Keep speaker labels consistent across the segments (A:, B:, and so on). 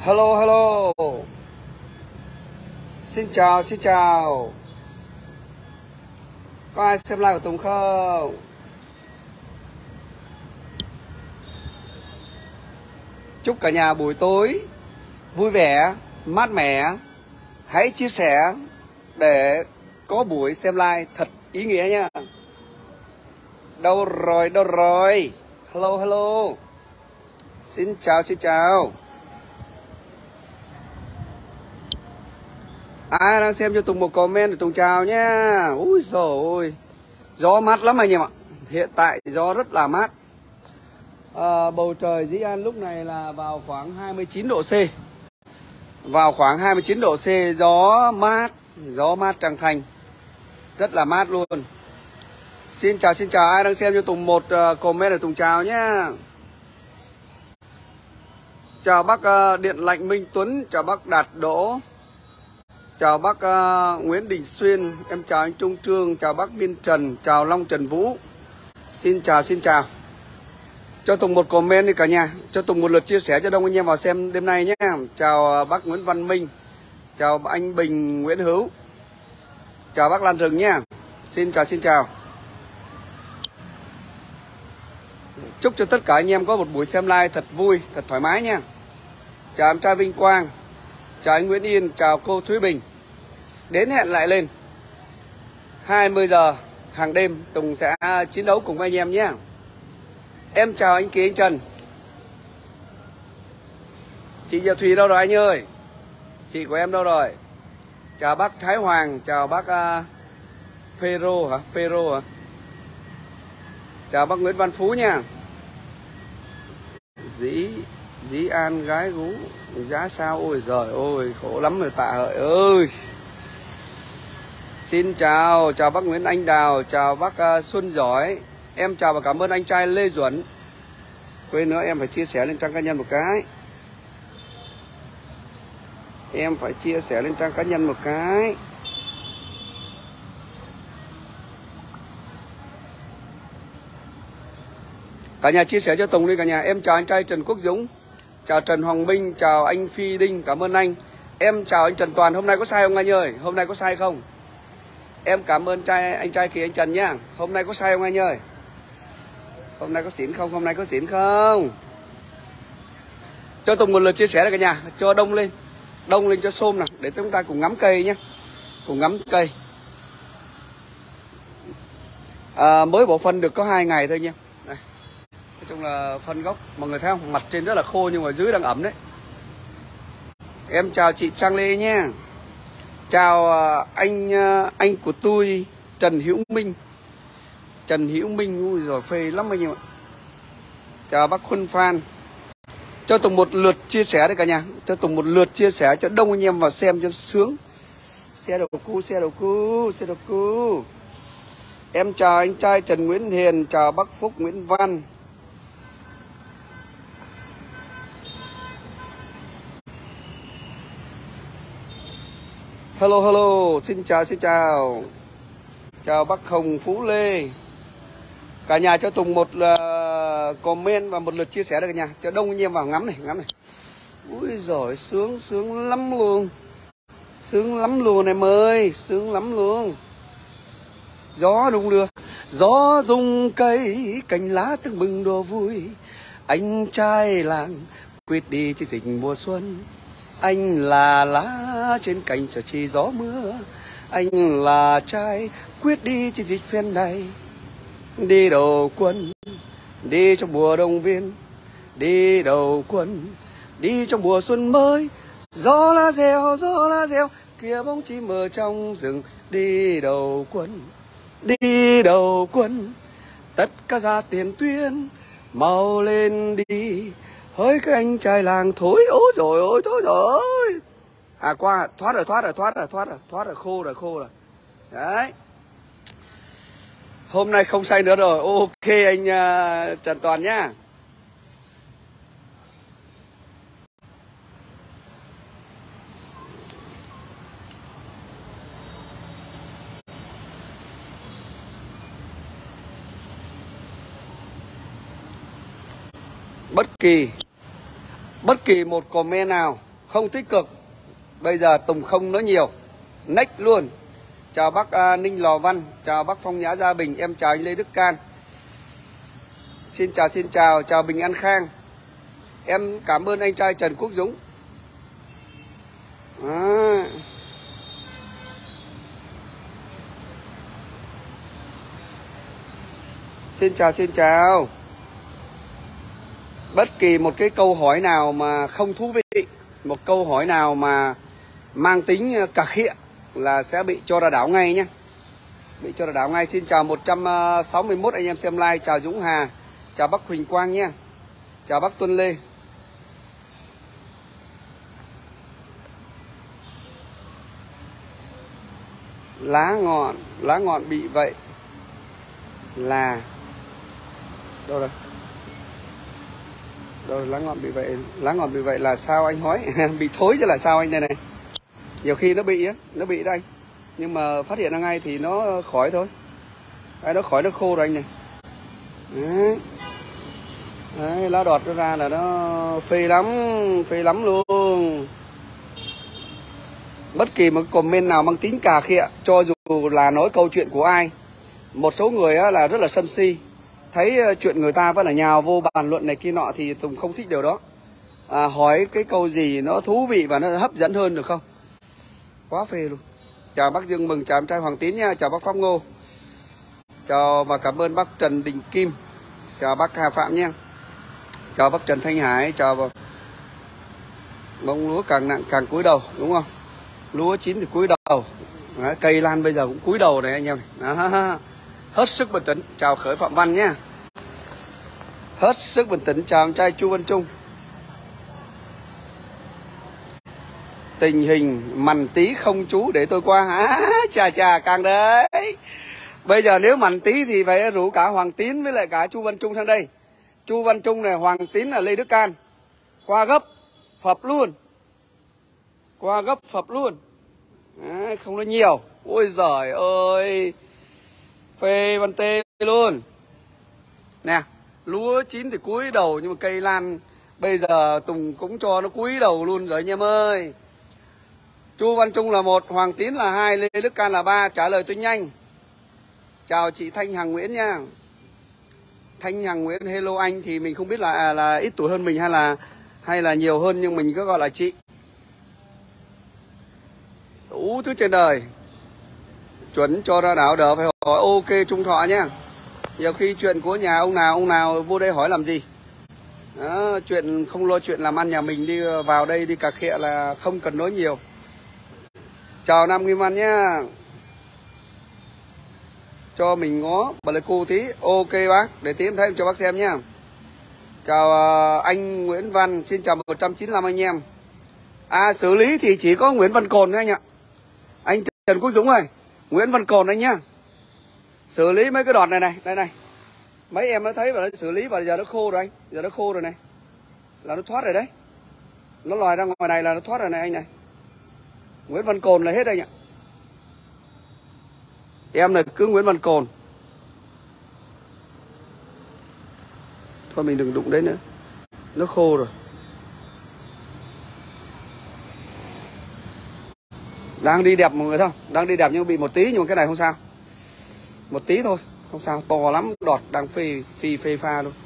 A: Hello, hello. Xin chào, xin chào. Có ai xem live của Tùng không? Chúc cả nhà buổi tối vui vẻ, mát mẻ. Hãy chia sẻ để có buổi xem live thật ý nghĩa nha. Đâu rồi, đâu rồi? Hello, hello. Xin chào, xin chào. Ai đang xem cho Tùng một comment để Tùng chào nhá. Úi dồi ôi, gió mát lắm anh em ạ. Hiện tại gió rất là mát. Bầu trời Dĩ An lúc này là vào khoảng 29 độ C. Vào khoảng 29 độ C, gió mát Tràng Thành. Rất là mát luôn. Xin chào, ai đang xem cho Tùng một comment để Tùng chào nhá. Chào bác Điện Lạnh Minh Tuấn, chào bác Đạt Đỗ. Chào bác Nguyễn Đình Xuyên, em chào anh Trung Trương, chào bác Miên Trần, chào Long Trần Vũ. Xin chào. Cho Tùng một comment đi cả nhà, cho Tùng một lượt chia sẻ cho đông anh em vào xem đêm nay nhé. Chào bác Nguyễn Văn Minh, chào anh Bình Nguyễn Hữu, chào bác Lan Rừng nhé. Xin chào. Chúc cho tất cả anh em có một buổi xem live thật vui, thật thoải mái nha. Chào em trai Vinh Quang, chào anh Nguyễn Yên, chào cô Thúy Bình. Đến hẹn lại lên 20 giờ hàng đêm Tùng sẽ chiến đấu cùng với anh em nhé. Em chào anh Kỳ, anh Trần. Chị Diệu Thùy đâu rồi anh ơi? Chị của em đâu rồi? Chào bác Thái Hoàng, chào bác Pero hả? Chào bác Nguyễn Văn Phú nha. Dĩ An gái gú giá sao? Ôi giời ơi, khổ lắm rồi Tạ Hợi ơi. Xin chào bác Nguyễn Anh Đào, chào bác Xuân Giỏi. Em chào và cảm ơn anh trai Lê Duẩn. Quên nữa, em phải chia sẻ lên trang cá nhân một cái. Cả nhà chia sẻ cho Tùng đi cả nhà. Em chào anh trai Trần Quốc Dũng, chào Trần Hoàng Minh, chào anh Phi Đinh, cảm ơn anh. Em chào anh Trần Toàn, hôm nay có sai không anh ơi? Hôm nay có sai không? Em cảm ơn anh trai Kỳ, anh Trần nhá. Hôm nay có sai không anh ơi? Hôm nay có xỉn không? Cho Tùng một lượt chia sẻ đây cả nhà, cho đông lên cho xôm nào, để chúng ta cùng ngắm cây nhé. Mới bỏ phân được có 2 ngày thôi nha. Đây. Nói chung là phân gốc, mọi người thấy không? Mặt trên rất là khô nhưng mà dưới đang ẩm đấy. Em chào chị Trang Lê nha. Chào anh của tôi Trần Hữu Minh, ui rồi phê lắm anh em ạ. Chào bác Khuân Phan. Cho Tùng một lượt chia sẻ đấy cả nhà, cho Tùng một lượt chia sẻ cho đông anh em vào xem cho sướng. Xe đầu cu. Em chào anh trai Trần Nguyễn Hiền, chào bác Phúc Nguyễn Văn. Hello, xin chào. Chào bác Hồng Phú Lê. Cả nhà cho Tùng một comment và một lượt chia sẻ đây cả nhà, cho đông anh em vào ngắm này. Ui giời, sướng lắm luôn em ơi, sướng lắm luôn. Gió đung đưa, gió rung cây, cành lá từng mừng đùa vui. Anh trai làng quyết đi chiến dịch mùa xuân. Anh là lá trên cành sợ chi gió mưa. Anh là trai quyết đi chiến dịch phen này. Đi đầu quân, đi trong mùa đông viên. Đi đầu quân, đi trong mùa xuân mới. Gió lá reo, kia bóng chim ở trong rừng. Đi đầu quân, tất cả ra tiền tuyến. Mau lên đi, hỡi các anh trai làng thối. Ôi trời ơi. Qua, thoát rồi, khô rồi. Đấy. Hôm nay không say nữa rồi. Ok anh Trần Toàn nhá. Bất kỳ một comment nào không tích cực. Bây giờ Tùng không nói nhiều, next luôn. Chào bác Ninh Lò Văn, chào bác Phong Nhã Gia Bình, em chào anh Lê Đức Can. Xin chào, chào Bình An Khang. Em cảm ơn anh trai Trần Quốc Dũng. Xin chào. Bất kỳ một cái câu hỏi nào mà không thú vị, một câu hỏi nào mà mang tính cà khịa là sẽ bị cho ra đảo ngay nhé. Bị cho ra đảo ngay. Xin chào 161 anh em xem live. Chào Dũng Hà, chào bác Huỳnh Quang nhé, chào bác Tuân Lê. Lá ngọn bị vậy là đâu rồi? Đâu lá ngọn bị vậy là sao anh hỏi? Bị thối chứ là sao anh? Đây này. Nhiều khi nó bị đây. Nhưng mà phát hiện ra ngay thì nó khỏi thôi. Nó khỏi, nó khô rồi anh này. Đấy, lá đọt nó ra là nó phê lắm luôn. Bất kỳ một comment nào mang tính cà khịa, cho dù là nói câu chuyện của ai, một số người là rất là sân si, thấy chuyện người ta vẫn là nhào vô bàn luận này kia nọ, thì Tùng không thích điều đó. Hỏi cái câu gì nó thú vị và nó hấp dẫn hơn được không? Quá phê luôn. Chào bác Dương Mừng, chào em trai Hoàng Tín nha, chào bác Pháp Ngô, chào và cảm ơn bác Trần Đình Kim, chào bác Hà Phạm nha, chào bác Trần Thanh Hải, chào bông lúa càng nặng càng cúi đầu, đúng không? Lúa chín thì cúi đầu. Đấy, cây lan bây giờ cũng cúi đầu này anh em này. Hết sức bình tĩnh. Chào Khởi Phạm Văn nhé. Hết sức bình tĩnh. Chào em trai Chu Văn Trung. Tình hình mằn tí không chú để tôi qua. Chà càng đấy. Bây giờ nếu mằn tí thì phải rủ cả Hoàng Tín với lại cả Chu Văn Trung sang đây. Chu Văn Trung này, Hoàng Tín là Lê Đức Can. Qua gấp phập luôn. Đấy, không nói nhiều. Ôi giời ơi, phê Văn Tê luôn. Nè, lúa chín thì cúi đầu, nhưng mà cây lan bây giờ Tùng cũng cho nó cúi đầu luôn rồi anh em ơi. Chu Văn Trung là 1, Hoàng Tín là 2, Lê Đức Can là 3. Trả lời tôi nhanh. Chào chị Thanh Hằng Nguyễn nha. Thanh Hằng Nguyễn, hello anh. Thì mình không biết là ít tuổi hơn mình hay là nhiều hơn, nhưng mình cứ gọi là chị. Đủ thứ trên đời. Chuẩn cho ra đảo đỡ phải hỏi ok Trung Thọ nhá. Nhiều khi chuyện của nhà ông nào vô đây hỏi làm gì. Đó, chuyện không lo chuyện làm ăn nhà mình, đi vào đây đi cà khịa là không cần nói nhiều. Chào Nam Kim Văn nhá. Cho mình ngó bà lấy cô tí. Ok bác, để tí em thấy em cho bác xem nhá. Chào anh Nguyễn Văn, xin chào 195 anh em. Xử lý thì chỉ có Nguyễn Văn Cồn thôi anh ạ. Anh Trần Quốc Dũng ơi, Nguyễn Văn Cồn anh nhá. Xử lý mấy cái đọt này này, đây này. Mấy em nó thấy và nó xử lý và giờ nó khô rồi anh. Giờ nó khô rồi này. Là nó thoát rồi đấy. Nó lòi ra ngoài này là nó thoát rồi này anh này. Nguyễn Văn Cồn là hết anh ạ. Em này cứ Nguyễn Văn Cồn. Thôi mình đừng đụng đấy nữa. Nó khô rồi. Đang đi đẹp mọi người thấy không? Đang đi đẹp nhưng bị một tí, nhưng mà cái này không sao. Một tí thôi, không sao, to lắm, đọt đang phê pha luôn.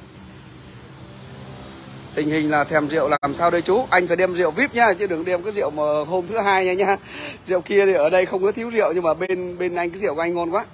A: Tình hình là thèm rượu làm sao đây chú? Anh phải đem rượu VIP nhá, chứ đừng đem cái rượu mà hôm thứ hai nha. Rượu kia thì ở đây không có thiếu rượu, nhưng mà bên anh cái rượu của anh ngon quá.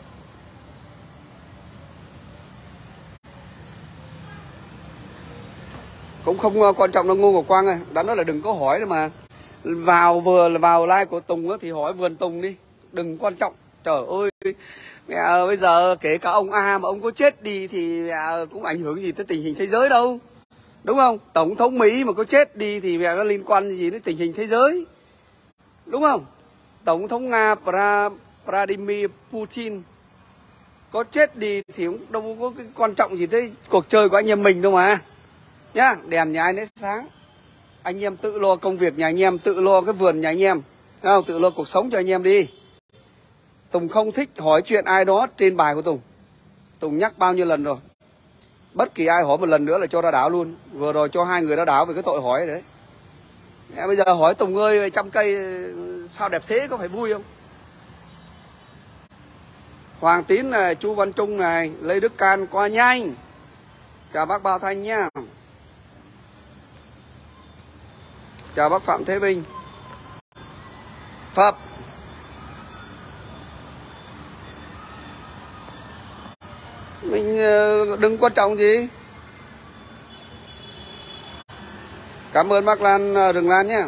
A: Cũng không quan trọng đâu Ngô Ngọc Quang ơi, đó là đừng có hỏi mà. Vào like của Tùng thì hỏi vườn Tùng đi, đừng quan trọng. Trời ơi, mẹ bây giờ kể cả ông A mà ông có chết đi thì mẹ cũng ảnh hưởng gì tới tình hình thế giới đâu, đúng không? Tổng thống Mỹ mà có chết đi thì mẹ có liên quan gì đến tình hình thế giới, đúng không? Tổng thống Nga Vladimir Putin có chết đi thì cũng đâu có cái quan trọng gì tới cuộc chơi của anh em mình đâu mà nhá. Đèn nhà ai nấy sáng, anh em tự lo công việc nhà anh em, tự lo cái vườn nhà anh em, không? Tự lo cuộc sống cho anh em đi. Tùng không thích hỏi chuyện ai đó trên bài của Tùng. Tùng nhắc bao nhiêu lần rồi. Bất kỳ ai hỏi một lần nữa là cho ra đảo luôn. Vừa rồi cho 2 người ra đảo về cái tội hỏi đấy. Bây giờ hỏi Tùng ơi, 100 cây sao đẹp thế, có phải vui không? Hoàng Tín này, Chu Văn Trung này, Lê Đức Can qua nhanh. Chào bác Bao Thanh nhá. Chào bác Phạm Thế Vinh. Phập. Mình đừng quan trọng gì. Cảm ơn bác Lan Rừng Lan nhé.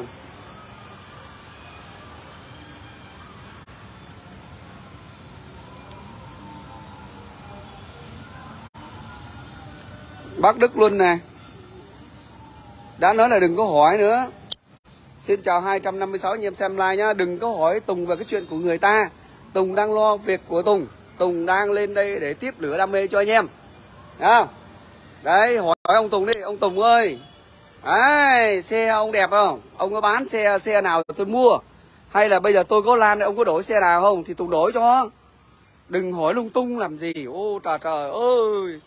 A: Bác Đức Luân này. Đã nói là đừng có hỏi nữa. Xin chào 256 anh em xem live nhá. Đừng có hỏi Tùng về cái chuyện của người ta. Tùng đang lo việc của Tùng. Tùng đang lên đây để tiếp lửa đam mê cho anh em. Đấy, đấy, hỏi ông Tùng đi. Ông Tùng ơi, đấy, xe ông đẹp không? Ông có bán xe nào tôi mua? Hay là bây giờ tôi có Lan ông có đổi xe nào không? Thì Tùng đổi cho. Đừng hỏi lung tung làm gì. Ô trời trời ơi.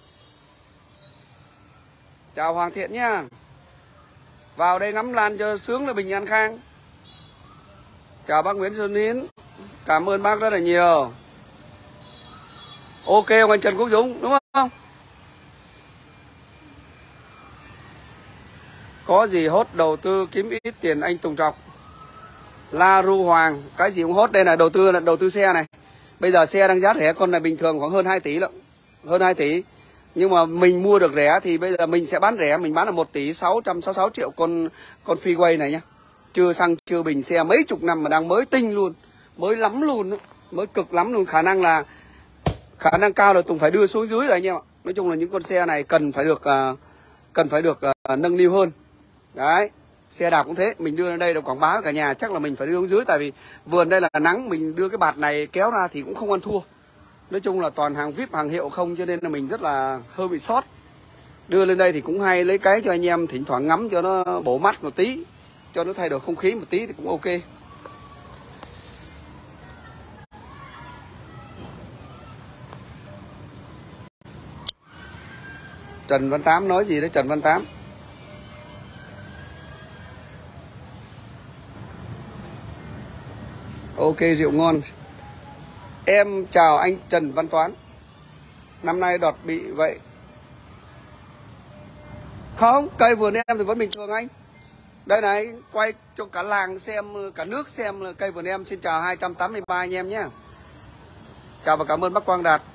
A: Chào Hoàng Thiện nhá. Vào đây ngắm Lan cho sướng là bình an khang. Chào bác Nguyễn Xuân Nín. Cảm ơn bác rất là nhiều. Ok ông anh Trần Quốc Dũng đúng không? Có gì hốt đầu tư kiếm ít tiền anh Tùng Trọc. La Ru Hoàng. Cái gì cũng hốt. Đây là đầu tư xe này. Bây giờ xe đang giá rẻ, con này bình thường khoảng hơn 2 tỷ lận. Hơn 2 tỷ. Nhưng mà mình mua được rẻ thì bây giờ mình sẽ bán rẻ. Mình bán là 1 tỷ 666 triệu con Freeway này nhá. Chưa xăng chưa bình, xe mấy chục năm mà đang mới tinh luôn. Mới lắm luôn đó. Mới cực lắm luôn. Khả năng cao là Tùng phải đưa xuống dưới rồi anh em ạ. Nói chung là những con xe này cần phải được nâng niu hơn. Đấy. Xe đạp cũng thế, mình đưa lên đây để quảng bá với cả nhà, chắc là mình phải đưa xuống dưới. Tại vì vườn đây là nắng, mình đưa cái bạt này kéo ra thì cũng không ăn thua. Nói chung là toàn hàng VIP, hàng hiệu không, cho nên là mình rất là hơi bị sót. Đưa lên đây thì cũng hay, lấy cái cho anh em thỉnh thoảng ngắm cho nó bổ mắt một tí, cho nó thay đổi không khí một tí thì cũng ok. Trần Văn Tám nói gì đấy Trần Văn Tám? Ok, rượu ngon. Em chào anh Trần Văn Toán. Năm nay đọt bị vậy. Không, cây vườn em thì vẫn bình thường anh. Đây này, quay cho cả làng xem, cả nước xem là cây vườn em. Xin chào 283 anh em nhé. Chào và cảm ơn bác Quang Đạt.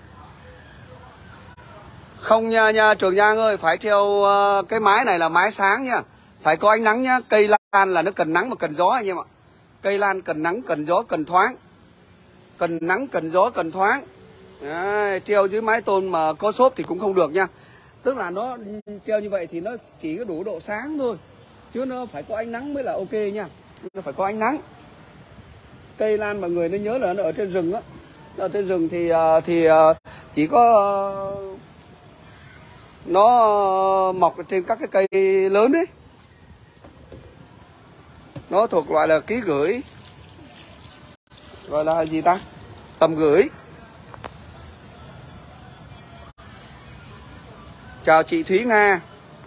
A: Không nha Trường Giang ơi, phải treo cái mái này là mái sáng nha. Phải có ánh nắng nhá. Cây lan là nó cần nắng mà cần gió anh em ạ. Cây lan cần nắng, cần gió, cần thoáng. Cần nắng, cần gió, cần thoáng. Đấy, treo dưới mái tôn mà có xốp thì cũng không được nha. Tức là nó treo như vậy thì nó chỉ có đủ độ sáng thôi. Chứ nó phải có ánh nắng mới là ok nha. Nó phải có ánh nắng. Cây lan mọi người nên nhớ là nó ở trên rừng á. Ở trên rừng thì chỉ có nó mọc trên các cái cây lớn đấy. Nó thuộc loại là ký gửi. Gọi là gì ta? Tầm gửi. Chào chị Thúy Nga.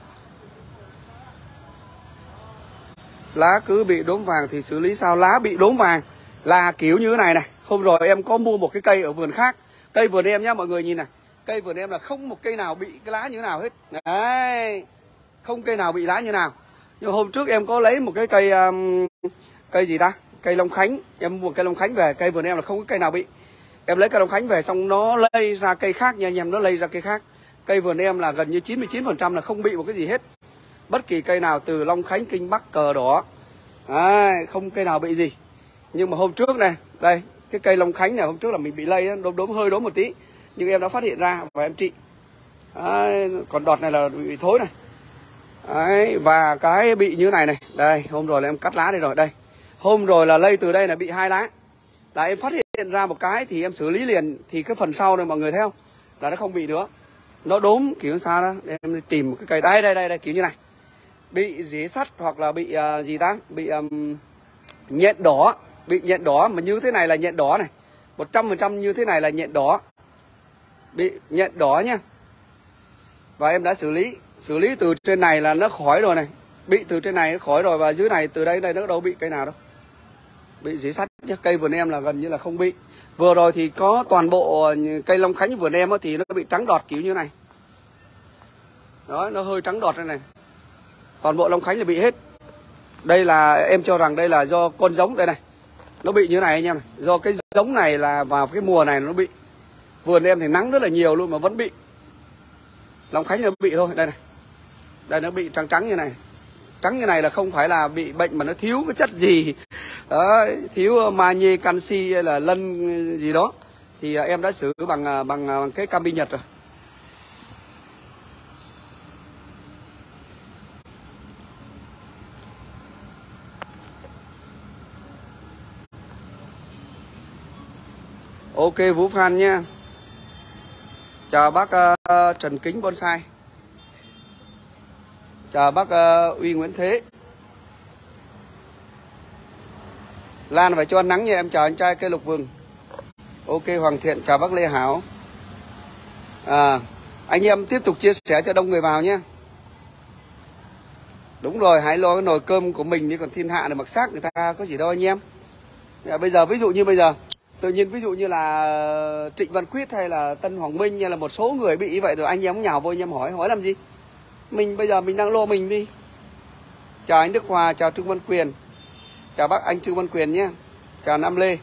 A: Lá cứ bị đốm vàng thì xử lý sao? Lá bị đốm vàng là kiểu như thế này này. Hôm rồi em có mua một cái cây ở vườn khác. Cây vườn em nhá mọi người nhìn này. Cây vườn em là không một cây nào bị cái lá như thế nào hết. Đấy. Không cây nào bị lá như thế nào. Nhưng hôm trước em có lấy một cái cây gì ta? Cây Long Khánh. Em mua một cây Long Khánh về. Cây vườn em là không có cây nào bị. Em lấy cây Long Khánh về xong nó lây ra cây khác nha anh em. Nó lây ra cây khác. Cây vườn em là gần như 99% là không bị một cái gì hết. Bất kỳ cây nào từ Long Khánh, Kinh Bắc, Cờ Đỏ. Đấy, không cây nào bị gì. Nhưng mà hôm trước này, đây, cái cây Long Khánh này hôm trước là mình bị lây, hơi đốm một tí. Nhưng em đã phát hiện ra và em trị. Đấy, còn đọt này là bị thối này. Đấy, và cái bị như này này. Đây, hôm rồi là em cắt lá đây rồi, đây. Hôm rồi là lây từ đây là bị 2 lá. Là em phát hiện ra một cái thì em xử lý liền. Thì cái phần sau này mọi người thấy không? Là nó không bị nữa. Nó đốm kiểu sao đó. Em tìm một cái cây, đây, kiểu như này. Bị dế sắt hoặc là bị gì ta? Bị nhện đỏ. Bị nhện đỏ mà như thế này là nhện đỏ này. 100% như thế này là nhện đỏ. Bị nhện đỏ nha. Và em đã xử lý từ trên này là nó khỏi rồi này. Bị từ trên này nó khỏi rồi, và dưới này từ đây nó đâu bị cây nào đâu. Bị dỉ sắt nhá. Cây vườn em là gần như là không bị. Vừa rồi thì có toàn bộ cây Long Khánh vườn em thì nó bị trắng đọt kiểu như này. Đó, nó hơi trắng đọt đây này. Toàn bộ Long Khánh là bị hết. Đây là em cho rằng đây là do con giống đây này. Nó bị như này anh em này. Do cái giống này là vào cái mùa này nó bị. Vườn em thì nắng rất là nhiều luôn mà vẫn bị. Long Khánh nó bị thôi, đây này. Đây nó bị trắng trắng như này. Trắng như này là không phải là bị bệnh mà nó thiếu cái chất gì. Đó, thiếu magie, canxi hay là lân gì đó. Thì em đã xử bằng cái Cambi Nhật rồi. Ok Vũ Phan nha. Chào bác Trần Kính Bonsai. Chào bác Uy Nguyễn Thế. Lan phải cho ăn nắng nha em. Chào anh trai cây lục vừng. Ok Hoàng Thiện. Chào bác Lê Hảo. Anh em tiếp tục chia sẻ cho đông người vào nhé. Đúng rồi, hãy lo cái nồi cơm của mình đi, còn thiên hạ này mặc xác người ta có gì đâu anh em. Bây giờ ví dụ như bây giờ tự nhiên ví dụ như là Trịnh Văn Quyết hay là Tân Hoàng Minh hay là một số người bị như vậy rồi anh em nhào vô anh em hỏi làm gì. Mình bây giờ mình đang lo mình đi. Chào anh Đức Hòa, chào Trương Văn Quyền. Chào bác anh Trương Văn Quyền nhé. Chào Nam Lê.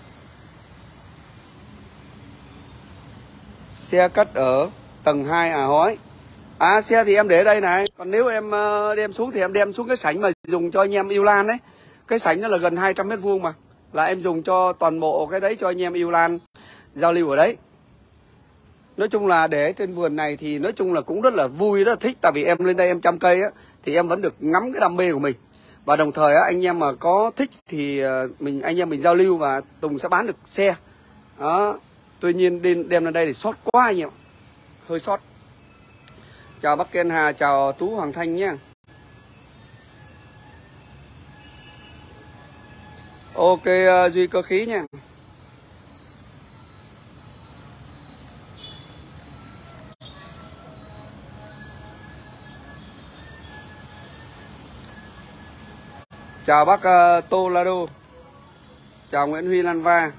A: Xe cất ở tầng 2 à Hói. Xe thì em để đây này. Còn nếu em đem xuống thì em đem xuống cái sảnh mà dùng cho anh em yêu lan đấy. Cái sảnh nó là gần 200 m² mà. Là em dùng cho toàn bộ cái đấy cho anh em yêu lan giao lưu ở đấy. Nói chung là để trên vườn này thì nói chung là cũng rất là vui, rất là thích. Tại vì em lên đây em chăm cây á, thì em vẫn được ngắm cái đam mê của mình. Và đồng thời á, anh em mà có thích thì anh em mình giao lưu và Tùng sẽ bán được xe. Đó. Tuy nhiên đem lên đây thì sót quá anh em. Hơi sót. Chào bác Ken Hà, chào Tú Hoàng Thanh nhé. Ok Duy Cơ Khí nha. Chào bác Tô La Đô. Chào Nguyễn Huy Lan Va.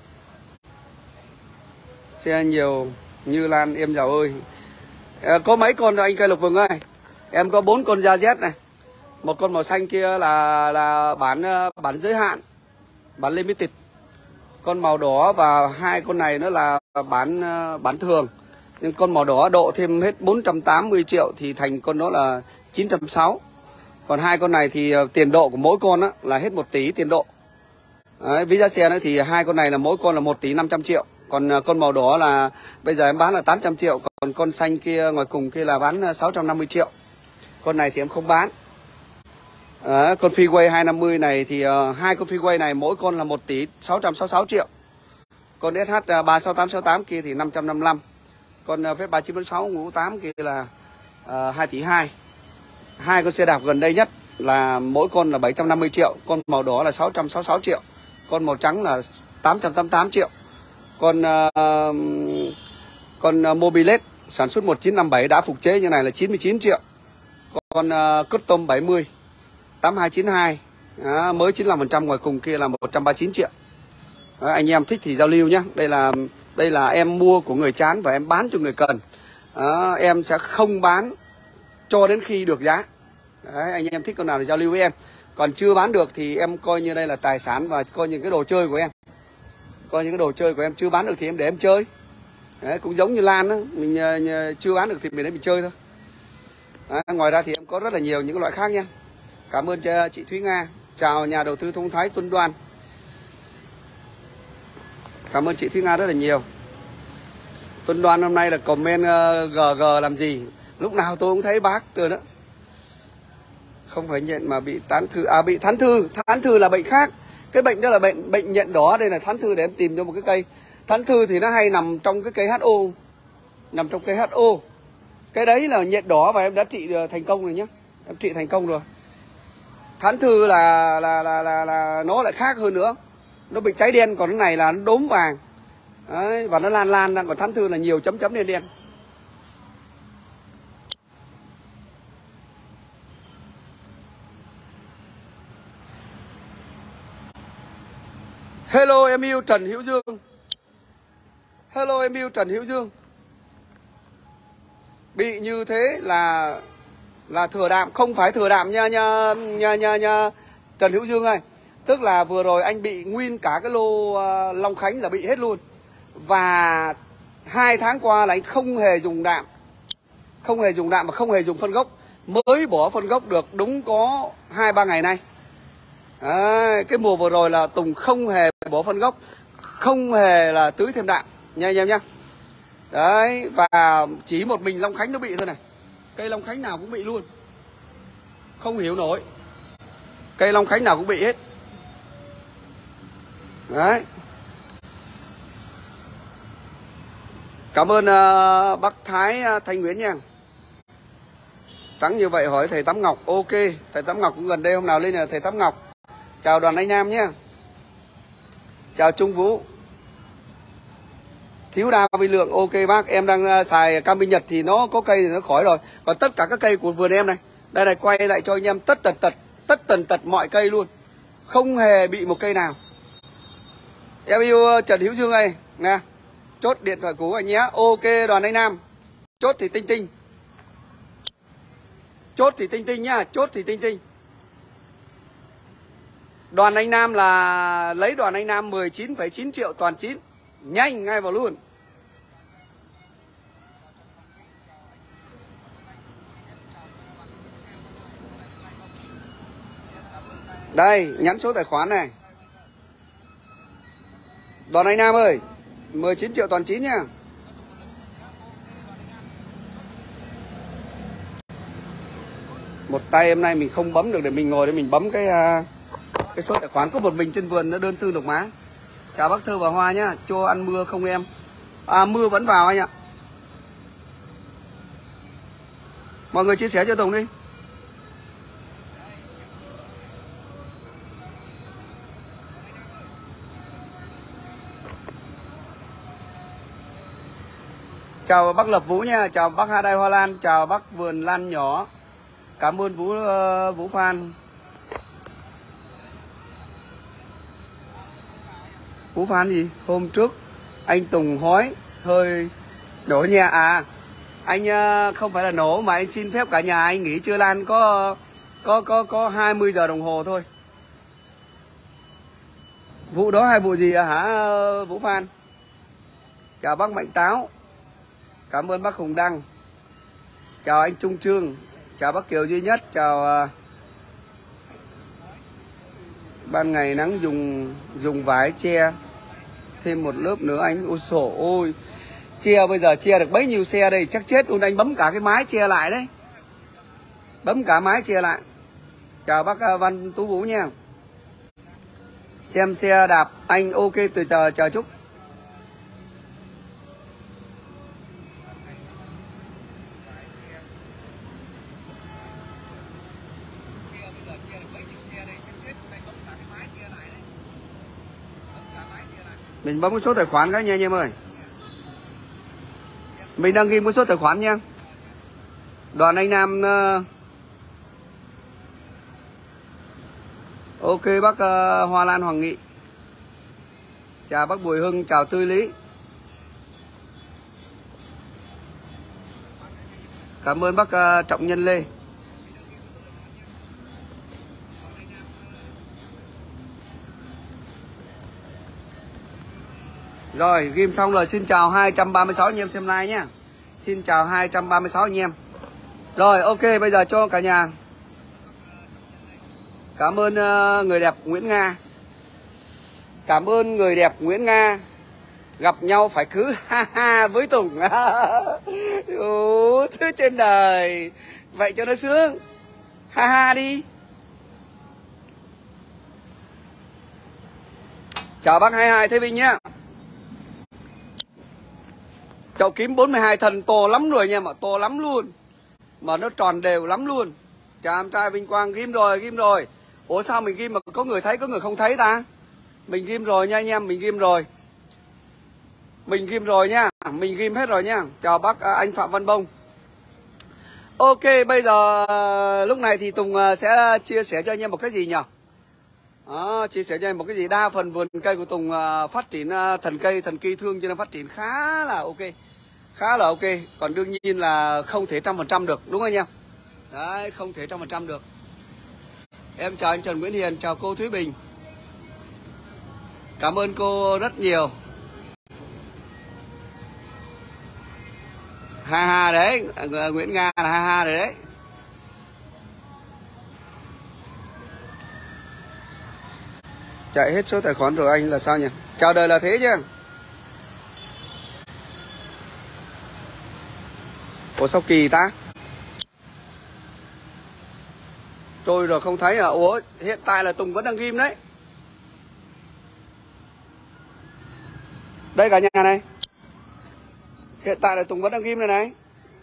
A: Xe nhiều như Lan em giàu ơi. Có mấy con rồi anh cây lục vừng ơi. Em có 4 con da Z này. Một con màu xanh kia là bán giới hạn, bán limited. Con màu đỏ và 2 con này nó là bán thường. Nhưng con màu đỏ độ thêm hết 480 triệu thì thành con đó là 960. Còn 2 con này thì tiền độ của mỗi con á, là hết 1 tỷ tiền độ. Đấy, ví giá xe nữa thì 2 con này là mỗi con là 1 tỷ 500 triệu. Còn con màu đỏ là bây giờ em bán là 800 triệu. Còn con xanh kia ngoài cùng kia là bán 650 triệu. Con này thì em không bán. Con Freeway 250 này thì 2 con Freeway này mỗi con là 1 tỷ 666 triệu. Con SH 36868 kia thì 555. Con phép 3946 ngũ 8 kia là 2 tỷ 2. 2 con xe đạp gần đây nhất là mỗi con là 750 triệu. Con màu đỏ là 666 triệu. Con màu trắng là 888 triệu. Con Mobilet sản xuất 1957 đã phục chế như này là 99 triệu. Con Custom 70 8292 mới 95%, ngoài cùng kia là 139 triệu. Đó, anh em thích thì giao lưu nhé. Đây là em mua của người chán và em bán cho người cần. Em sẽ không bán cho đến khi được giá. Đấy, anh em thích con nào thì giao lưu với em. Còn chưa bán được thì em coi như đây là tài sản và coi như cái đồ chơi của em. Coi như cái đồ chơi của em, chưa bán được thì em để em chơi. Đấy, cũng giống như Lan đó, mình chưa bán được thì mình để mình chơi thôi. Đấy, ngoài ra thì em có rất là nhiều những loại khác nha. Cảm ơn chị Thúy Nga. Chào nhà đầu tư thông thái Tuấn Đoan. Cảm ơn chị Thúy Nga rất là nhiều. Tuấn Đoan hôm nay là comment GG làm gì? Lúc nào tôi cũng thấy bác rồi đó. Không phải nhận mà bị tán thư. Bị thán thư. Thán thư là bệnh khác. Cái bệnh đó là bệnh nhện đỏ. Đây là thán thư để em tìm cho một cái cây. Thán thư thì nó hay nằm trong cái cây HO. Nằm trong cây HO. Cái đấy là nhện đỏ và em đã trị thành công rồi nhé. Em trị thành công rồi. Thán thư là nó lại khác hơn nữa. Nó bị cháy đen, còn cái này là nó đốm vàng. Đấy, và nó lan ra. Còn thán thư là nhiều chấm đen đen. Hello em yêu Trần Hữu Dương. Hello em yêu Trần Hữu Dương. Bị như thế là thừa đạm, không phải thừa đạm nha Trần Hữu Dương ơi. Tức là vừa rồi anh bị nguyên cả cái lô Long Khánh là bị hết luôn. Và 2 tháng qua là anh không hề dùng đạm. Không hề dùng đạm và không hề dùng phân gốc. Mới bỏ phân gốc được đúng có 2-3 ngày nay. Đấy, cái mùa vừa rồi là Tùng không hề bỏ phân gốc, không hề là tưới thêm đạm nha anh em nhá. Đấy, và chỉ một mình Long Khánh nó bị thôi này. Cây Long Khánh nào cũng bị luôn. Không hiểu nổi. Cây Long Khánh nào cũng bị hết. Đấy. Cảm ơn bác Thái Thanh Nguyễn nha. Trắng như vậy hỏi thầy Tắm Ngọc. Ok, thầy Tắm Ngọc cũng gần đây, hôm nào lên là thầy Tắm Ngọc. Chào Đoàn Anh Nam nhé. Chào Trung Vũ. Thiếu đa vi lượng. Ok bác, em đang xài cam Minh Nhật thì nó có cây thì nó khỏi rồi. Còn tất cả các cây của vườn em này, đây này, quay lại cho anh em tất tần tật mọi cây luôn. Không hề bị một cây nào. Em yêu Trần Hữu Dương ơi nè. Chốt điện thoại cũ anh nhé. Ok Đoàn Anh Nam. Chốt thì tinh tinh. Chốt thì tinh tinh nhá. Chốt thì tinh tinh. Đoàn Anh Nam là lấy Đoàn Anh Nam 19,9 triệu toàn chín. Nhanh ngay vào luôn. Đây, nhắn số tài khoản này. Đoàn Anh Nam ơi, 19 triệu toàn chín nha. Một tay hôm nay mình không bấm được để mình ngồi để mình bấm cái số tài khoản. Có một mình trên vườn nó đơn thư độc má. Chào bác Thơ và Hoa nhá. Cho ăn mưa không em? Mưa vẫn vào anh ạ. Mọi người chia sẻ cho Tùng đi. Chào bác Lập Vũ nha. Chào bác Hà Đai Hoa Lan. Chào bác Vườn Lan Nhỏ. Cảm ơn Vũ Phan. Vũ Phan gì? Hôm trước anh Tùng hói hơi nổ nha. Anh không phải là nổ mà anh xin phép cả nhà anh nghỉ trưa lan có 20 giờ đồng hồ thôi. Vụ đó hay vụ gì hả Vũ Phan? Chào bác Mạnh Táo. Cảm ơn bác Hùng Đăng. Chào anh Trung Trương. Chào bác Kiều Duy Nhất. Chào ban ngày nắng dùng vải che thêm một lớp nữa anh. Ôi sổ ôi, che bây giờ che được bấy nhiêu xe đây chắc chết luôn. Anh bấm cả cái mái che lại đấy. Bấm cả mái che lại. Chào bác Văn Tú Vũ nha. Xem xe đạp anh. Ok từ chờ chút. Mình bấm cái số tài khoản cái nha anh em ơi. Mình đang ghi một số tài khoản nha. Đoàn Anh Nam. Ok bác Hoa Lan Hoàng Nghị. Chào bác Bùi Hưng. Chào Tư Lý. Cảm ơn bác Trọng Nhân Lê. Rồi ghim xong rồi. Xin chào 236 anh em xem like nhá. Xin chào 236 anh em. Rồi ok bây giờ cho cả nhà. Cảm ơn người đẹp Nguyễn Nga. Cảm ơn người đẹp Nguyễn Nga. Gặp nhau phải cứ ha ha với Tùng. Thứ trên đời. Vậy cho nó sướng. Ha ha đi. Chào bác 22 Thế Vinh nhá. Chậu tím 42 thần to lắm rồi nha, mà to lắm luôn. Mà nó tròn đều lắm luôn. Chào em trai Vinh Quang. Ghim rồi. Ủa sao mình ghim mà có người thấy có người không thấy ta? Mình ghim rồi nha anh em. Mình ghim rồi. Mình ghim rồi nha. Mình ghim hết rồi nha. Chào bác anh Phạm Văn Bông. Ok bây giờ lúc này thì Tùng sẽ chia sẻ cho anh em một cái gì nhỉ? Đó, chia sẻ cho em một cái gì, đa phần vườn cây của Tùng phát triển thần cây, thần kỳ thương cho nên phát triển khá là ok. Khá là ok. Còn đương nhiên là không thể 100% được, đúng không anh em? Đấy, không thể 100% được. Em chào anh Trần Nguyễn Hiền, chào cô Thúy Bình. Cảm ơn cô rất nhiều. Ha đấy, Nguyễn Nga là ha rồi đấy. Chạy hết số tài khoản rồi anh là sao nhỉ? Chào đời là thế chứ. Ủa sao kỳ ta? Tôi rồi không thấy à? Ủa hiện tại là Tùng vẫn đang ghim đấy. Đây cả nhà này. Hiện tại là Tùng vẫn đang ghim này này.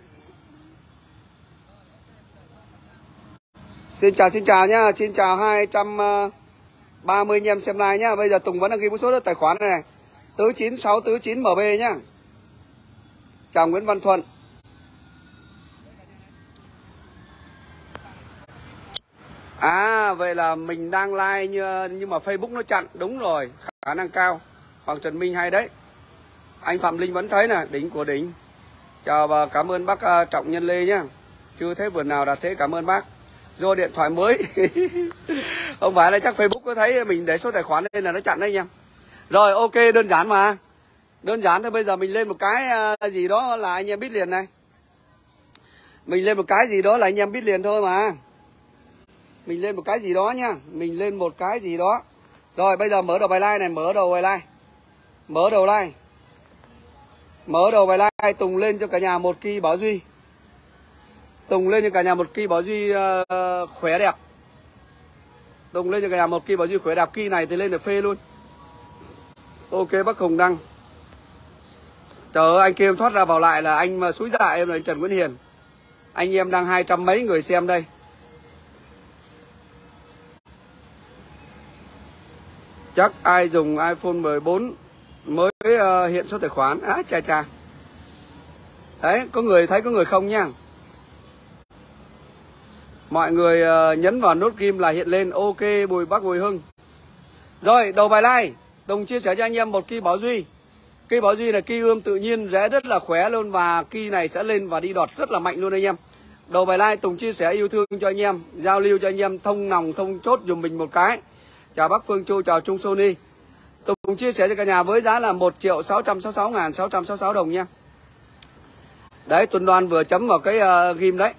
A: Xin chào nhá, xin chào 230 anh em xem live nhá. Bây giờ Tùng vẫn đang ghi một số tài khoản này này. Tứ 96 Tứ 9 MB nhá. Chào Nguyễn Văn Thuận. À vậy là mình đang live nhưng mà Facebook nó chặn, đúng rồi, khả năng cao. Hoàng Trần Minh hay đấy. Anh Phạm Linh vẫn thấy nè, đỉnh của đỉnh. Chào và cảm ơn bác Trọng Nhân Lê nhá. Chưa thấy vườn nào đạt thế, cảm ơn bác. Do điện thoại mới. Không phải là chắc Facebook có thấy mình để số tài khoản lên là nó chặn đấy nha. Rồi ok, đơn giản mà. Đơn giản thôi, bây giờ mình lên một cái gì đó là anh em biết liền này. Mình lên một cái gì đó là anh em biết liền thôi mà. Mình lên một cái gì đó nhá. Mình lên một cái gì đó. Rồi bây giờ mở đầu bài like này, mở đầu bài like. Mở đầu like. Mở đầu bài like, Tùng lên cho cả nhà một kỳ Bảo Duy. Tùng lên cho cả nhà một kỳ Bảo Duy khỏe đẹp. Tùng lên cho cả nhà một kỳ Bảo Duy khỏe đẹp. Kỳ này thì lên được phê luôn. Ok bác Hùng Đăng. Trời ơi anh kia em thoát ra vào lại là anh mà xúi dạ em là anh Trần Nguyễn Hiền. Anh em đang 200 mấy người xem đây. Chắc ai dùng iPhone 14 mới hiện số tài khoản. Á cha. Đấy, có người thấy có người không nha. Mọi người nhấn vào nút ghim là hiện lên. Ok bác Bùi Hưng. Rồi đầu bài like, Tùng chia sẻ cho anh em một kỳ Bảo Duy. Kỳ Bảo Duy là kỳ ươm tự nhiên, rễ rất là khỏe luôn. Và kỳ này sẽ lên và đi đọt rất là mạnh luôn anh em. Đầu bài like Tùng chia sẻ yêu thương cho anh em, giao lưu cho anh em, thông nòng thông chốt dùm mình một cái. Chào bác Phương Chu, chào Trung Sony. Tùng chia sẻ cho cả nhà với giá là 1.666.666 đồng nha. Đấy, Tuấn Đoan vừa chấm vào cái ghim đấy.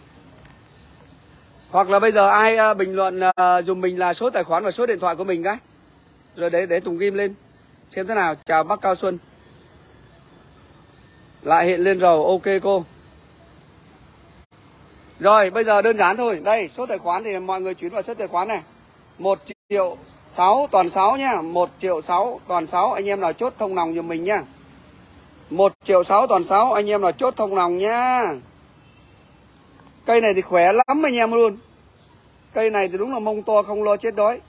A: Hoặc là bây giờ ai bình luận dùm mình là số tài khoản và số điện thoại của mình cái. Rồi để Tùng ghim lên xem thế nào. Chào bác Cao Xuân. Lại hiện lên rồi, ok cô. Rồi bây giờ đơn giản thôi. Đây số tài khoản thì mọi người chuyển vào số tài khoản này. 1.600.000 toàn 6 nhá. 1.600.000 toàn 6. Anh em nào chốt thông nòng giùm mình nhá. 1.600.000 toàn 6. Anh em nào chốt thông nòng nhá. Cây này thì khỏe lắm anh em luôn. Cây này thì đúng là mông to không lo chết đói.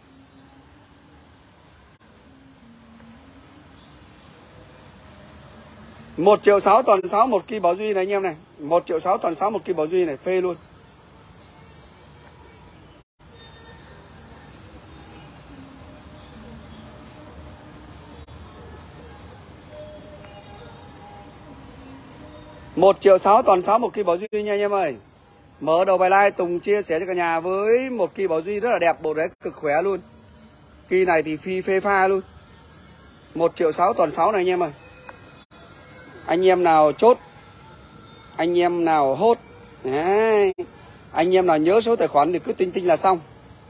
A: Một 1.600.000 toàn 6 một kỳ Bảo Duy này anh em này. 1.600.000 toàn 6 một kỳ Bảo Duy này, phê luôn. Một 1.600.000 toàn 6 một kỳ Bảo Duy nha anh em ơi. Mở đầu bài like Tùng chia sẻ cho cả nhà với một kỳ Bảo Duy rất là đẹp, bộ rễ cực khỏe luôn. Kỳ này thì phi phê pha luôn. 1.600.000 toàn 6 này anh em ơi. Anh em nào chốt, anh em nào hốt, đấy. Anh em nào nhớ số tài khoản thì cứ tinh là xong.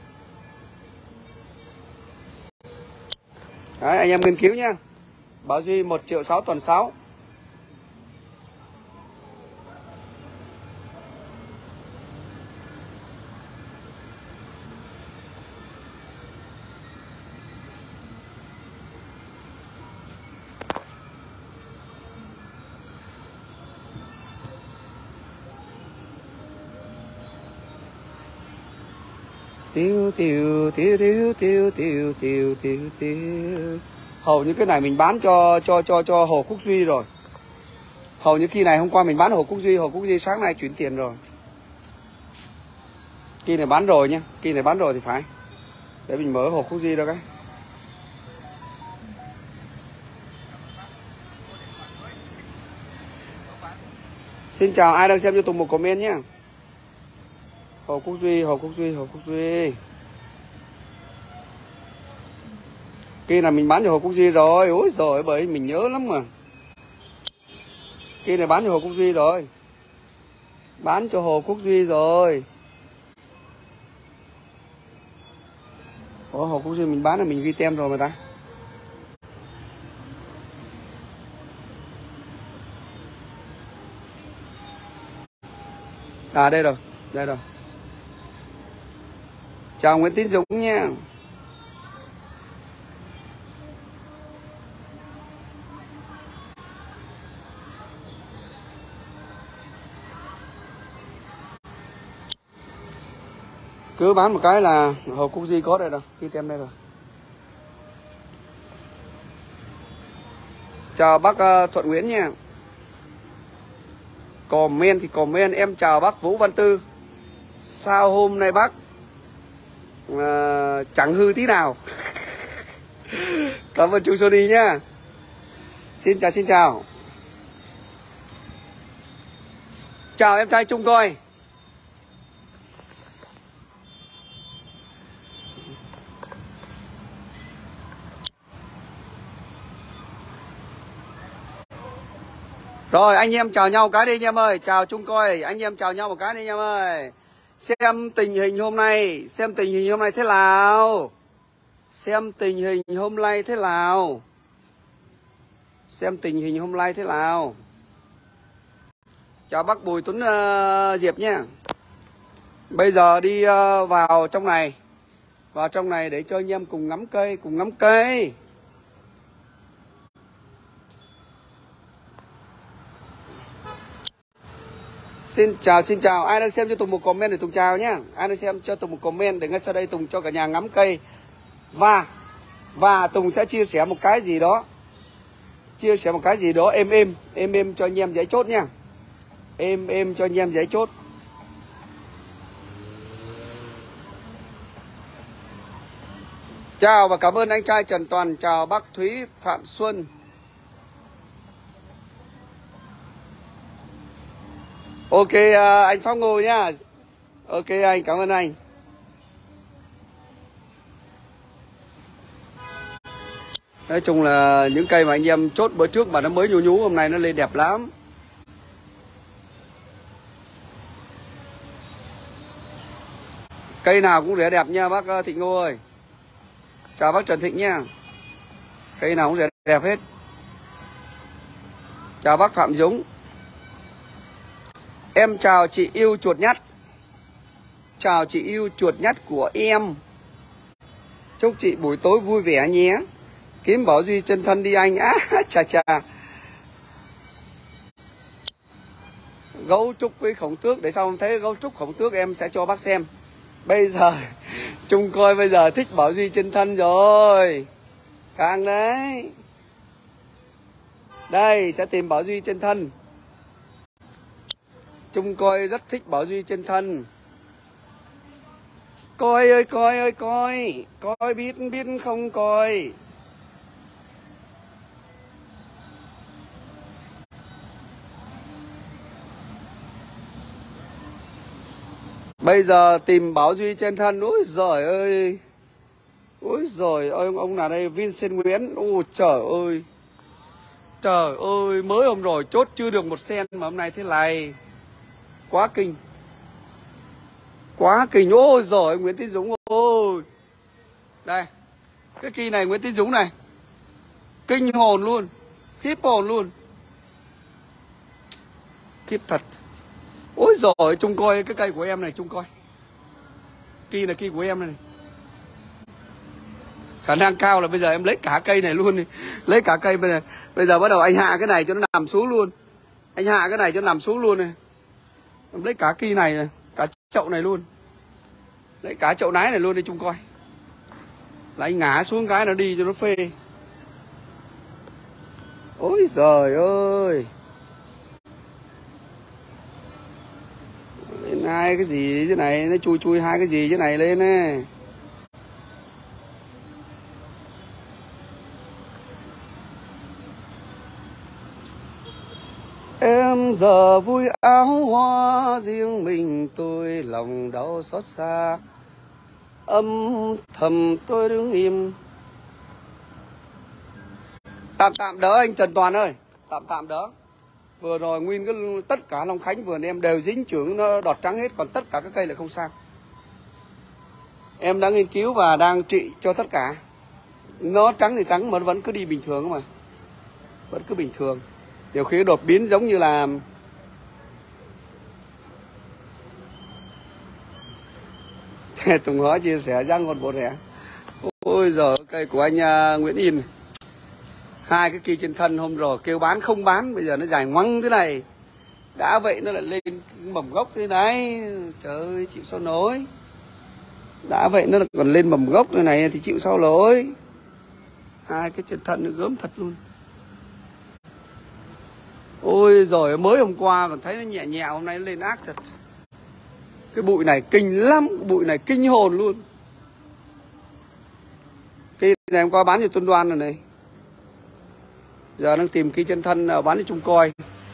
A: Đấy, anh em nghiên cứu nhá. Bảo Duy 1.600.000 toàn 6. Tiêu. Hầu như cái này mình bán cho Hồ Quốc Duy rồi. Hầu như khi này hôm qua mình bán Hồ Quốc Duy sáng nay chuyển tiền rồi. Kỳ này bán rồi nhá, kỳ này bán rồi thì phải. Để mình mở hộp thuốc gì đâu cái. Xin chào ai đang xem cho Tùng một comment nhé. Hộp Quốc Duy, hộp Quốc Duy, hộp Quốc Duy. Kia là mình bán cho hộp Quốc Duy rồi. Ôi giời, bởi mình nhớ lắm mà. Kia này bán cho hộp Quốc Duy rồi. Bán cho hộp Quốc Duy rồi. Ủa hộp Quốc Duy mình bán là mình ghi tem rồi mà ta. À đây rồi, đây rồi. Chào Nguyễn Tín Dũng nha. Cứ bán một cái là hộp Quốc Duy có đây rồi, ghi tem đây rồi. Chào bác Thuận Nguyễn nha. Comment thì comment. Em chào bác Vũ Văn Tư. Sao hôm nay bác chẳng hư tí nào. Cảm ơn chú Sony nhá. Xin chào, xin chào. Chào em trai Trung Coi. Rồi anh em chào nhau cái đi anh em ơi. Chào Trung Coi, anh em chào nhau một cái đi anh em ơi. Xem tình hình hôm nay, xem tình hình hôm nay thế nào. Xem tình hình hôm nay thế nào. Xem tình hình hôm nay thế nào. Chào bác Bùi Tuấn Diệp nha. Bây giờ đi vào trong này. Vào trong này để cho anh em cùng ngắm cây, cùng ngắm cây. Xin chào. Ai đang xem cho Tùng một comment để Tùng chào nhé. Ai đang xem cho Tùng một comment để ngay sau đây Tùng cho cả nhà ngắm cây. Và Tùng sẽ chia sẻ một cái gì đó. Chia sẻ một cái gì đó êm cho anh em dễ chốt nha. Êm cho anh em dễ chốt. Chào và cảm ơn anh trai Trần Toàn. Chào bác Thúy Phạm Xuân. Ok anh Pháp Ngô nhá. Ok anh, cảm ơn anh. Nói chung là những cây mà anh em chốt bữa trước mà nó mới nhú hôm nay nó lên đẹp lắm. Cây nào cũng rẻ đẹp nha bác Thịnh Ngô ơi. Chào bác Trần Thịnh nha. Cây nào cũng rẻ đẹp hết. Chào bác Phạm Dũng. Em chào chị yêu chuột nhắt. Chào chị yêu chuột nhắt của em. Chúc chị buổi tối vui vẻ nhé. Kiếm Bảo Duy chân thân đi anh. Chà. Gấu trúc với Khổng Tước. Để sau em thấy gấu trúc Khổng Tước em sẽ cho bác xem. Bây giờ Trung Coi bây giờ thích Bảo Duy chân thân rồi. Càng đấy. Đây sẽ tìm Bảo Duy chân thân. Trung Coi rất thích Bảo Duy chân thân. Coi ơi coi. Coi biết không coi. Bây giờ tìm Bảo Duy chân thân. Ôi giời ơi. Ôi giời ơi, ông nào đây? Vincent Nguyễn. Ôi trời ơi. Trời ơi, mới hôm rồi chốt chưa được một sen mà hôm nay thế này. Quá kinh. Quá kinh. Ôi giời, Nguyễn Tín Dũng ôi. Đây. Cái kỳ này Nguyễn Tín Dũng này. Kinh hồn luôn. Khiếp hồn luôn. Khiếp thật. Ôi giời, Trung Coi cái cây của em này, Trung Coi. Kỳ là kỳ của em này. Khả năng cao là bây giờ em lấy cả cây này luôn đi. Lấy cả cây bên này. Bây giờ bắt đầu anh hạ cái này cho nó nằm xuống luôn. Anh hạ cái này cho nó nằm xuống luôn này. Em lấy cả kỳ này, cả chậu này luôn. Lấy cả chậu nái này luôn đi Trung Coi. Là anh ngã xuống cái nó đi cho nó phê. Ôi giời ơi. Hai cái gì thế này, nó chui hai cái gì thế này lên nè. giờ vui áo hoa, riêng mình tôi lòng đau xót xa. Âm thầm tôi đứng im. Tạm đỡ anh Trần Toàn ơi, tạm đỡ. Vừa rồi nguyên cái tất cả Long Khánh vườn em đều dính chưởng nó đọt trắng hết, còn tất cả các cây lại không sao. Em đã nghiên cứu và đang trị cho tất cả. Nó trắng thì trắng mà nó vẫn cứ đi bình thường mà. Vẫn cứ bình thường. Nhiều khi đột biến giống như là Tùng Hóa chia sẻ răng còn bột rẻ. Ôi giời, cây của anh Nguyễn In. Hai cái kia trên thân hôm rồi kêu bán không bán, bây giờ nó dài ngoăng thế này. Đã vậy nó lại lên mầm gốc thế này. Trời ơi, chịu sao nổi. Đã vậy nó còn lên mầm gốc thế này thì chịu sao nổi. Hai cái trên thân nó gớm thật luôn. Ôi giời, mới hôm qua còn thấy nó nhẹ nhẹ, hôm nay nó lên ác thật. Cái bụi này kinh lắm, bụi này kinh hồn luôn. Cái này hôm qua bán cho Tuân Đoan rồi này. Giờ đang tìm cái chân thân bán cho Trung Coi.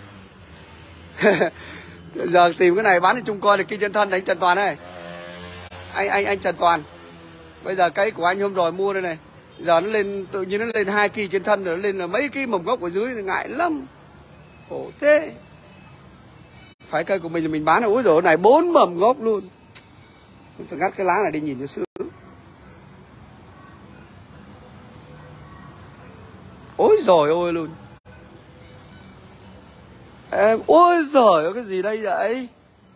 A: Giờ tìm cái này bán cho Trung Coi thì cái chân thân đấy anh Trần Toàn này. Anh Trần Toàn. Bây giờ cây của anh hôm rồi mua đây này. Giờ nó lên, tự nhiên nó lên 2 kỳ trên thân rồi, nó lên là mấy cái mầm gốc ở dưới, ngại lắm. Khổ thế. Phải cây của mình là mình bán rồi, ôi dồi này 4 mầm gốc luôn. Mình phải ngắt cái lá này đi nhìn cho sướng. Ôi giời ơi luôn. Em, ôi giời ơi, cái gì đây vậy?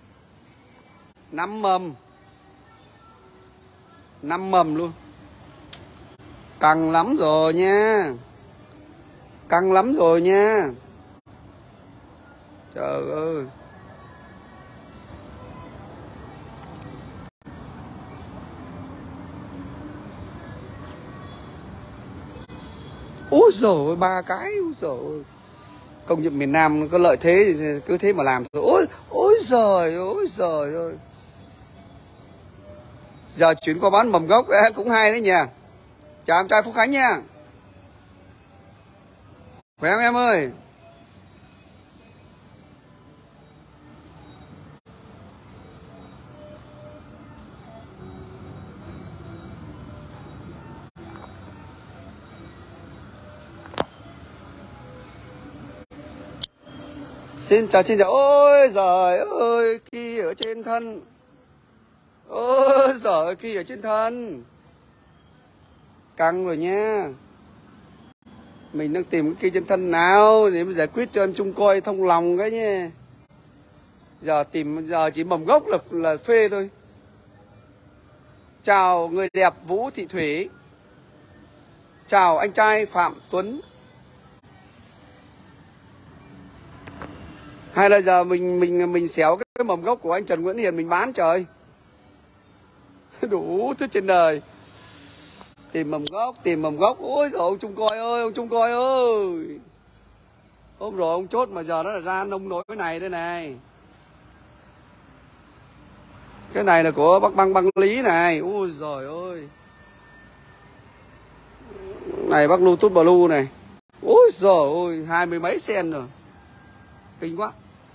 A: 5 mầm. 5 mầm luôn. Căng lắm rồi nha. Căng lắm rồi nha. Trời ơi. Ôi giời ơi, 3 cái. Ôi giời ơi. Công nhận miền Nam có lợi thế thì cứ thế mà làm thôi. Ôi giời ơi. Giờ chuyển qua bán mầm gốc cũng hay đấy nha. Chào em trai Phúc Khánh nha. Khỏe không em ơi? Xin chào. Ôi giời ơi, kia ở trên thân. Ôi giời ơi, kia ở trên thân. Căng rồi nha. Mình đang tìm cái kia trên thân nào để mà giải quyết cho em Trung Coi thông lòng cái nha. Giờ chỉ mầm gốc là phê thôi. Chào người đẹp Vũ Thị Thủy. Chào anh trai Phạm Tuấn. Hay là giờ mình xéo cái mầm gốc của anh Trần Nguyễn Hiền mình bán trời. Đủ thứ trên đời. Tìm mầm gốc. Ôi giời, ông Trung Coi ơi. Hôm rồi ông chốt mà giờ nó là ra nông nổi cái này đây này. Cái này là của bác Băng Lý này. Ôi giời ơi. Này bác Bluetooth Blue này. Ôi giời ơi, 20 mấy sen rồi. Kinh quá.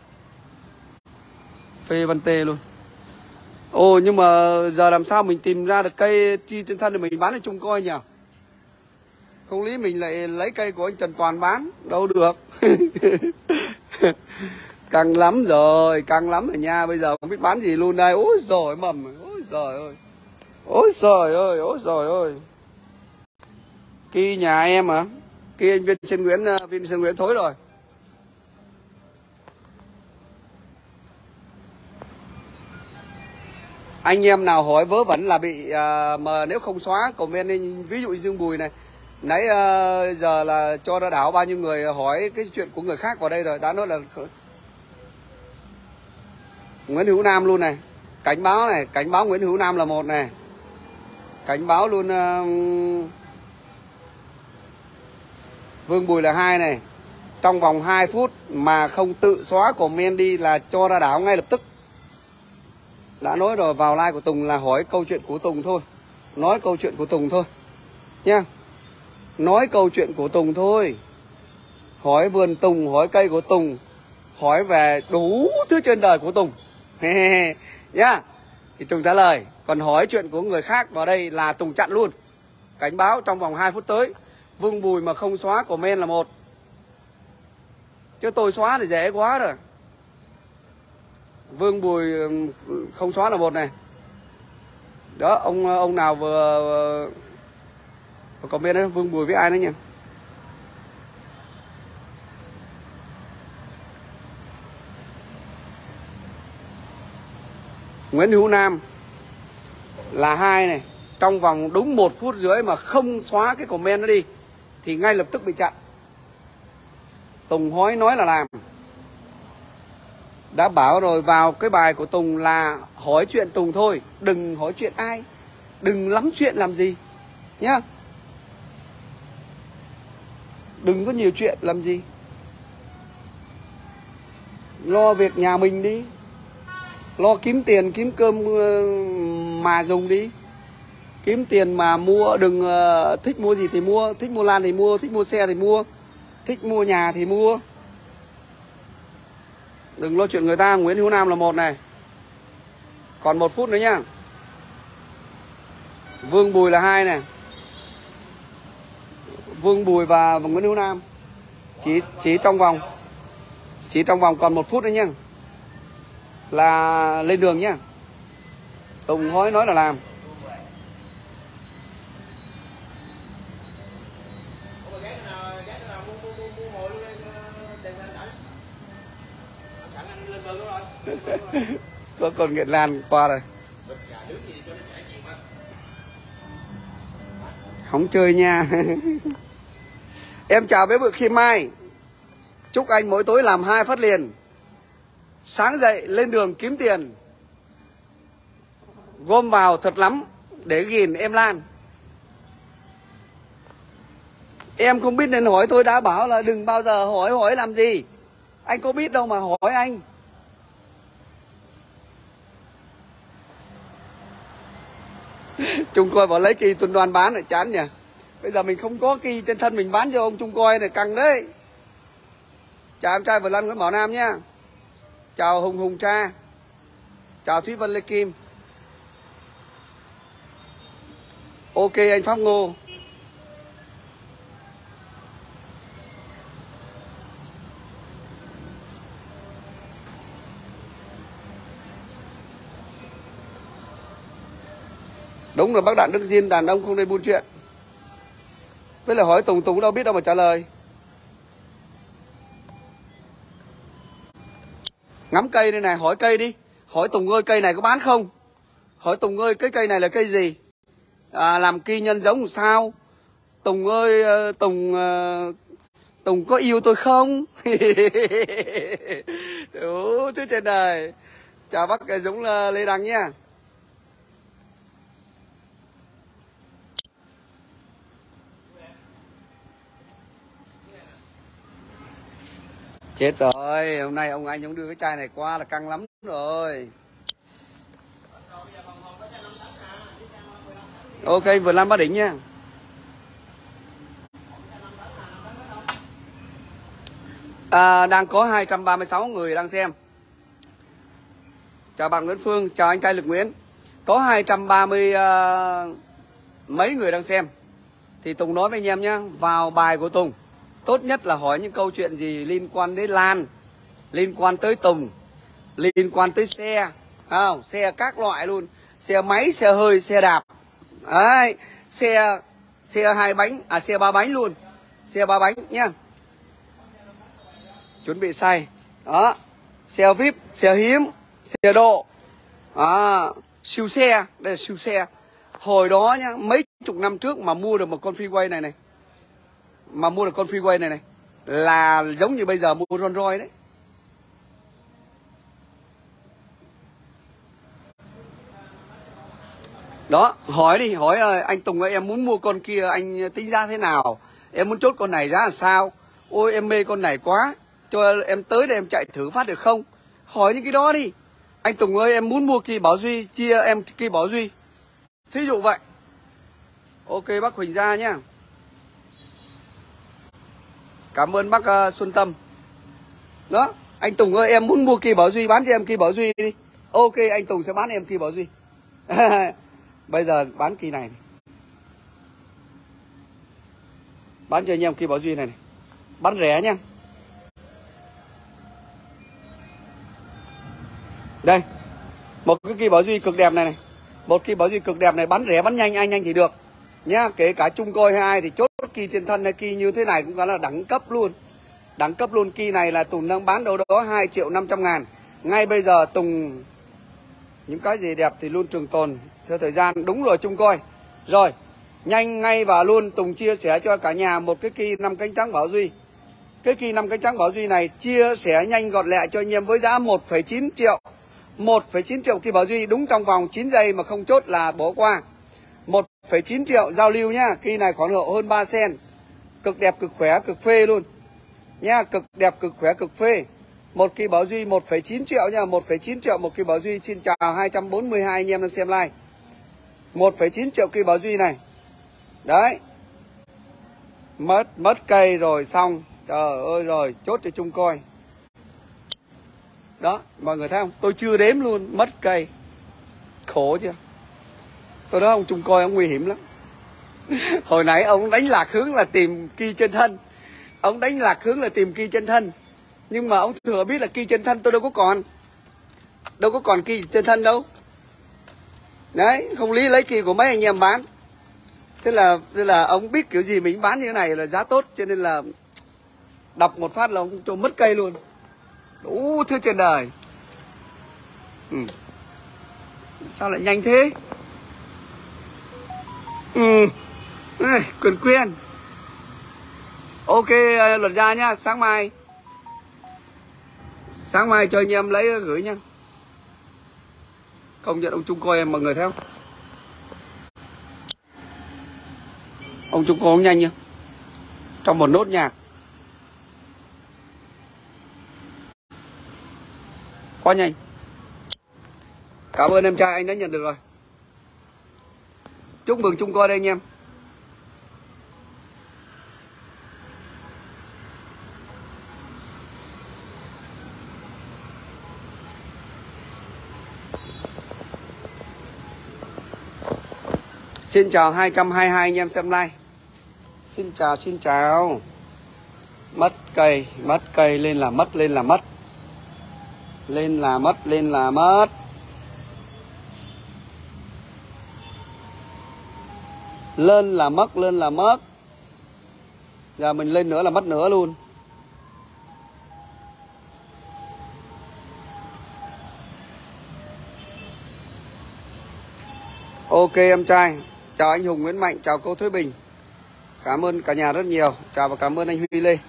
A: Phê Văn Tê luôn. Ồ, nhưng mà giờ làm sao mình tìm ra được cây chi trên thân thì mình bán cho Trung Coi nhỉ? Không lý mình lại lấy cây của anh Trần Toàn bán. Đâu được. Căng lắm rồi nha. Bây giờ không biết bán gì luôn đây. Ôi giời mầm. Ôi giời ơi. Kỳ nhà em hả? Kỳ anh Viên Sơn Nguyễn thối rồi. Anh em nào hỏi vớ vẩn là bị mà nếu không xóa comment đi, ví dụ Dương Bùi này. Nãy giờ là cho ra đảo bao nhiêu người hỏi cái chuyện của người khác vào đây rồi. Đã nói là Nguyễn Hữu Nam luôn này. Cảnh báo Nguyễn Hữu Nam là 1 này. Cảnh báo luôn Vương Bùi là 2 này. Trong vòng 2 phút mà không tự xóa comment đi là cho ra đảo ngay lập tức. Đã nói rồi, vào live của Tùng là hỏi câu chuyện của Tùng thôi. Nói câu chuyện của Tùng thôi nha. Nói câu chuyện của Tùng thôi. Hỏi vườn Tùng, hỏi cây của Tùng. hỏi về đủ thứ trên đời của Tùng nhá, thì Tùng trả lời. Còn hỏi chuyện của người khác vào đây là Tùng chặn luôn. Cảnh báo trong vòng 2 phút tới Vương Bùi mà không xóa comment là một, chứ tôi xóa thì dễ quá rồi. Vương Bùi không xóa là một này. Đó, ông nào vừa comment đấy, Vương Bùi với ai nữa nhỉ? Nguyễn Hữu Nam là 2 này. Trong vòng đúng 1 phút rưỡi mà không xóa cái comment nó đi thì ngay lập tức bị chặn. Tùng hói nói là làm. Đã bảo rồi, vào cái bài của Tùng là hỏi chuyện Tùng thôi, đừng hỏi chuyện ai, đừng lắm chuyện làm gì nhá. Đừng có nhiều chuyện làm gì, lo việc nhà mình đi, lo kiếm tiền kiếm cơm mà dùng đi, kiếm tiền mà mua. Đừng thích mua gì thì mua, thích mua lan thì mua, thích mua xe thì mua, thích mua nhà thì mua, đừng lo chuyện người ta. Nguyễn Hữu Nam là một này. Còn 1 phút nữa nhá. Vương Bùi là 2 này. Vương Bùi và Nguyễn Hữu Nam chỉ trong vòng còn 1 phút nữa nhá, là lên đường nhá. Tùng hói nói là làm. Có con nghiện lan qua rồi, không chơi nha. Em chào bé Bự Khiêm Mai, chúc anh mỗi tối làm 2 phát liền, sáng dậy lên đường kiếm tiền, gom vào thật lắm để gìn em Lan. Em không biết nên hỏi, tôi đã bảo là đừng bao giờ hỏi làm gì. Anh có biết đâu mà hỏi anh. Trung Coi bảo lấy kỳ tuần đoàn bán lại chán nhỉ. Bây giờ mình không có kỳ trên thân mình bán cho ông Trung Coi này căng đấy. Chào em trai Vừa Lân Nguyễn Bảo Nam nhá. Chào Hùng Hùng Cha. Chào Thúy Vân Lê Kim. Ok anh Pháp Ngô. Đúng rồi bác Đặng Đức Diên, đàn ông không nên buôn chuyện. Với lại hỏi Tùng đâu biết đâu mà trả lời. Ngắm cây đây này, hỏi cây đi. Hỏi Tùng ơi cây này có bán không? Hỏi Tùng ơi cái cây này là cây gì? Làm kỳ nhân giống sao? Tùng ơi Tùng có yêu tôi không? Đủ chứ trên đời. Chào bác Dũng Lê Đăng nha. Chết rồi, hôm nay ông anh đưa cái chai này qua là căng lắm rồi. Ok, vừa Lan Bá Đỉnh nha. Đang có 236 người đang xem. Chào bạn Nguyễn Phương, chào anh trai Lực Nguyễn. Có 230 mấy người đang xem. Thì Tùng nói với anh em nhé, vào bài của Tùng tốt nhất là hỏi những câu chuyện gì liên quan đến Lan, liên quan tới Tùng, liên quan tới xe, không? Xe các loại luôn, xe máy, xe hơi, xe đạp. Đấy, xe 2 bánh, xe 3 bánh luôn, xe 3 bánh nhá. Chuẩn bị xay. Đó, xe VIP, xe hiếm, xe độ. Siêu xe, đây là siêu xe. Hồi đó nhá, mấy chục năm trước mà mua được một con Freeway này này, mà mua được con Freeway này này là giống như bây giờ mua Rolls Royce đấy. Đó, hỏi đi, hỏi anh Tùng ơi em muốn mua con kia anh tính giá thế nào? Em muốn chốt con này giá là sao? Ôi em mê con này quá, cho em tới đây em chạy thử phát được không? Hỏi những cái đó đi. Anh Tùng ơi em muốn mua Kỳ Bảo Duy, chia em Kỳ Bảo Duy. Thí dụ vậy. Ok bác Huỳnh Gia nhá. Cảm ơn bác Xuân Tâm. Đó, Anh Tùng ơi, em muốn mua Kỳ Bảo Duy, bán cho em Kỳ Bảo Duy đi. Ok, anh Tùng sẽ bán em Kỳ Bảo Duy. Bây giờ bán Kỳ này, bán cho anh em Kỳ Bảo Duy này, bán rẻ nha. Đây, một cái Kỳ Bảo Duy cực đẹp này, một Kỳ Bảo Duy cực đẹp này, bán rẻ bán nhanh, anh nhanh thì được nhá. Kể cả chung coi hay ai thì chốt Kỳ trên thân hay Kỳ như thế này cũng là đẳng cấp luôn. Đẳng cấp luôn. Kỳ này là Tùng đang bán đâu đó 2.500.000. Ngay bây giờ Tùng những cái gì đẹp thì luôn trường tồn theo thời gian. Đúng rồi chung coi. Rồi, nhanh ngay và luôn Tùng chia sẻ cho cả nhà một cái Kỳ 5 cánh trắng Bảo Duy. Cái Kỳ 5 cánh trắng Bảo Duy này chia sẻ nhanh gọn lẹ cho anh em với giá 1,9 triệu. 1,9 triệu Kỳ Bảo Duy, đúng trong vòng 9 giây mà không chốt là bỏ qua. 1,9 triệu giao lưu nhá. Kỳ này khoảng độ hơn 3 sen. Cực đẹp, cực khỏe, cực phê luôn nha. Cực đẹp, cực khỏe, cực phê. Một Kỳ Bảo Duy 1,9 triệu nha. 1,9 triệu một Kỳ Bảo Duy. Xin chào 242 anh em đang xem live. 1,9 triệu Kỳ Bảo Duy này. Đấy. Mất cây rồi xong. Trời ơi rồi, chốt cho chung coi. Đó, mọi người thấy không? Tôi chưa đếm luôn, mất cây. Khổ chưa? Tôi nói ông chung coi ông nguy hiểm lắm. Hồi nãy ông đánh lạc hướng là tìm Kỳ trên thân. Ông đánh lạc hướng là tìm Kỳ trên thân. Nhưng mà ông thừa biết là Kỳ trên thân tôi đâu có còn. Đâu có còn Kỳ trên thân đâu. Đấy, không lý lấy Kỳ của mấy anh em bán. Thế là ông biết kiểu gì mình bán như thế này là giá tốt. Cho nên là đọc một phát là ông cho mất cây luôn. Đủ thứ trên đời. Sao lại nhanh thế? Quyền quyền. Ok luật gia nhá. Sáng mai cho anh em lấy gửi nha. Công nhận ông Trung coi em mọi người thấy không? Ông Trung coi ông nhanh nhá. Trong một nốt nhạc. Quá nhanh. Cảm ơn em trai, anh đã nhận được rồi. Chúc mừng Trung coi đây anh em. Xin chào 222 anh em xem live. Xin chào. Mất cây, lên là mất. Lên là mất. Lên là mất. Giờ mình lên nữa là mất nữa luôn. Ok em trai. Chào anh Hùng Nguyễn Mạnh, chào cô Thúy Bình. Cảm ơn cả nhà rất nhiều. Chào và cảm ơn anh Huy Lê.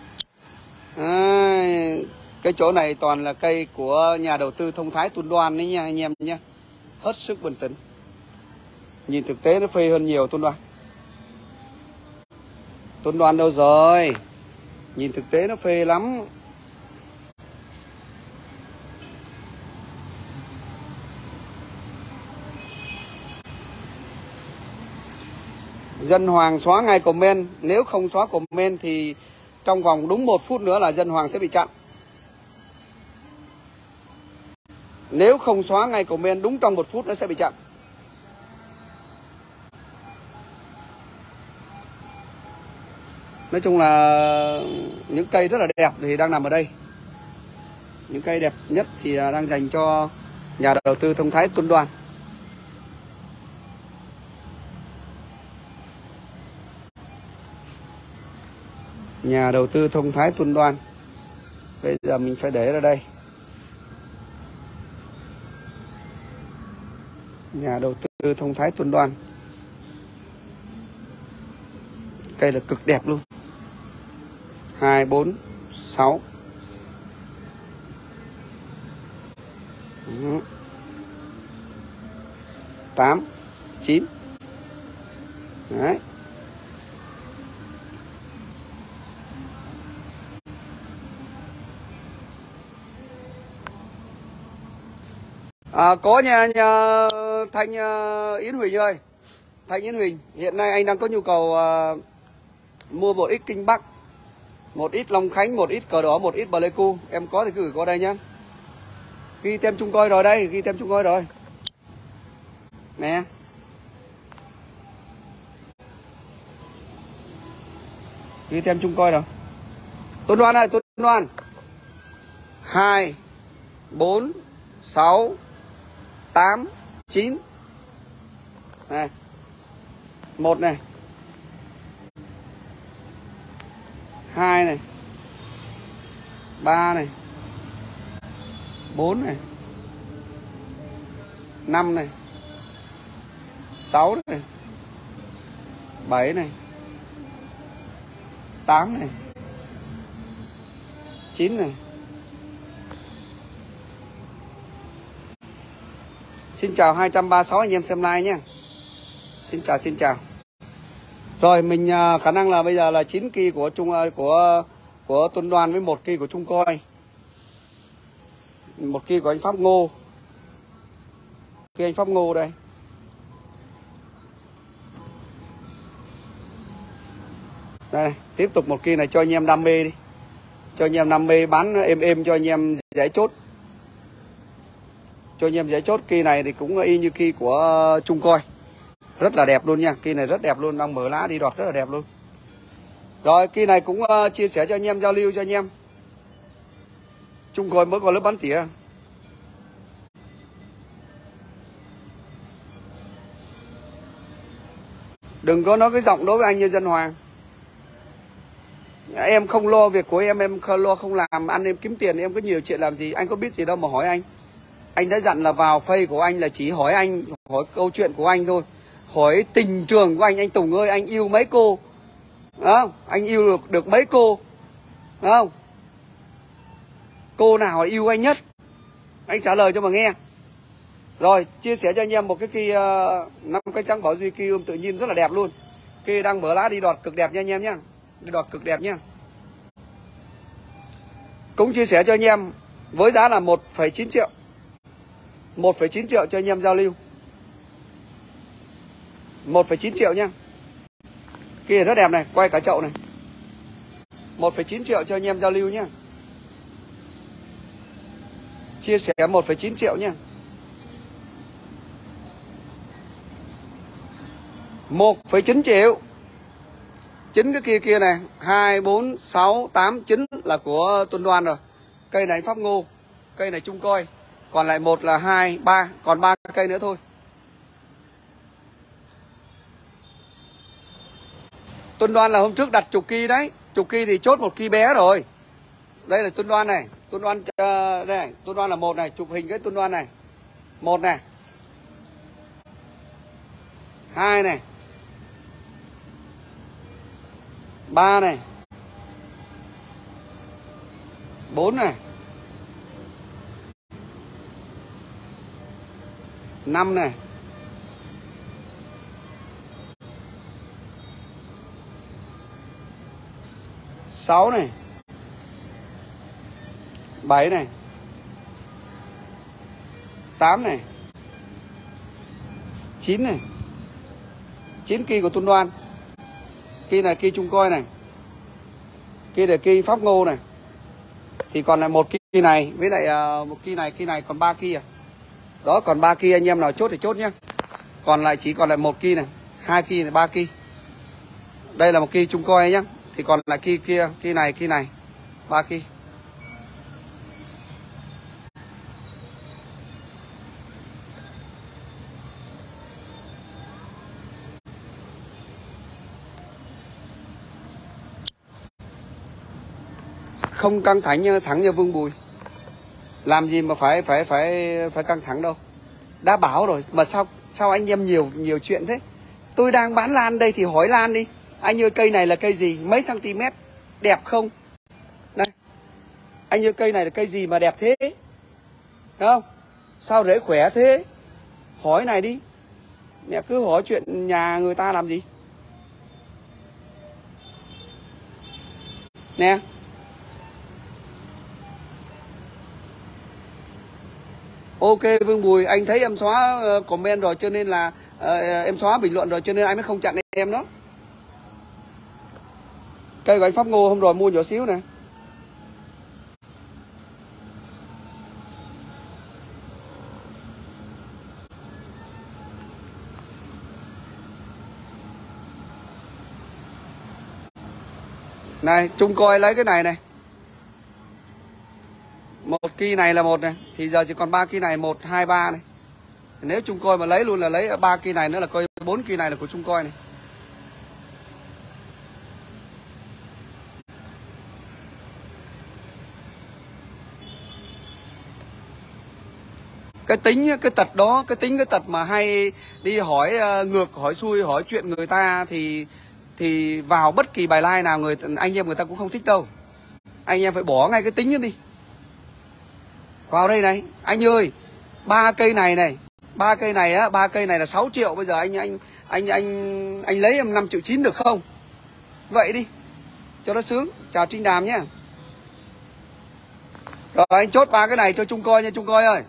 A: Cái chỗ này toàn là cây của nhà đầu tư thông thái Tuấn Đoan đấy nha anh em nhé. Hết sức bình tĩnh. Nhìn thực tế nó phê hơn nhiều Tuấn Đoan. Tuấn Đoan đâu rồi? Nhìn thực tế nó phê lắm. Dân Hoàng xóa ngay comment. Nếu không xóa comment thì trong vòng đúng 1 phút nữa là Dân Hoàng sẽ bị chặn. Nếu không xóa ngay comment đúng trong 1 phút nó sẽ bị chặn. Nói chung là những cây rất là đẹp thì đang nằm ở đây. Những cây đẹp nhất thì đang dành cho nhà đầu tư thông thái Tuấn Đoan. Nhà đầu tư thông thái Tuấn Đoan. Bây giờ mình phải để ra đây. Nhà đầu tư thông thái Tuấn Đoan. Cây là cực đẹp luôn. 2, 4, 6. 8, 9. Đấy. Có nhà Thanh Yến Huỳnh ơi. Thanh Yến Huỳnh, hiện nay anh đang có nhu cầu mua một ít kinh Bắc. một ít Long Khánh, một ít cờ đỏ, một ít Pleiku. Em có thì cứ gửi qua đây nhá. Ghi tem Trung Coi rồi đây, ghi tem Trung Coi rồi. Nè. Ghi tem Trung Coi rồi. Tuấn Đoan ơi, Tuấn Đoan. 2 4 6 8 9. Này. 1 này. 2 này. 3 này. 4 này. 5 này. 6 này. 7 này. 8 này. 9 này. Xin chào 236 anh em xem live nhé. Xin chào, xin chào. Rồi mình khả năng là bây giờ là 9 kỳ của của Tuấn Đoan với 1 kỳ của Trung Coi. 1 kỳ của anh Pháp Ngô. Kỳ anh Pháp Ngô đây. Đây này, tiếp tục 1 kỳ này cho anh em đam mê đi. Cho anh em đam mê bán êm cho anh em dễ chốt. Cho anh em dễ chốt. Kỳ này thì cũng y như kỳ của Trung Coi. Rất là đẹp luôn nha. Kỳ này rất đẹp luôn. Đang mở lá đi đọt rất là đẹp luôn. Rồi kỳ này cũng chia sẻ cho anh em, giao lưu cho anh em. Trung Coi mới có lớp bán tỉa. Đừng có nói cái giọng đối với anh như Dân Hoàng. Em không lo việc của em không lo không làm ăn, em kiếm tiền, em có nhiều chuyện làm gì. Anh có biết gì đâu mà hỏi anh. Anh đã dặn là vào face của anh là chỉ hỏi anh, hỏi câu chuyện của anh thôi. Hỏi tình trường của anh Tùng ơi, anh yêu mấy cô? Không? Anh yêu được mấy cô? Không? Cô nào yêu anh nhất? Anh trả lời cho mà nghe. Rồi, chia sẻ cho anh em một cái kỳ 5 cánh trắng Bảo Duy, kỳ tự nhiên rất là đẹp luôn. Kỳ đang mở lá đi đọt cực đẹp nha anh em nhé. Đi đọt cực đẹp nhá. Cũng chia sẻ cho anh em với giá là 1,9 triệu. 1,9 triệu cho anh em giao lưu. 1,9 triệu nhá. Kia rất đẹp này, quay cả chậu này. 1,9 triệu cho anh em giao lưu nhá. Chia sẻ 1,9 triệu nhá. 1,9 triệu. 9 cái kia này, 2 4 6 8 9 là của Tuấn Đoan rồi. Cây này Pháp Ngô, cây này Trung Coi. Còn lại 1 là 2 3, còn 3 cây nữa thôi. Tuấn Đoan là hôm trước đặt chục kỳ đấy. Chục kỳ thì chốt 1 kỳ bé rồi. Đây là Tuấn Đoan này. Tuấn Đoan đây này. Tuấn Đoan là 1 này. Chụp hình cái Tuấn Đoan này. 1 này. 2 này. 3 này. 4 này. 5 này. 6 này. 7 này. 8 này. 9 này. 9 kỳ của Tuấn Đoan. Kỳ này kỳ Trung Coi này. Kỳ là kỳ Pháp Ngô này. Thì còn lại 1 kỳ này với lại một kỳ này còn 3 kỳ à. Đó, còn 3 kỳ anh em nào chốt thì chốt nhá. Còn lại chỉ còn lại 1 kỳ này, 2 kỳ này, 3 kỳ. Đây là 1 kỳ Trung Coi nhá. Thì còn lại kỳ kia, kỳ này, 3 kỳ. Không căng thẳng như Vương Bùi. Làm gì mà phải căng thẳng đâu. Đã bảo rồi mà sao anh em nhiều chuyện thế. Tôi đang bán lan đây thì hỏi lan đi. Anh ơi cây này là cây gì? Mấy cm? Đẹp không? Đây. Anh ơi cây này là cây gì mà đẹp thế? Đúng không? Sao rễ khỏe thế? Hỏi này đi. Mẹ cứ hỏi chuyện nhà người ta làm gì? Nè. Ok Vương Bùi, anh thấy em xóa comment rồi cho nên là em xóa bình luận rồi cho nên anh mới không chặn em đó. Cây của anh Pháp Ngô hôm rồi mua nhỏ xíu này. Này, chung coi lấy cái này này. Một kỳ này là một này, thì giờ chỉ còn 3 kỳ này, 1 2 3 này. Nếu chung coi mà lấy luôn là lấy 3 kỳ này nữa là coi 4 kỳ này là của chung coi này. Cái tính cái tật đó, cái tính cái tật mà hay đi hỏi ngược hỏi xuôi hỏi chuyện người ta thì vào bất kỳ bài live nào anh em người ta cũng không thích đâu. Anh em phải bỏ ngay cái tính đó đi. Vào đây này, anh ơi, 3 cây này này, 3 cây này á, 3 cây này là 6 triệu, bây giờ anh lấy em 5,9 triệu được không? Vậy đi, cho nó sướng. Chào Trinh Đàm nhá. Rồi anh chốt 3 cái này cho chung coi nha, chung coi ơi.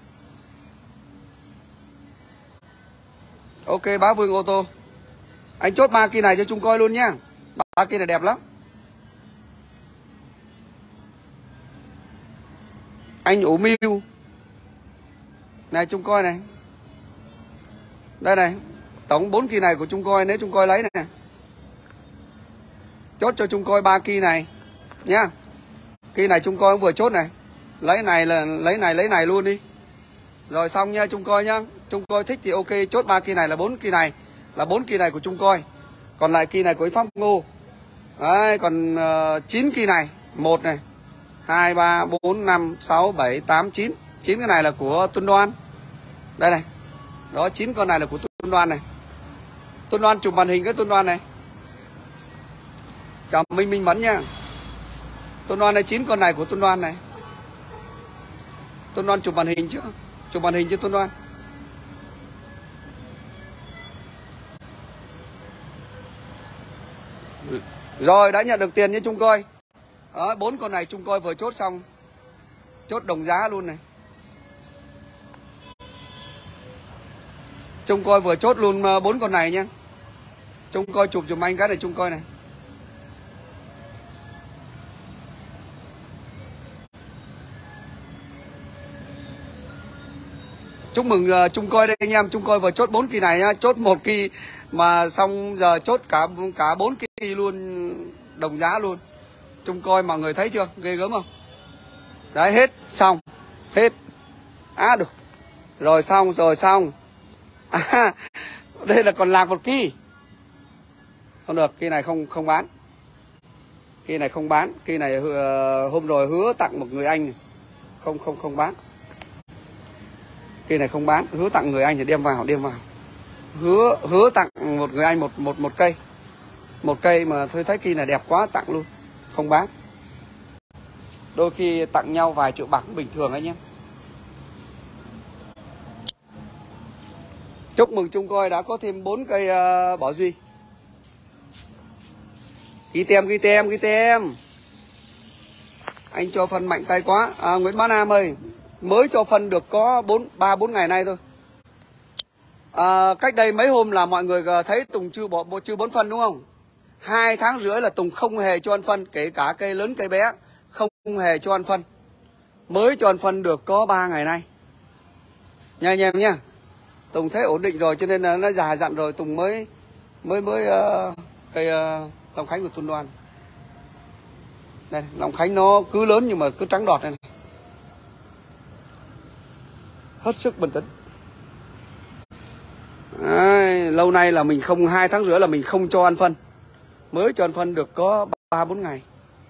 A: Ok, Bá Vương ô tô. Anh chốt 3 cây này cho chung coi luôn nhá. 3 cây này đẹp lắm. Anh ủ mưu. Này chung coi này. Đây này, tổng 4 kỳ này của chung coi, nếu chung coi lấy này. Chốt cho chung coi 3 kỳ này nhá. Kỳ này chung coi vừa chốt này. Lấy này là lấy này luôn đi. Rồi xong nha chung coi nhá. Chung coi thích thì ok, chốt 3 kỳ này là 4 kỳ này, là 4 kỳ này của chung coi. Còn lại kỳ này của anh Pháp Ngô. Đấy, còn 9 kỳ này, 1 này, 2 3 4 5 6 7 8 9. 9 cái này là của Tuân Đoan. Đây này. Đó, 9 con này là của Tuân Đoan này. Tuân Đoan chụp màn hình cái Tuân Đoan này. Chào Minh Mẫn nha. Tuân Đoan này, 9 con này của Tuân Đoan này. Tuân Đoan chụp màn hình chưa? Chụp màn hình cho Tuân Đoan. Rồi, đã nhận được tiền như chung coi. Đó, 4 con này chung coi vừa chốt xong. Chốt đồng giá luôn này. Chung coi vừa chốt luôn 4 con này nhá. Chung coi chụp giùm anh cái này chung coi này. Chúc mừng chung coi đây anh em, chung coi vừa chốt 4 kỳ này nhá, chốt 1 kỳ mà xong giờ chốt cả 4 kỳ luôn, đồng giá luôn. Chung coi mọi người thấy chưa, ghê gớm không? Đấy, hết xong, hết. Được. Rồi xong, đây là còn lạc 1 kỳ. Không được, kỳ này không bán. Kỳ này không bán, kỳ này hôm rồi hứa tặng một người anh này. Không bán. Cây này không bán, hứa tặng người anh thì đem vào. Hứa tặng một người anh một cây. Một cây mà tôi thấy cây này đẹp quá tặng luôn, không bán. Đôi khi tặng nhau vài triệu bạc cũng bình thường anh em. Chúc mừng chung coi đã có thêm 4 cây Bảo Duy. Ghi tem. Anh cho phân mạnh tay quá. Nguyễn Bá Nam ơi, mới cho phân được có 3-4 ngày nay thôi. Cách đây mấy hôm là mọi người thấy Tùng chưa bón phân đúng không? 2 tháng rưỡi là Tùng không hề cho ăn phân, kể cả cây lớn cây bé không hề cho ăn phân. Mới cho ăn phân được có 3 ngày nay. Nha anh em nhá. Tùng thấy ổn định rồi cho nên là nó già dặn rồi, Tùng mới cây Long Khánh của Tuân Đoan. Đây, Long Khánh nó cứ lớn nhưng mà cứ trắng đọt này. Hết sức bình tĩnh. Lâu nay là mình không, 2 tháng rưỡi là mình không cho ăn phân. Mới cho ăn phân được có 3-4 ngày.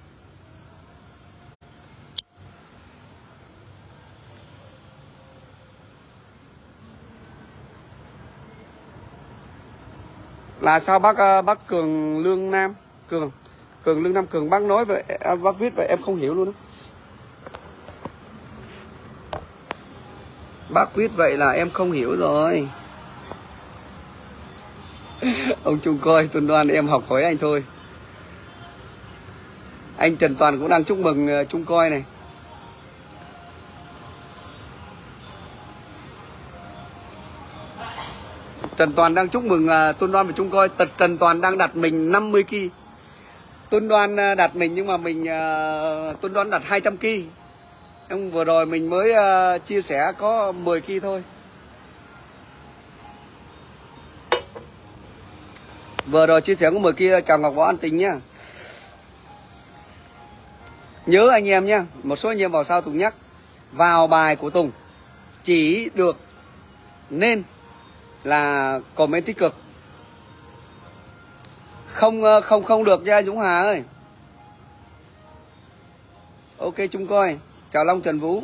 A: Là sao bác Cường Lương Nam, Cường Lương Nam, Cường bác nói vậy, bác viết vậy em không hiểu luôn đó. Bác viết vậy là em không hiểu rồi. Ông chung coi Tuân Đoan em học hỏi anh thôi. Anh Trần Toàn cũng đang chúc mừng chung coi này. Trần Toàn đang chúc mừng Tuân Đoan và chung coi. Trần Toàn đang đặt mình 50 kỳ. Tuấn Đoan đặt mình, nhưng mà mình Tuấn Đoan đặt 200 kg. Nhưng vừa rồi mình mới chia sẻ có 10 kg thôi. Vừa rồi chia sẻ có 10 kg. Chào Ngọc Võ An Tình nhá. Nhớ anh em nhá, một số anh em vào sau Tùng nhắc, vào bài của Tùng chỉ được nên là comment tích cực, không được nha Dũng Hà ơi. Ok chúng coi. Chào Long Trần Vũ.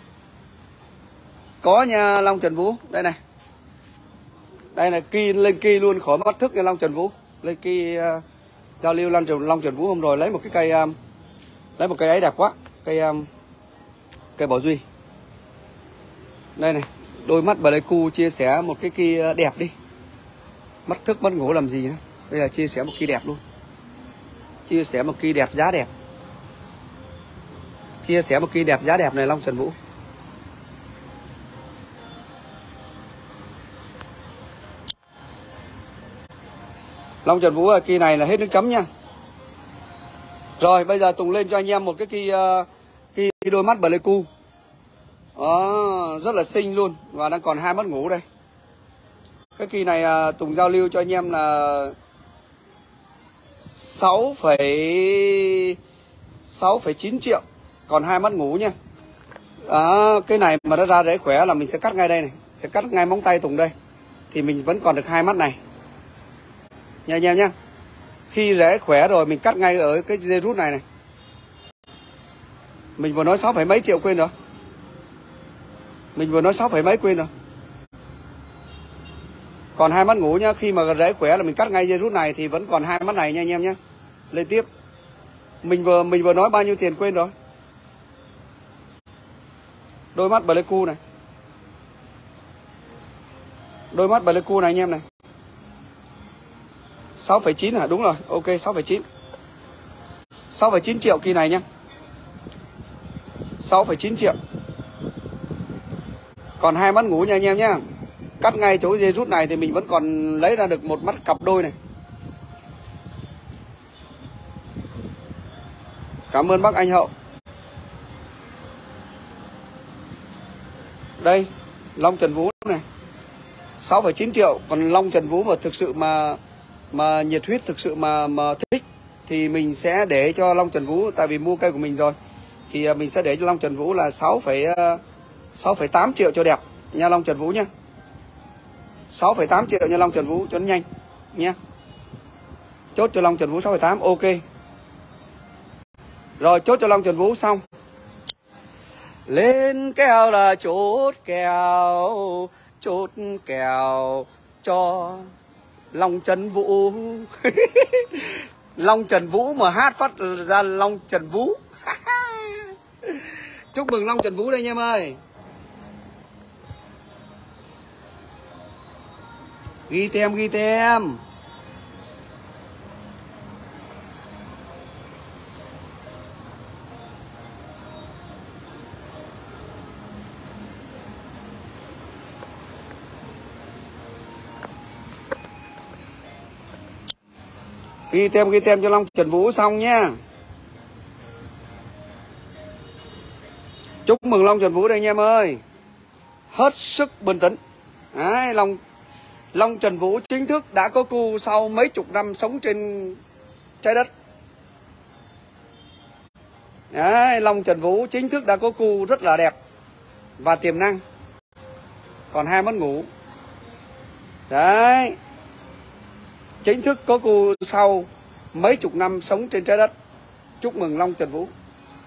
A: Có nha Long Trần Vũ. Đây này. Đây là lên kia luôn khỏi mất thức nha Long Trần Vũ. Lên kia giao lưu Long Trần Vũ hôm rồi lấy một cái cây lấy một cây ấy đẹp quá. Cây Bảo Duy. Đây này. Đôi mắt Pleiku chia sẻ một cái kia đẹp đi. Mất thức mất ngủ làm gì nữa. Bây giờ chia sẻ một kia đẹp luôn. Chia sẻ một kia đẹp giá đẹp. Chia sẻ một kia đẹp giá đẹp này Long Trần Vũ. Long Trần Vũ kỳ này là hết nước chấm nha. Rồi bây giờ Tùng lên cho anh em một cái đôi mắt Pleiku. Rất là xinh luôn. Và đang còn 2 mắt ngủ đây. Cái kỳ này Tùng giao lưu cho anh em là 6,9 triệu. Còn 2 mắt ngủ nha. Cái này mà nó ra rễ khỏe là mình sẽ cắt ngay đây này. Sẽ cắt ngay móng tay Tùng đây. Thì mình vẫn còn được 2 mắt này nha anh em nhé. Khi rễ khỏe rồi mình cắt ngay ở cái dây rút này này. Mình vừa nói 6 mấy triệu quên rồi. Mình vừa nói 6 mấy quên rồi. Còn 2 mắt ngủ nhá. Khi mà rễ khỏe là mình cắt ngay dây rút này thì vẫn còn 2 mắt này nha anh em nhé. Lên tiếp. Mình vừa nói bao nhiêu tiền quên rồi. Đôi mắt Pleiku này. Đôi mắt Pleiku này anh em này. 6,9 hả? Đúng rồi. Ok 6,9. 6,9 triệu kỳ này nhá. 6,9 triệu. Còn 2 mắt ngủ nha anh em nhá. Cắt ngay chỗ dây rút này thì mình vẫn còn lấy ra được một mắt cặp đôi này. Cảm ơn bác Anh Hậu. Đây, Long Trần Vũ này. 6,9 triệu. Còn Long Trần Vũ mà thực sự mà nhiệt huyết, thực sự mà thích thì mình sẽ để cho Long Trần Vũ, tại vì mua cây của mình rồi thì mình sẽ để cho Long Trần Vũ là 6,8 triệu cho đẹp nha Long Trần Vũ nhá. 6,8 triệu nha Long Trần Vũ cho nó nhanh nha. Chốt cho Long Trần Vũ 6,8. Ok. Rồi chốt cho Long Trần Vũ xong. Lên kèo là chốt kèo cho Long Trần Vũ. Long Trần Vũ mà hát phát ra Long Trần Vũ. Chúc mừng Long Trần Vũ đây nha em ơi. Ghi tem. Ghi tem cho Long Trần Vũ xong nhá. Chúc mừng Long Trần Vũ đây nha em ơi. Hết sức bình tĩnh. Đấy, Long Trần Vũ chính thức đã có cu sau mấy chục năm sống trên trái đất. Đấy, Long Trần Vũ chính thức đã có cu rất là đẹp và tiềm năng. Còn 2 mắt ngủ. Đấy. Chính thức có cu sau mấy chục năm sống trên trái đất. Chúc mừng Long Trần Vũ.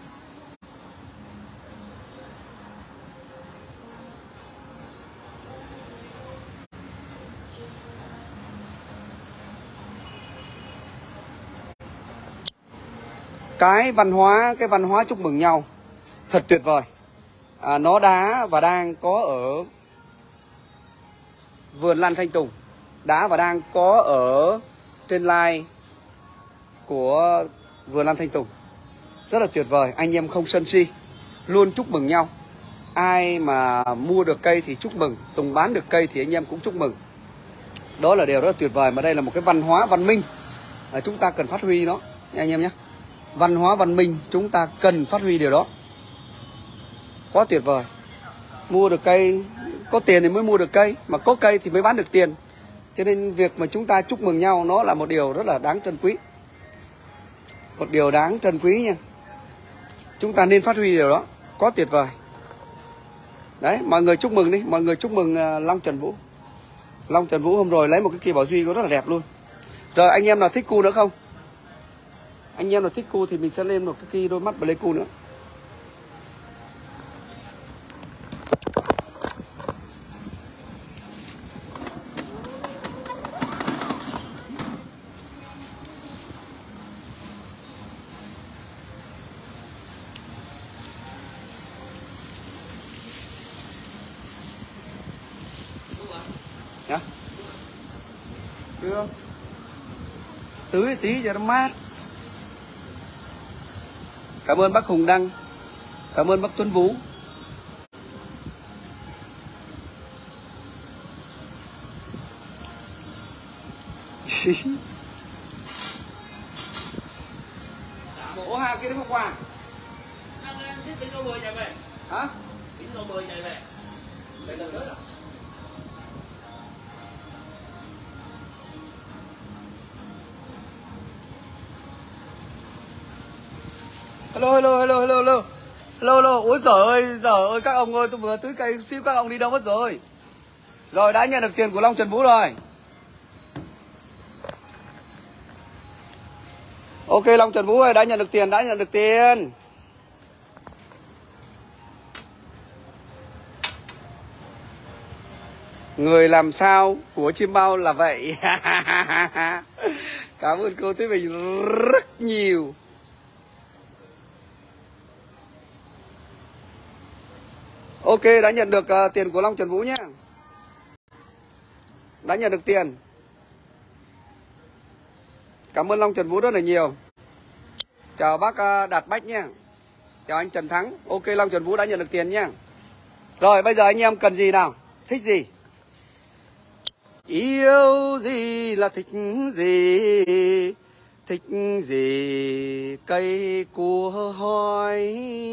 A: Cái văn hóa chúc mừng nhau thật tuyệt vời. Nó đã và đang có ở vườn Lan Thanh Tùng, đã và đang có ở trên live của vườn Lan Thanh Tùng. Rất là tuyệt vời. Anh em không sân si, luôn chúc mừng nhau. Ai mà mua được cây thì chúc mừng, Tùng bán được cây thì anh em cũng chúc mừng. Đó là điều rất là tuyệt vời. Mà đây là một cái văn hóa văn minh, chúng ta cần phát huy nó. anh em nhé. Văn hóa văn minh chúng ta cần phát huy điều đó. Quá tuyệt vời. Mua được cây, có tiền thì mới mua được cây, mà có cây thì mới bán được tiền. Cho nên việc mà chúng ta chúc mừng nhau nó là một điều rất là đáng trân quý. Một điều đáng trân quý nha. Chúng ta nên phát huy điều đó. Quá tuyệt vời. Đấy, mọi người chúc mừng đi. Mọi người chúc mừng Long Trần Vũ. Long Trần Vũ hôm rồi lấy một cái kỳ bảo duy có rất là đẹp luôn. Rồi anh em nào thích cu nữa không? Anh em nào thích cu thì mình sẽ lên một cái kỳ đôi mắt Pleiku nữa. Hả? Chưa. Tưới tí cho nó mát. Cảm ơn bác Hùng Đăng. Cảm ơn bác Tuấn Vũ. Ủa ha, kia nó không qua.
B: Tính nó 10 chạy về.
A: Hả?
B: Tính nó 10 chạy về. Đây là lớn à?
A: Hello, hello, hello, hello, hello. Hello, hello. Ôi giời ơi các ông ơi, tôi vừa tưới cây xíu các ông đi đâu mất rồi. Rồi, đã nhận được tiền của Long Trần Vũ rồi. Ok, Long Trần Vũ ơi, đã nhận được tiền, đã nhận được tiền. Người làm sao của chim bao là vậy. Cảm ơn cô Thúy Bình rất nhiều. Ok, đã nhận được tiền của Long Trần Vũ nhé. Đã nhận được tiền. Cảm ơn Long Trần Vũ rất là nhiều. Chào bác Đạt Bách nhé. Chào anh Trần Thắng. Ok, Long Trần Vũ đã nhận được tiền nhé. Rồi, bây giờ anh em cần gì nào? Thích gì? Yêu gì là thích gì? Thích gì cây cua hỏi.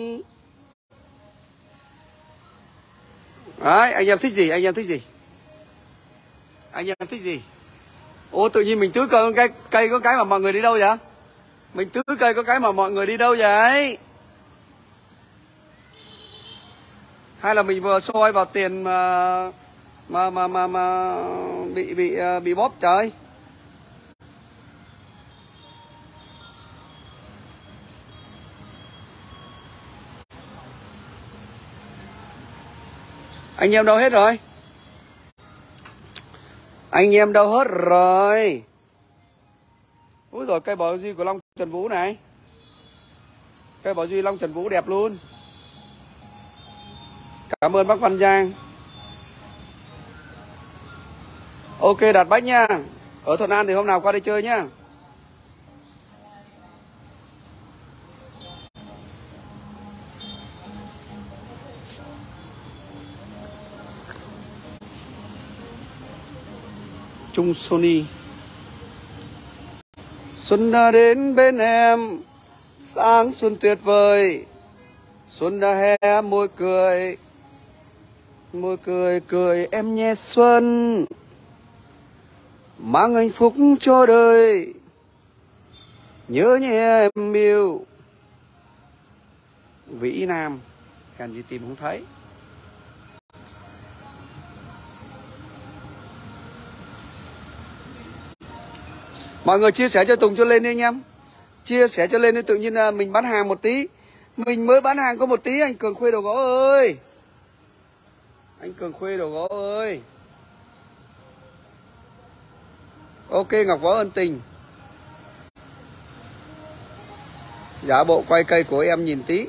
A: Đấy, anh em thích gì? Anh em thích gì? Anh em thích gì? Ô, tự nhiên mình tưới cây có cái mà mọi người đi đâu vậy? Mình tưới cây có cái mà mọi người đi đâu vậy? Hay là mình vừa soi vào tiền mà bị bóp trời? Anh em đâu hết rồi? Anh em đâu hết rồi? Úi rồi, cây bảo duy của Long Trần Vũ này. Cây bảo duy Long Trần Vũ đẹp luôn. Cảm ơn bác Văn Giang. Ok, Đạt Bách nha. Ở Thuận An thì hôm nào qua đây chơi nhá. Trung Sony. Xuân đã đến bên em, sáng xuân tuyệt vời. Xuân đã hé môi cười, môi cười cười em nhé xuân. Mang hạnh phúc cho đời, nhớ nhé em yêu. Vĩ Nam, hèn gì tìm không thấy. Mọi người chia sẻ cho Tùng cho lên đi anh em. Chia sẻ cho lên đi, tự nhiên là mình bán hàng một tí. Mình mới bán hàng có một tí anh Cường Khuê Đồ Gỗ ơi. Anh Cường Khuê Đồ Gỗ ơi. Ok, Ngọc Võ ân tình. Giả bộ quay cây của em nhìn tí.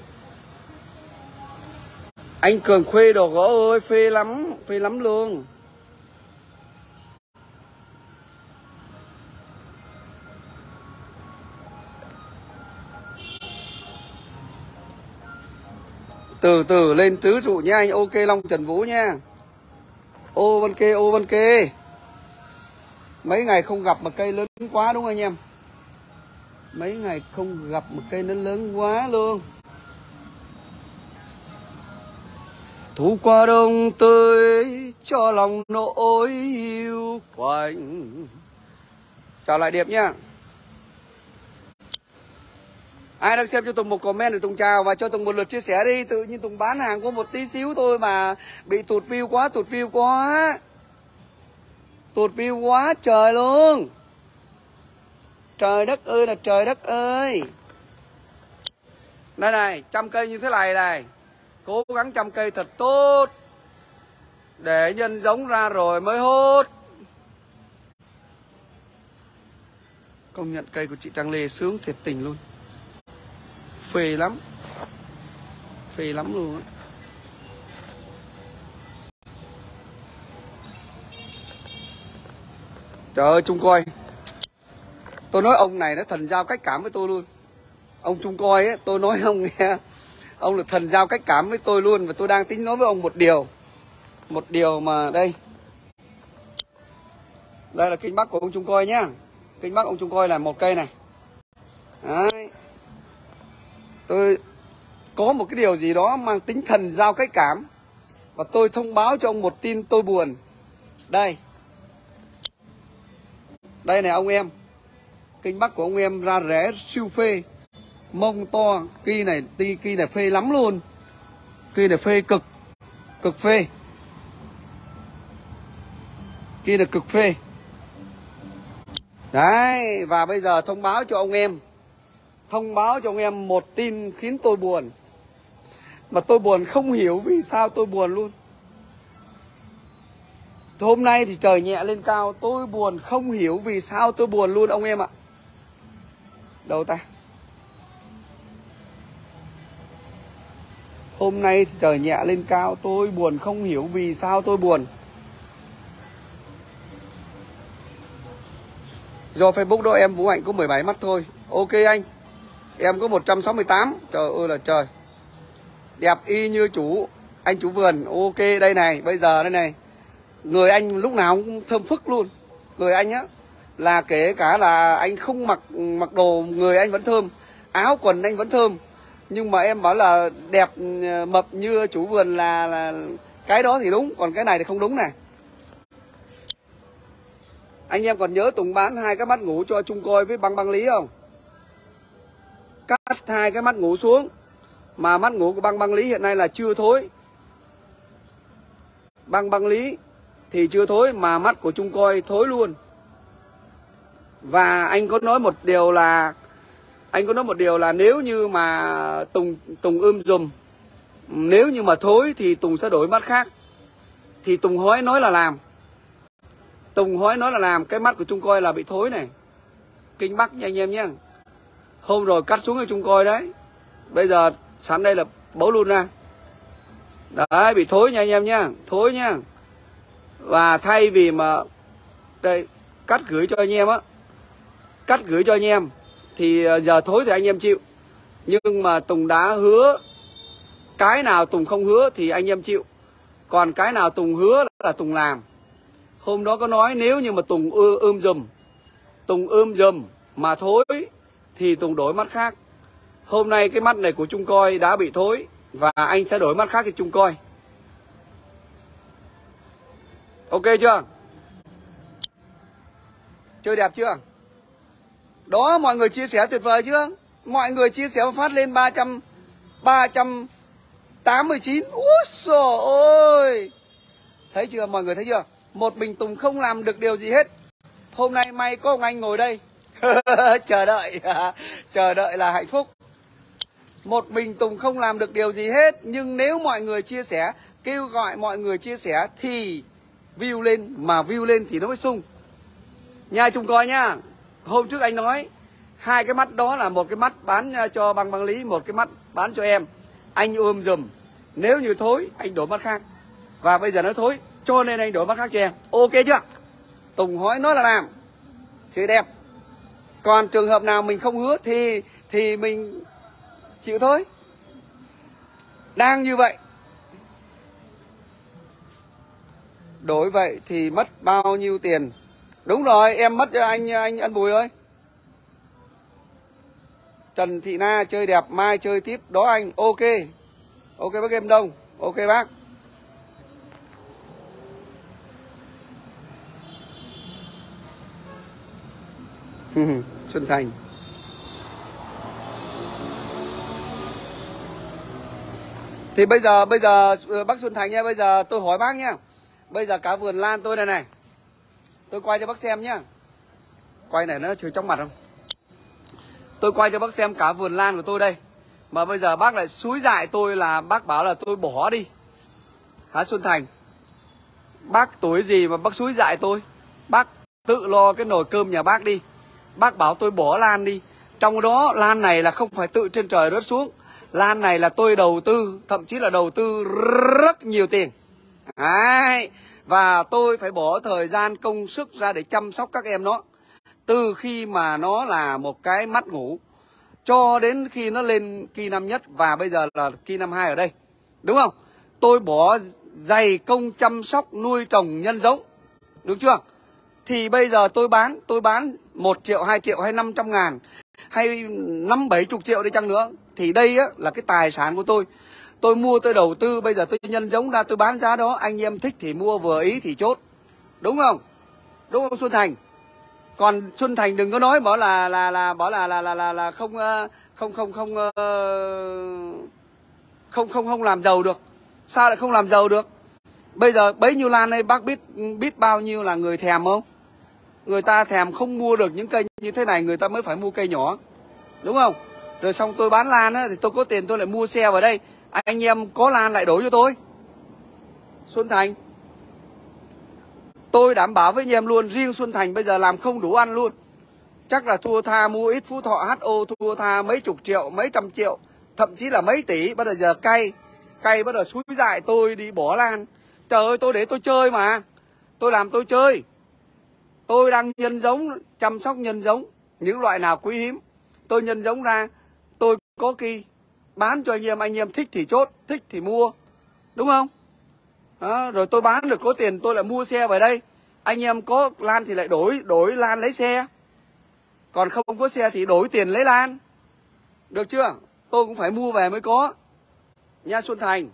A: Anh Cường Khuê Đồ Gỗ ơi, phê lắm luôn. Từ từ lên tứ trụ nha anh. Ok, Long Trần Vũ nha. Ô Văn Kê. Mấy ngày không gặp mà cây lớn quá đúng không anh em? Mấy ngày không gặp một cây nó lớn quá luôn. Thu qua đông tươi cho lòng nỗi hiu quạnh. Chào lại Điệp nhá. Ai đang xem cho Tùng một comment để Tùng chào và cho Tùng một lượt chia sẻ đi. Tự nhiên Tùng bán hàng có một tí xíu thôi mà bị tụt view quá, tụt view quá. Tụt view quá trời luôn. Trời đất ơi là trời đất ơi. Đây này, chăm cây như thế này này. Cố gắng chăm cây thật tốt để nhân giống ra rồi mới hốt. Công nhận cây của chị Trang Lê sướng thiệt tình luôn. Phê lắm. Phê lắm luôn á. Trời ơi Trung Coi, tôi nói ông này nó thần giao cách cảm với tôi luôn. Ông Trung Coi ấy, tôi nói ông nghe, ông là thần giao cách cảm với tôi luôn. Và tôi đang tính nói với ông một điều. Một điều mà đây. Đây là kinh bắc của ông Trung Coi nhá. Kinh bắc ông Trung Coi là một cây này. Đấy. Tôi có một cái điều gì đó mang tính thần giao cách cảm. Và tôi thông báo cho ông một tin tôi buồn. Đây. Đây này ông em. Kinh bắc của ông em ra rẽ siêu phê. Mông to. Kỳ này phê lắm luôn. Kỳ này phê cực. Cực phê. Kỳ này cực phê. Đấy. Và bây giờ thông báo cho ông em. Thông báo cho ông em một tin khiến tôi buồn. Mà tôi buồn không hiểu vì sao tôi buồn luôn. Hôm nay thì trời nhẹ lên cao. Tôi buồn không hiểu vì sao tôi buồn luôn ông em ạ. Đâu ta? Hôm nay thì trời nhẹ lên cao. Tôi buồn không hiểu vì sao tôi buồn. Do Facebook đó em Vũ Hạnh có 17 mắt thôi. Ok anh. Em có 168. Trời ơi là trời. Đẹp y như chủ. Anh chủ vườn. Ok đây này. Bây giờ đây này. Người anh lúc nào cũng thơm phức luôn. Người anh á. Là kể cả là anh không mặc đồ. Người anh vẫn thơm. Áo quần anh vẫn thơm. Nhưng mà em bảo là đẹp mập như chủ vườn là cái đó thì đúng. Còn cái này thì không đúng này. Anh em còn nhớ Tùng bán 2 cái mắt ngủ cho Trung Coi với băng lý không? Cắt 2 cái mắt ngủ xuống. Mà mắt ngủ của băng lý hiện nay là chưa thối. Băng lý thì chưa thối mà mắt của Trung Coi thối luôn. Và anh có nói một điều là nếu như mà Tùng dùm, nếu như mà thối thì Tùng sẽ đổi mắt khác. Thì Tùng hói nói là làm. Tùng hói nói là làm. Cái mắt của Trung Coi là bị thối này. Kinh Bắc nha anh em nhé. Hôm rồi cắt xuống cho Trung Coi đấy. Bây giờ sẵn đây là bấu luôn ra. Đấy bị thối nha anh em nhé. Thối nha. Và thay vì mà đây cắt gửi cho anh em á. Cắt gửi cho anh em. Thì giờ thối thì anh em chịu. Nhưng mà Tùng đã hứa. Cái nào Tùng không hứa thì anh em chịu. Còn cái nào Tùng hứa là Tùng làm. Hôm đó có nói nếu như mà Tùng Tùng dùm mà thối thì Tùng đổi mắt khác. Hôm nay cái mắt này của Trung Coi đã bị thối. Và anh sẽ đổi mắt khác cho Trung Coi. Ok chưa? Chơi đẹp chưa? Đó mọi người chia sẻ tuyệt vời chưa? Mọi người chia sẻ phát lên 389. Úi xồi ôi. Thấy chưa? Mọi người thấy chưa? Một mình Tùng không làm được điều gì hết. Hôm nay may có ông anh ngồi đây. Chờ đợi là hạnh phúc. Một mình Tùng không làm được điều gì hết. Nhưng nếu mọi người chia sẻ, kêu gọi mọi người chia sẻ thì view lên. Mà view lên thì nó mới sung. Nha Trung Coi nhá. Hôm trước anh nói 2 cái mắt đó là một cái mắt bán cho băng lý, một cái mắt bán cho em. Anh ôm dùm. Nếu như thối anh đổi mắt khác. Và bây giờ nó thối cho nên anh đổi mắt khác cho em. Ok chưa? Tùng hói nói là làm. Chơi đẹp. Còn trường hợp nào mình không hứa thì mình chịu thôi. Đang như vậy. Đổi vậy thì mất bao nhiêu tiền? Đúng rồi, em mất cho anh Bùi ơi. Trần Thị Na chơi đẹp, mai chơi tiếp đó anh. Ok. Ok bác Game Đông. Ok bác. Xuân Thành. Thì bây giờ bác Xuân Thành nha, bây giờ tôi hỏi bác nhá. Bây giờ cả vườn lan tôi này này. Tôi quay cho bác xem nhá. Quay này nó trời trong mặt không? Tôi quay cho bác xem cả vườn lan của tôi đây. Mà bây giờ bác lại xúi dại tôi là bác bảo là tôi bỏ đi. Hả Xuân Thành? Bác tuổi gì mà bác xúi dại tôi? Bác tự lo cái nồi cơm nhà bác đi. Bác bảo tôi bỏ lan đi. Trong đó lan này là không phải tự trên trời rớt xuống. Lan này là tôi đầu tư, thậm chí là đầu tư rất nhiều tiền. Đấy. Và tôi phải bỏ thời gian công sức ra để chăm sóc các em nó. Từ khi mà nó là một cái mắt ngủ cho đến khi nó lên kỳ năm nhất và bây giờ là kỳ năm 2 ở đây. Đúng không? Tôi bỏ dày công chăm sóc nuôi trồng nhân giống. Đúng chưa? Thì bây giờ tôi bán 1 triệu, 2 triệu hay 500 ngàn hay 50-70 triệu đi chăng nữa. Thì đây á, là cái tài sản của tôi. Tôi mua tôi đầu tư, bây giờ tôi nhân giống ra tôi bán giá đó. Anh em thích thì mua, vừa ý thì chốt. Đúng không? Đúng không Xuân Thành? Còn Xuân Thành đừng có nói bảo là không làm giàu được. Sao lại không làm giàu được? Bây giờ bấy nhiêu lan đây bác biết bao nhiêu là người thèm không? Người ta thèm không mua được những cây như thế này, người ta mới phải mua cây nhỏ. Đúng không? Rồi xong tôi bán lan á, thì tôi có tiền tôi lại mua xe vào đây. Anh em có lan lại đổi cho tôi. Xuân Thành, tôi đảm bảo với anh em luôn, riêng Xuân Thành bây giờ làm không đủ ăn luôn. Chắc là thua tha mua ít Phú Thọ HO, thua tha mấy chục triệu, mấy trăm triệu, thậm chí là mấy tỷ. Bắt đầu giờ cay bắt đầu xúi dại tôi đi bỏ lan. Trời ơi, tôi để tôi chơi mà. Tôi làm tôi chơi. Tôi đang nhân giống, chăm sóc nhân giống. Những loại nào quý hiếm tôi nhân giống ra. Tôi có kỳ bán cho anh em thích thì chốt, thích thì mua. Đúng không? Đó, rồi tôi bán được có tiền tôi lại mua xe về đây. Anh em có lan thì lại đổi lan lấy xe. Còn không có xe thì đổi tiền lấy lan. Được chưa? Tôi cũng phải mua về mới có. Nha Xuân Thành.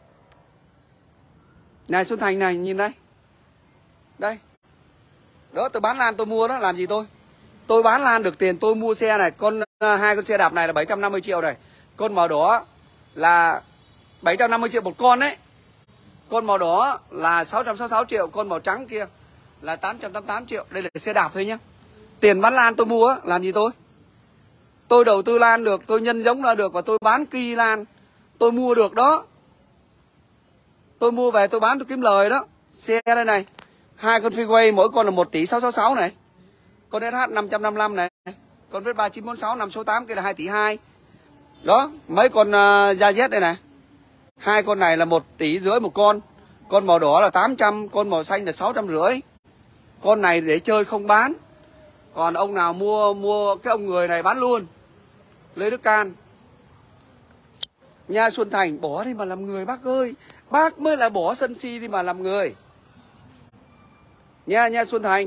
A: Này Xuân Thành này, nhìn đây. Đây. Đó, tôi bán lan tôi mua đó, làm gì tôi? Tôi bán lan được tiền tôi mua xe này. Hai con xe đạp này là 750 triệu này. Con màu đỏ là 750 triệu một con đấy. Con màu đỏ là 666 triệu. Con màu trắng kia là 888 triệu. Đây là xe đạp thôi nhá. Tiền bán lan tôi mua làm gì tôi? Tôi đầu tư lan được, tôi nhân giống ra được và tôi bán kỳ lan. Tôi mua được đó. Tôi mua về tôi bán tôi kiếm lời đó. Xe đây này. Hai con Freeway mỗi con là 1 tỷ 666 này. Con SH 555 này. Con Vespa 946 5 số 8 kia là 2 tỷ 2. Đó, mấy con Zaz đây này. Hai con này là 1 tỷ rưỡi một con. Con màu đỏ là 800, con màu xanh là 650. Con này để chơi không bán. Còn ông nào mua cái ông người này bán luôn. Lê Đức Can. Nha Xuân Thành, bỏ đi mà làm người bác ơi. Bác mới là bỏ sân si đi mà làm người. Nha Xuân Thành.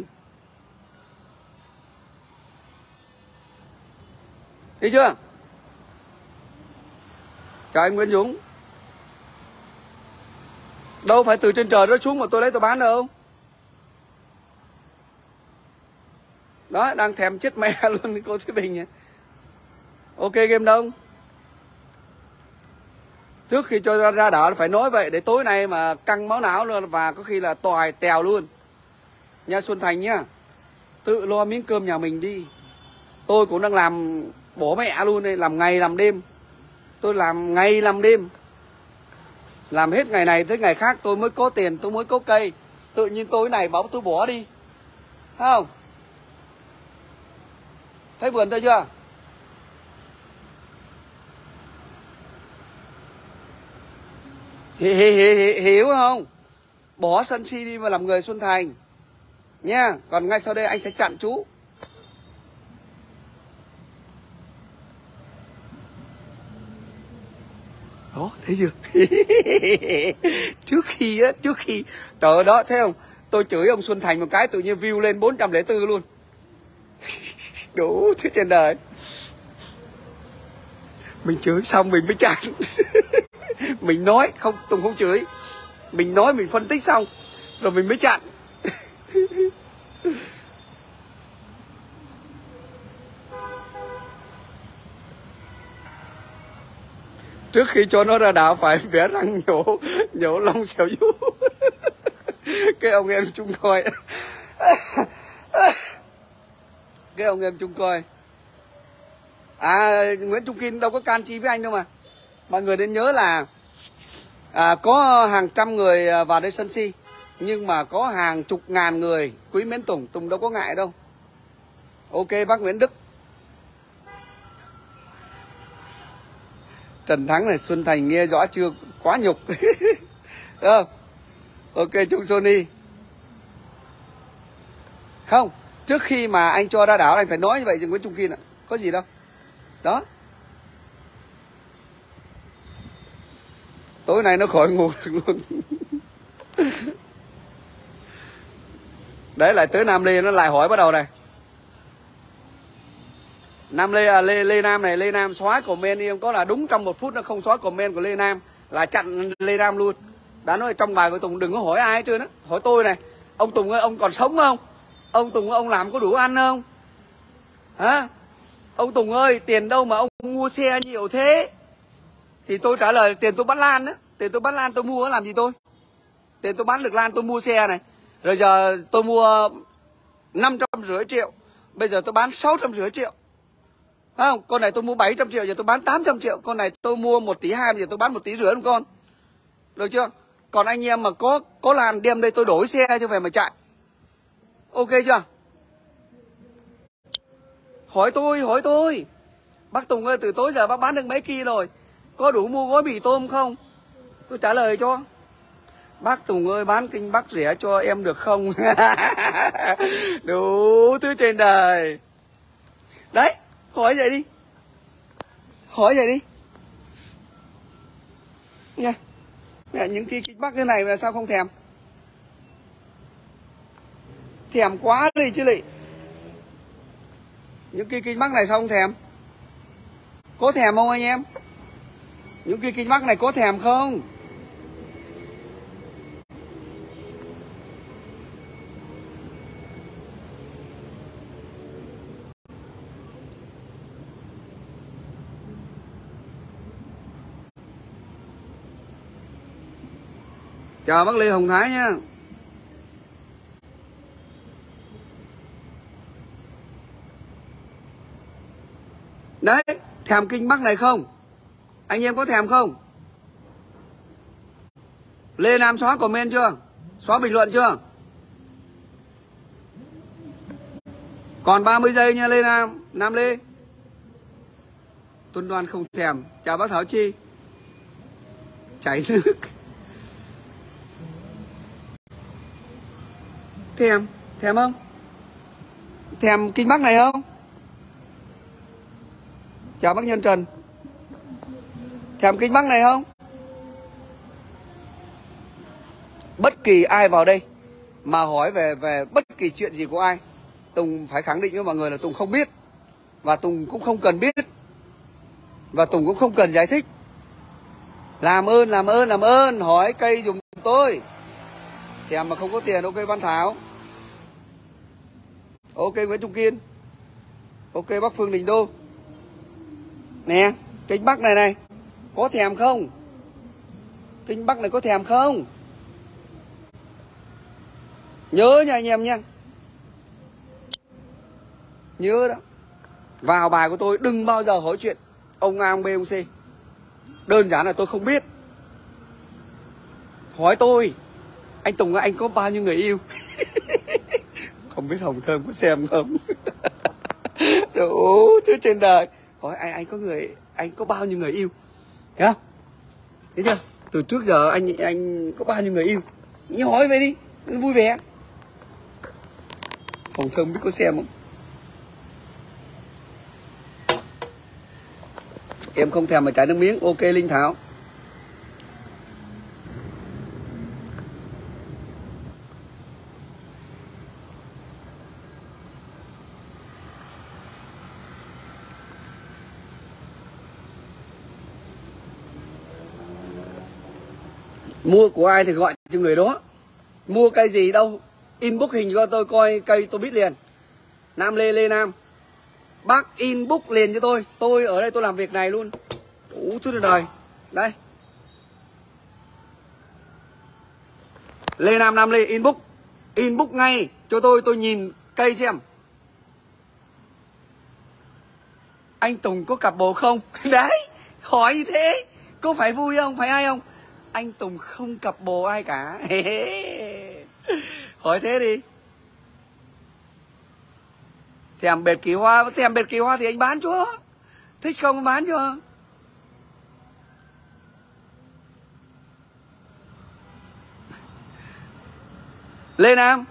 A: Thấy chưa? Chào anh Nguyễn Dũng. Đâu phải từ trên trời rớt xuống mà tôi lấy tôi bán đâu. Đó, đang thèm chết mẹ luôn cô Thúy Bình nhỉ. Ok Game Đông. Trước khi cho ra đảo phải nói vậy để tối nay mà căng máu não luôn và có khi là tòi tèo luôn. Nha Xuân Thành nhá. Tự lo miếng cơm nhà mình đi. Tôi cũng đang làm bố mẹ luôn đây, làm ngày làm đêm. Tôi làm ngày làm đêm. Làm hết ngày này tới ngày khác tôi mới có tiền, tôi mới có cây. Tự nhiên tối này bảo tôi bỏ đi. Thấy không? Thấy vườn tôi chưa? Hiểu không? Bỏ sân si đi mà làm người Xuân Thành nha. Còn ngay sau đây anh sẽ chặn chú. Đó, thấy chưa? Trước khi tờ đó, thấy không? Tôi chửi ông Xuân Thành một cái tự nhiên view lên 404 luôn. Đủ thứ trên đời. Mình chửi xong mình mới chặn. Mình nói không, Tùng không chửi, mình nói, mình phân tích xong rồi mình mới chặn. Trước khi cho nó ra đảo phải vẽ răng nhổ lông xẻo vú. Cái ông em chung coi. Cái ông em chung coi. Nguyễn Trung Kiên đâu có can chi với anh đâu mà. Mọi người nên nhớ là có hàng trăm người vào đây sân si, nhưng mà có hàng chục ngàn người quý mến Tùng. Tùng đâu có ngại đâu. Ok bác Nguyễn Đức. Trần Thắng này, Xuân Thành nghe rõ chưa? Quá nhục. Không? Ok Trung Sony. Không, trước khi mà anh cho ra đảo anh phải nói như vậy cho Nguyễn Trung Kiên ạ. Có gì đâu. Đó. Tối nay nó khỏi ngủ được luôn. Đấy lại tới Nam Lê nó lại hỏi bắt đầu này. Nam Lê Lê Nam này, Lê Nam xóa comment đi, không có là đúng trong 1 phút nó không xóa comment của Lê Nam là chặn Lê Nam luôn. Đã nói trong bài của Tùng đừng có hỏi ai hết trơn á, hỏi tôi này. Ông Tùng ơi, ông còn sống không? Ông Tùng ơi, ông làm có đủ ăn không? Hả? Ông Tùng ơi, tiền đâu mà ông mua xe nhiều thế? Thì tôi trả lời tiền tôi bán lan á, tiền tôi bán lan tôi mua làm gì tôi? Tiền tôi bán được lan tôi mua xe này. Rồi giờ tôi mua 550 triệu, bây giờ tôi bán 650 triệu. Phải không? Con này tôi mua 700 triệu, giờ tôi bán 800 triệu. Con này tôi mua 1,2 tỷ, giờ tôi bán 1,5 tỷ một con. Được chưa? Còn anh em mà có làm đem đây tôi đổi xe cho về mà chạy. Ok chưa? Hỏi tôi. Bác Tùng ơi, từ tối giờ bác bán được mấy ki rồi? Có đủ mua gói mì tôm không? Tôi trả lời cho. Bác Tùng ơi, bán kinh bác rẻ cho em được không? Đủ thứ trên đời. Đấy, hỏi vậy đi. Hỏi vậy đi. Nha. Những cái kinh bác cái này mà sao không thèm? Thèm quá đi chứ lị. Những cái kinh bác này sao không thèm? Có thèm không anh em? Những cái kinh bác này có thèm không? Chào bác Lê Hồng Thái nha. Đấy, thèm kinh bác này không? Anh em có thèm không? Lê Nam xóa comment chưa? Xóa bình luận chưa? Còn 30 giây nha Lê Nam. Nam Lê. Tuân Đoan không thèm. Chào bác Thảo Chi. Chảy nước. Thèm không? Thèm kinh bác này không? Chào bác Nhân Trần. Thèm kinh bác này không? Bất kỳ ai vào đây mà hỏi về bất kỳ chuyện gì của ai, Tùng phải khẳng định với mọi người là Tùng không biết. Và Tùng cũng không cần biết. Và Tùng cũng không cần giải thích. Làm ơn hỏi cây giùm tôi. Thèm mà không có tiền. Ok Văn Thảo. Ok Nguyễn Trung Kiên. Ok bác Phương Đình Đô. Nè, kinh Bắc này có thèm không? Kinh Bắc này có thèm không? Nhớ nha anh em nha. Nhớ đó. Vào bài của tôi đừng bao giờ hỏi chuyện ông A, ông B, ông C. Đơn giản là tôi không biết. Hỏi tôi, anh Tùng ơi, anh có bao nhiêu người yêu? Không biết Hồng Thơm có xem không? Đủ thứ trên đời. Hỏi anh có bao nhiêu người yêu? Thấy không? Thấy chưa? Từ trước giờ anh có bao nhiêu người yêu? Nghĩ hỏi về đi, vui vẻ. Hồng Thơm biết có xem không? Em không thèm mà chảy nước miếng. Ok Linh Thảo. Mua của ai thì gọi cho người đó. Mua cây gì đâu, inbox hình cho tôi coi cây tôi biết liền. Nam Lê Nam, bác inbox liền cho tôi ở đây tôi làm việc này luôn. Đủ thứ đời. Đây, Lê Nam, Nam Lê, inbox ngay cho tôi nhìn cây xem. Anh Tùng có cặp bồ không? Đấy, hỏi như thế có phải vui không, phải ai không? Anh Tùng không cặp bồ ai cả. Hỏi thế đi. Thèm bệt kỳ hoa thì anh bán cho. Thích không bán cho. Lê Nam,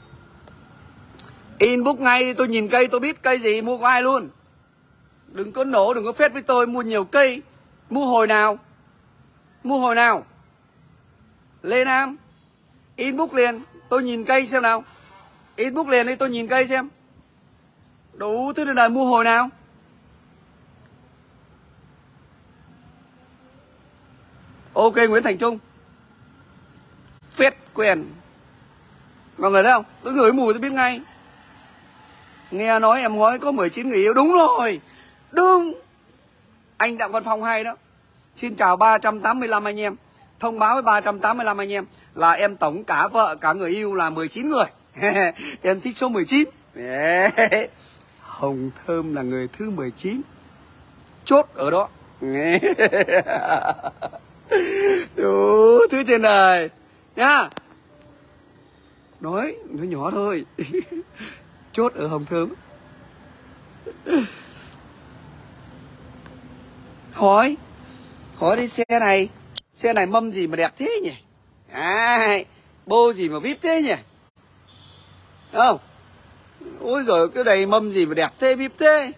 A: inbox ngay tôi nhìn cây tôi biết cây gì, mua của ai luôn. Đừng có nổ, đừng có phết với tôi mua nhiều cây. Mua hồi nào? Mua hồi nào? Lê Nam, inbox liền tôi nhìn cây xem nào. Inbox liền đi tôi nhìn cây xem. Đủ thứ đời, mua hồi nào? Ok, Nguyễn Thành Trung. Phết quyền. Mọi người thấy không? Tôi ngửi mùi tôi biết ngay. Nghe nói em nói có 19 người yêu. Đúng rồi. Đúng. Anh Đặng Văn Phong hay đó. Xin chào 385 anh em. Thông báo với 385 anh em là em tổng cả vợ cả người yêu là 19 người. Em thích số 19. Hồng Thơm là người thứ 19. Chốt ở đó. Đủ thứ trên đời nhá. Nói nó nhỏ thôi. Chốt ở Hồng Thơm. Hỏi đi, xe này mâm gì mà đẹp thế nhỉ? Bô gì mà vip thế nhỉ? Đúng không? Ôi giời, cái này mâm gì mà đẹp thế, vip thế.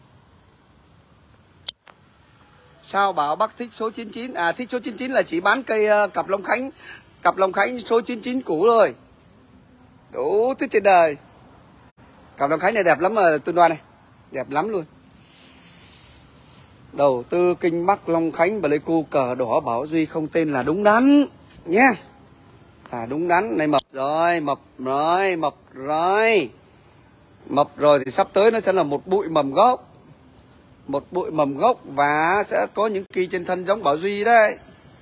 A: Sao bảo bác thích số 99? À, thích số 99 là chỉ bán cây cặp Long Khánh số 99 cũ rồi. Đủ thứ trên đời. Cặp Long Khánh này đẹp lắm mà Tương Đoan này. Đẹp lắm luôn. Đầu tư kinh Bắc Long Khánh Pleiku cờ đỏ Bảo Duy không tên là đúng đắn nhé. À đúng đắn. Này mập rồi, mập rồi thì sắp tới nó sẽ là một bụi mầm gốc. Một bụi mầm gốc và sẽ có những kỳ trên thân giống Bảo Duy đấy.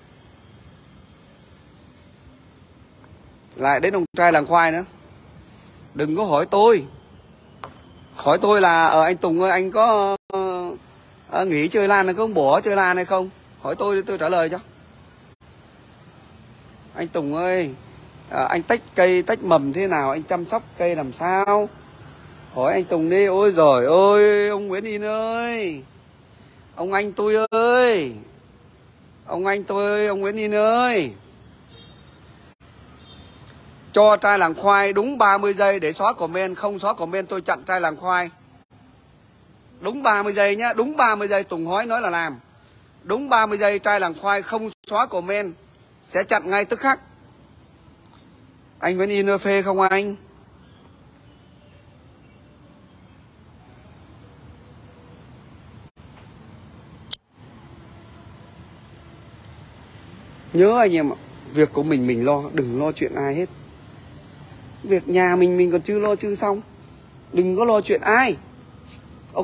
A: Lại đến ông trai làng khoai nữa. Đừng có hỏi tôi. Hỏi tôi là anh Tùng ơi, anh có nghỉ chơi lan hay không, bỏ chơi lan hay không? Hỏi tôi trả lời cho. Anh Tùng ơi, anh tách mầm thế nào, anh chăm sóc cây làm sao? Hỏi anh Tùng đi. Ôi giời ơi, ông Nguyễn In ơi, ông anh tôi ơi, ông Nguyễn In ơi, cho trai làng khoai đúng 30 giây để xóa comment. Không xóa comment tôi chặn trai làng khoai. Đúng 30 giây nhá, đúng 30 giây Tùng Hói nói là làm. Đúng 30 giây trai làng khoai không xóa comment sẽ chặn ngay tức khắc. Anh Nguyễn In phê không anh? Nhớ anh em ạ, việc của mình lo, đừng lo chuyện ai hết. Việc nhà mình còn chưa lo chưa xong. Đừng có lo chuyện ai. Ok?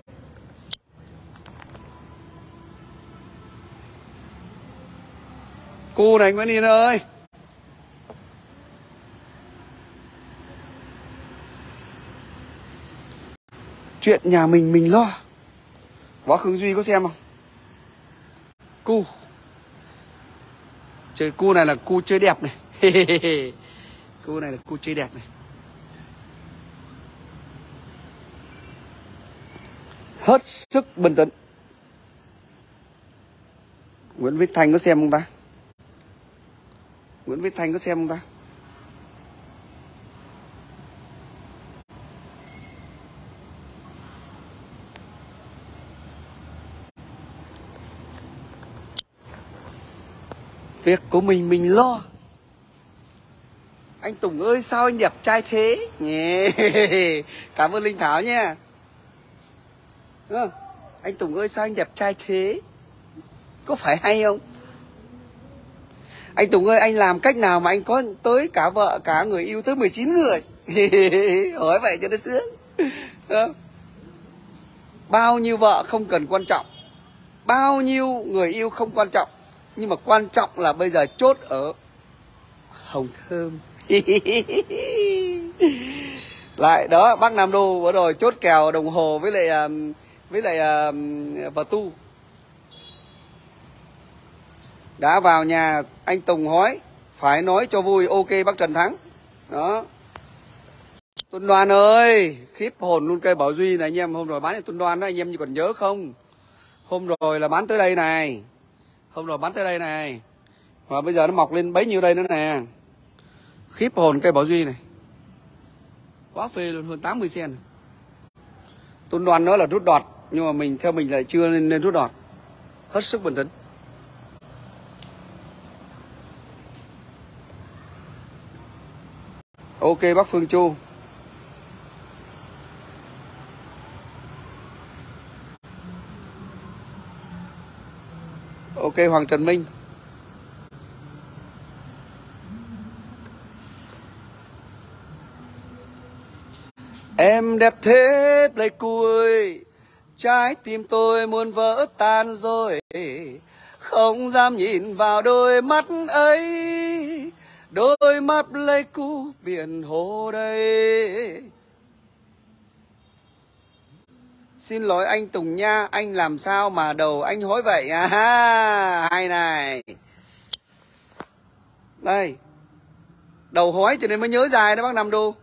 A: Cô này anh Nguyễn In ơi. Chuyện nhà mình lo. Quá khứ Duy có xem không? Cu. Chơi cu này là cu chơi đẹp này. Cu này là cu chơi đẹp này. Hết sức bình tĩnh. Nguyễn Viết Thanh có xem không ta? Nguyễn Viết Thanh có xem không ta? Việc của mình lo. Anh Tùng ơi sao anh đẹp trai thế? Cảm ơn Linh Thảo nha. Anh Tùng ơi sao anh đẹp trai thế? Có phải hay không? Anh Tùng ơi, anh làm cách nào mà anh có tới cả vợ cả người yêu tới 19 người? Hỏi vậy cho nó sướng. Bao nhiêu vợ không cần quan trọng, bao nhiêu người yêu không quan trọng, nhưng mà quan trọng là bây giờ chốt ở Hồng Thơm. Lại đó, bác Nam Đô vừa rồi chốt kèo đồng hồ với lại vợ tu. Đã vào nhà anh Tùng hói, phải nói cho vui, ok bác Trần Thắng. Đó. Tuấn Đoan ơi, khiếp hồn luôn cây Bảo Duy này anh em. Hôm rồi bán cho Tuấn Đoan đó, anh em còn nhớ không? Hôm rồi là bán tới đây này. Hôm rồi bán tới đây này. Và bây giờ nó mọc lên bấy nhiêu đây nữa nè. Khiếp hồn cây Bảo Duy này. Quá phê luôn, hơn 80 sen. Tuấn Đoan nói là rút đọt, nhưng mà theo mình lại chưa nên rút đọt. Hết sức bình tĩnh. Ok bác Phương Chu. Ok Hoàng Trần Minh. Em đẹp thế lấy cuối, trái tim tôi muốn vỡ tan rồi, không dám nhìn vào đôi mắt ấy, đôi mắt lấy cú biển hồ đây. Xin lỗi anh Tùng nha, anh làm sao mà đầu anh hối vậy à? Hay này. Đây. Đầu hói cho nên mới nhớ dài đó bác Nam Đô.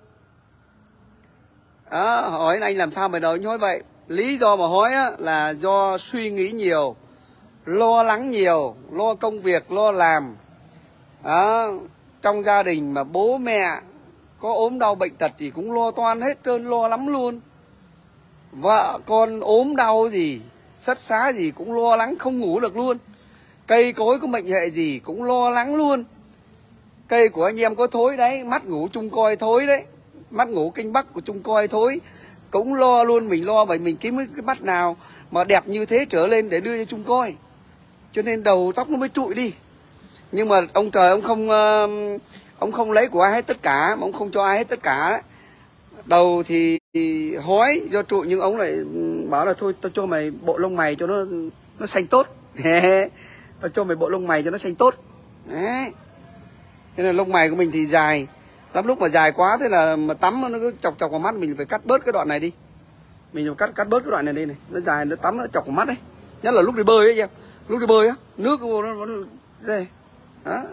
A: Đó, hỏi anh làm sao mà đầu anh hối vậy? Lý do mà hối á, là do suy nghĩ nhiều, lo lắng nhiều, lo công việc, lo làm. Đó, trong gia đình mà bố mẹ có ốm đau bệnh tật gì cũng lo toan hết trơn, lo lắm luôn. Vợ con ốm đau gì, sất xá gì cũng lo lắng không ngủ được luôn. Cây cối có mệnh hệ gì cũng lo lắng luôn. Cây của anh em có thối đấy, mắt ngủ chung coi thối đấy. Mắt ngủ kinh bắc của chung coi thối cũng lo luôn. Mình lo bởi mình kiếm cái mắt nào mà đẹp như thế trở lên để đưa cho chung coi. Cho nên đầu tóc nó mới trụi đi. Nhưng mà ông trời ông không lấy của ai hết tất cả, mà ông không cho ai hết tất cả đấy. Đầu thì hói do trụi, nhưng ông lại bảo là thôi tao cho mày bộ lông mày cho nó xanh tốt. Tao cho mày bộ lông mày cho nó xanh tốt. Đấy. Thế là lông mày của mình thì dài lắm, lúc mà dài quá thế là mà tắm nó cứ chọc vào mắt, mình phải cắt bớt cái đoạn này đi. Mình phải cắt bớt cái đoạn này đi này, nó dài nó tắm nó chọc vào mắt đấy. Nhất là lúc đi bơi ấy em, lúc đi bơi á, nước nó đây. Đó.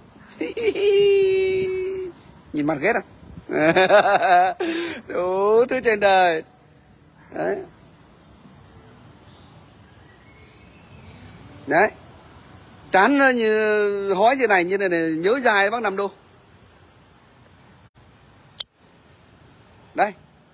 A: Nhìn mặt ghét à? Đủ thứ trên đời. Đấy. Đấy. Trán nó như hói như này này, nhớ dài bác Nam Đô. Đây.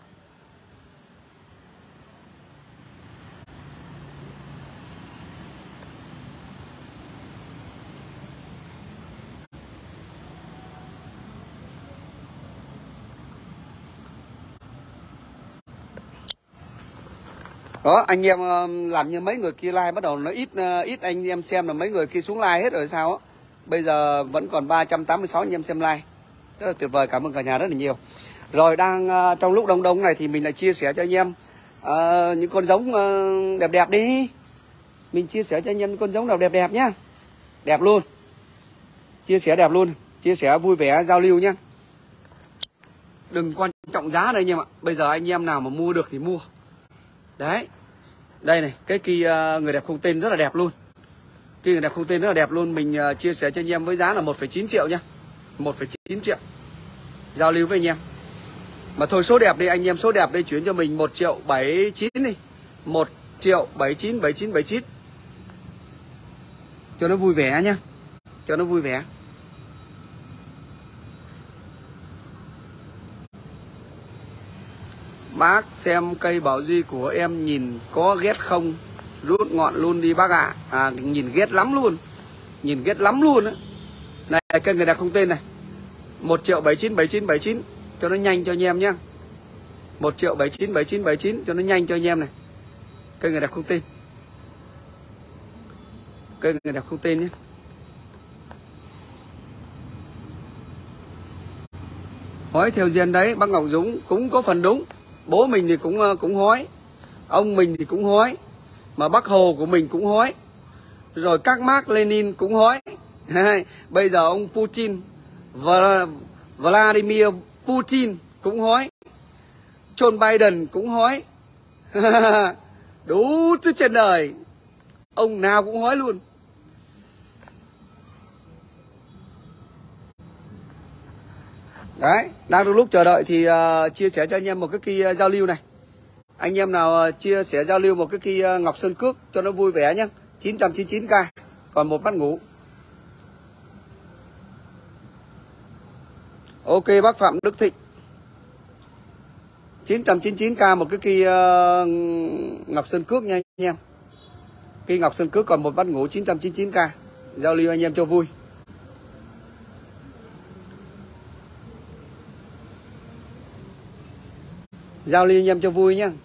A: Đó, anh em làm như mấy người kia like bắt đầu nó ít anh em xem là mấy người kia xuống like hết rồi sao á. Bây giờ vẫn còn 386 anh em xem like. Rất là tuyệt vời, cảm ơn cả nhà rất là nhiều. Rồi đang trong lúc đông đông này thì mình lại chia sẻ cho anh em những con giống đẹp đẹp đi. Mình chia sẻ cho anh em con giống nào đẹp đẹp nhá. Đẹp luôn. Chia sẻ đẹp luôn, chia sẻ vui vẻ giao lưu nhá. Đừng quan trọng giá đây anh em ạ. Bây giờ anh em nào mà mua được thì mua. Đấy. Đây này, cái kia người đẹp không tên rất là đẹp luôn. Kia người đẹp không tên rất là đẹp luôn. Mình chia sẻ cho anh em với giá là 1,9 triệu nhá. 1,9 triệu. Giao lưu với anh em. Mà thôi số đẹp đi, anh em số đẹp đây chuyển cho mình 1.079 đi. 1.079.7979. Cho nó vui vẻ nhá. Cho nó vui vẻ. Bác xem cây Bảo Duy của em nhìn có ghét không? Rút ngọn luôn đi bác ạ. Nhìn ghét lắm luôn. Nhìn ghét lắm luôn á. Này cây người đẹp không tên này. 1.079.7979 cho nó nhanh cho anh em nhá. 1.079.7979 cho nó nhanh cho anh em này. Cây người đẹp không tên. Cây người đẹp không tên nhé. Hói theo gen đấy, bác Ngọc Dũng cũng có phần đúng. Bố mình thì cũng hói, ông mình thì cũng hói, mà bác Hồ của mình cũng hói, rồi các Mác Lênin cũng hói. Bây giờ ông Putin, Vladimir Putin cũng hói, Joe Biden cũng hói. Đủ thứ trên đời, ông nào cũng hói luôn. Đấy, đang trong lúc chờ đợi thì chia sẻ cho anh em một cái kỳ giao lưu này. Anh em nào chia sẻ giao lưu một cái kỳ Ngọc Sơn Cước cho nó vui vẻ nhé. 999k, còn một bát ngủ. Ok bác Phạm Đức Thịnh, 999k một cái kỳ Ngọc Sơn Cước nha anh em. Kỳ Ngọc Sơn Cước còn một bát ngủ 999k. Giao lưu anh em cho vui. Giao lưu anh em cho vui nhá.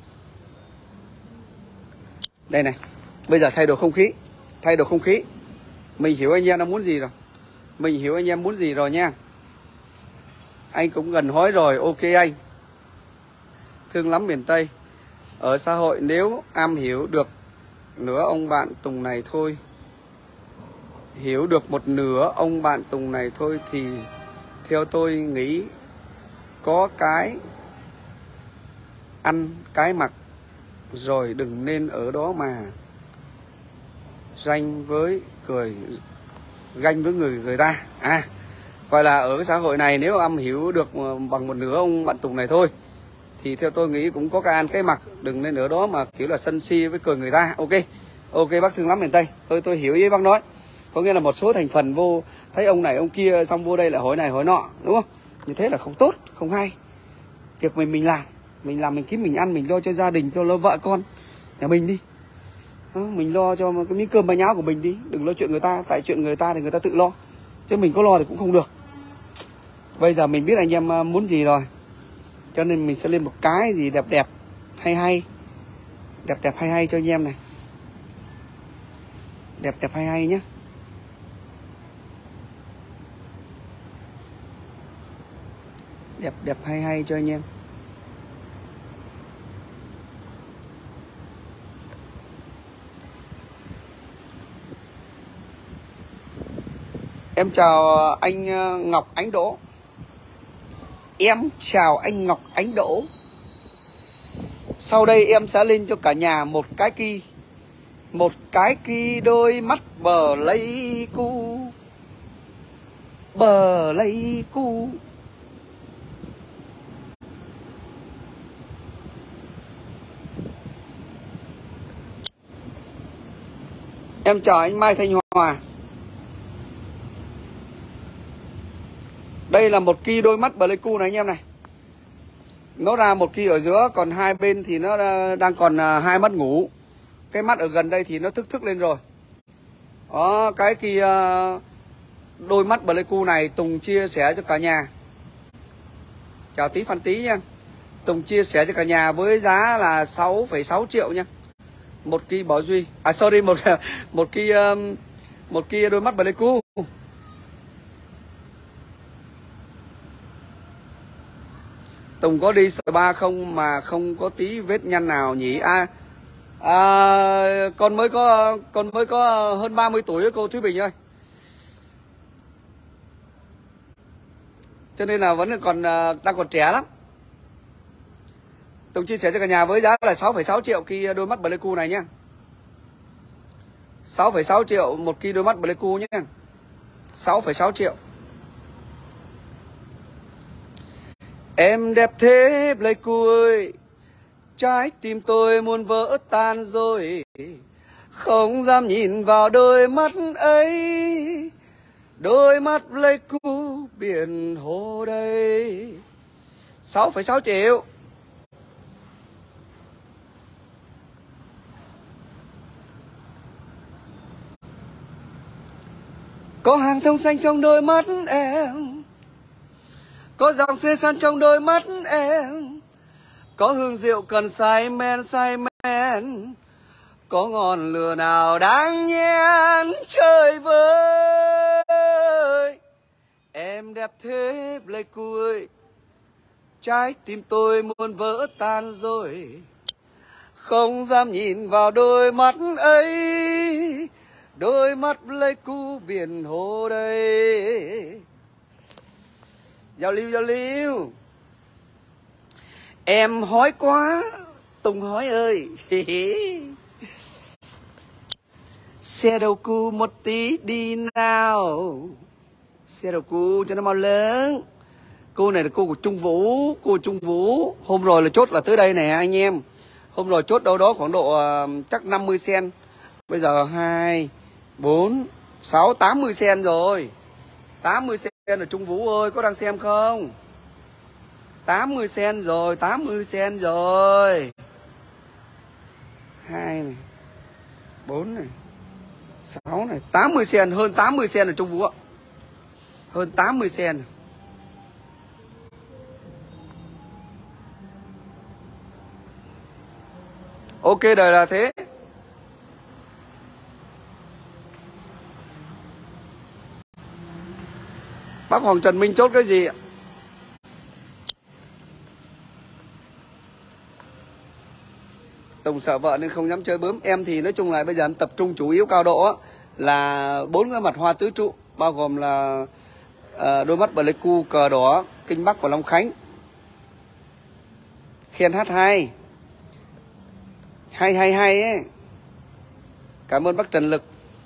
A: Đây này, bây giờ thay đổi không khí. Thay đổi không khí. Mình hiểu anh em đang muốn gì rồi. Mình hiểu anh em muốn gì rồi nha. Anh cũng gần hói rồi, ok anh. Thương lắm miền Tây. Ở xã hội nếu am hiểu được nửa ông bạn Tùng này thôi, hiểu được một nửa ông bạn Tùng này thôi thì theo tôi nghĩ có cái ăn cái mặc rồi, đừng nên ở đó mà ganh với người ta. Gọi là ở cái xã hội này nếu am hiểu được bằng một nửa ông bạn Tùng này thôi thì theo tôi nghĩ cũng có cái ăn cái mặc, đừng nên ở đó mà kiểu là sân si với cười người ta. Ok bác thương lắm miền Tây. Tôi hiểu ý bác nói. Có nghĩa là một số thành phần vô thấy ông này ông kia xong vô đây lại hỏi này hỏi nọ, đúng không? Như thế là không tốt, không hay. Việc mình làm, mình kiếm mình ăn, mình lo cho gia đình, cho lo vợ con nhà mình đi. Mình lo cho cái miếng cơm bánh áo của mình đi, đừng lo chuyện người ta. Tại chuyện người ta thì người ta tự lo, chứ mình có lo thì cũng không được. Bây giờ mình biết anh em muốn gì rồi, cho nên mình sẽ lên một cái gì đẹp đẹp hay hay, đẹp đẹp hay hay cho anh em này, đẹp đẹp hay hay nhé. Đẹp đẹp hay hay cho anh em. Em chào anh Ngọc Ánh Đỗ. Em chào anh Ngọc Ánh Đỗ. Sau đây em sẽ lên cho cả nhà một cái kỳ. Một cái kỳ đôi mắt bờ lấy cu. Bờ lấy cu. Em chào anh Mai Thanh Hòa. Đây là một kỳ đôi mắt Pleiku này anh em này. Nó ra một kỳ ở giữa, còn hai bên thì nó đang còn hai mắt ngủ. Cái mắt ở gần đây thì nó thức lên rồi. Đó, cái kỳ đôi mắt Pleiku này Tùng chia sẻ cho cả nhà. Chào Tí Phan Tí nha. Tùng chia sẻ cho cả nhà với giá là 6,6 triệu nha. Một kỳ Bảo Duy. Một kỳ đôi mắt Pleiku. Tùng có đi spa không mà không có tí vết nhăn nào nhỉ? Con mới có hơn 30 tuổi cô Thúy Bình ơi. Cho nên là vẫn đang còn trẻ lắm. Tùng chia sẻ cho cả nhà với giá là 6,6 triệu kỳ đôi mắt Pleiku này nhé. 6,6 triệu một kỳ đôi mắt Pleiku nhé. 6,6 triệu. Em đẹp thế Pleiku ơi, trái tim tôi muốn vỡ tan rồi, không dám nhìn vào đôi mắt ấy, đôi mắt Pleiku biển hồ đây. 6,6 triệu. Có hàng thông xanh trong đôi mắt em, có dòng xe san trong đôi mắt em, có hương rượu cần say men, có ngọn lửa nào đáng nhen chơi vơi. Em đẹp thế Pleiku ơi, trái tim tôi muốn vỡ tan rồi, không dám nhìn vào đôi mắt ấy, đôi mắt Pleiku biển hồ đây. Giao lưu. Em hói quá Tùng hói ơi. Xe đầu cu một tí đi nào, xe đầu cu cho nó mau lớn. Cô này là cô của Trung Vũ, cô Trung Vũ. Hôm rồi là chốt là tới đây nè anh em. Hôm rồi chốt đâu đó khoảng độ chắc 50 sen. Bây giờ 2, 4, 6, 80 sen rồi. 80 sen ở Trung Vũ ơi, có đang xem không? 80 sen rồi, 80 sen rồi. 2 này, 4 này, 6 này, 80 sen, hơn 80 sen ở Trung Vũ ạ. Hơn 80 sen. Ok, đời là thế. Bác Hoàng Trần Minh chốt cái gì ạ? Tùng sợ vợ nên không dám chơi bướm. Em thì nói chung là bây giờ em tập trung chủ yếu cao độ á, là 4 cái mặt hoa tứ trụ, bao gồm là đôi mắt Pleiku, cờ đỏ, Kinh Bắc và Long Khánh. Khen hát hay. Hay ấy. Cảm ơn bác Trần Lực.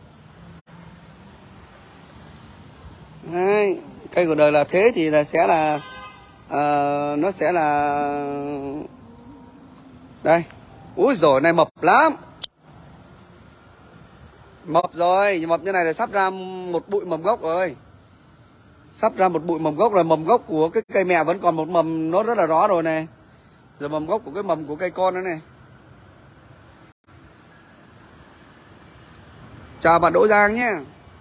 A: Đấy. Cây của đời là thế thì là sẽ là nó sẽ là đây. Úi dồi, này mập lắm. Mập rồi, mập như này là sắp ra một bụi mầm gốc rồi. Sắp ra một bụi mầm gốc rồi. Mầm gốc của cái cây mẹ vẫn còn một mầm nó rất là rõ rồi này. Rồi mầm gốc của cái mầm của cây con đó này. Chào bạn Đỗ Giang nhé.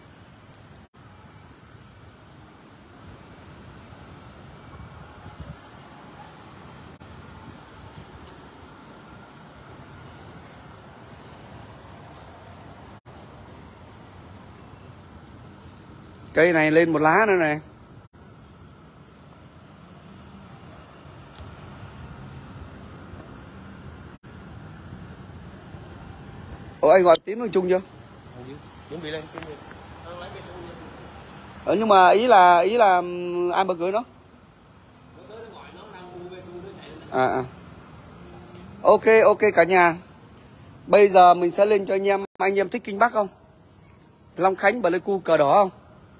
A: Cây này lên một lá nữa này. Ủa anh gọi Tín Hoàng Trung chưa?
B: Chuẩn bị lên.
A: Nhưng mà ý là ai mở cửa nó? Ok cả nhà. Bây giờ mình sẽ lên cho anh em thích Kinh Bắc không? Long Khánh, Pleiku, cờ đỏ không?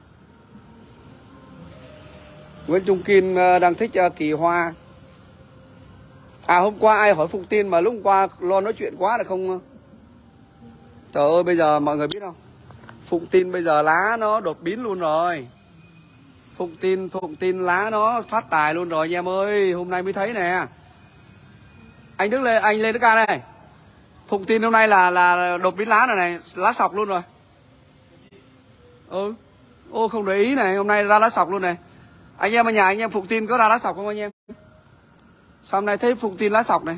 A: Nguyễn Trung Kiên đang thích Kỳ Hoa. Hôm qua ai hỏi Phụng Tiên mà lúc hôm qua lo nói chuyện quá là không. Trời ơi, bây giờ mọi người biết không? Phụng Tiên bây giờ lá nó đột biến luôn rồi. Phụng Tiên lá nó phát tài luôn rồi anh em ơi. Hôm nay mới thấy nè. Anh Đức lên, anh Lê Đức Ca này. Phụng Tiên hôm nay là đột biến lá này, lá sọc luôn rồi. Ô không để ý này, hôm nay ra lá sọc luôn này. Anh em ở nhà anh em Phụng Tiên có ra lá sọc không anh em? Sao hôm nay thấy Phụng Tiên lá sọc này?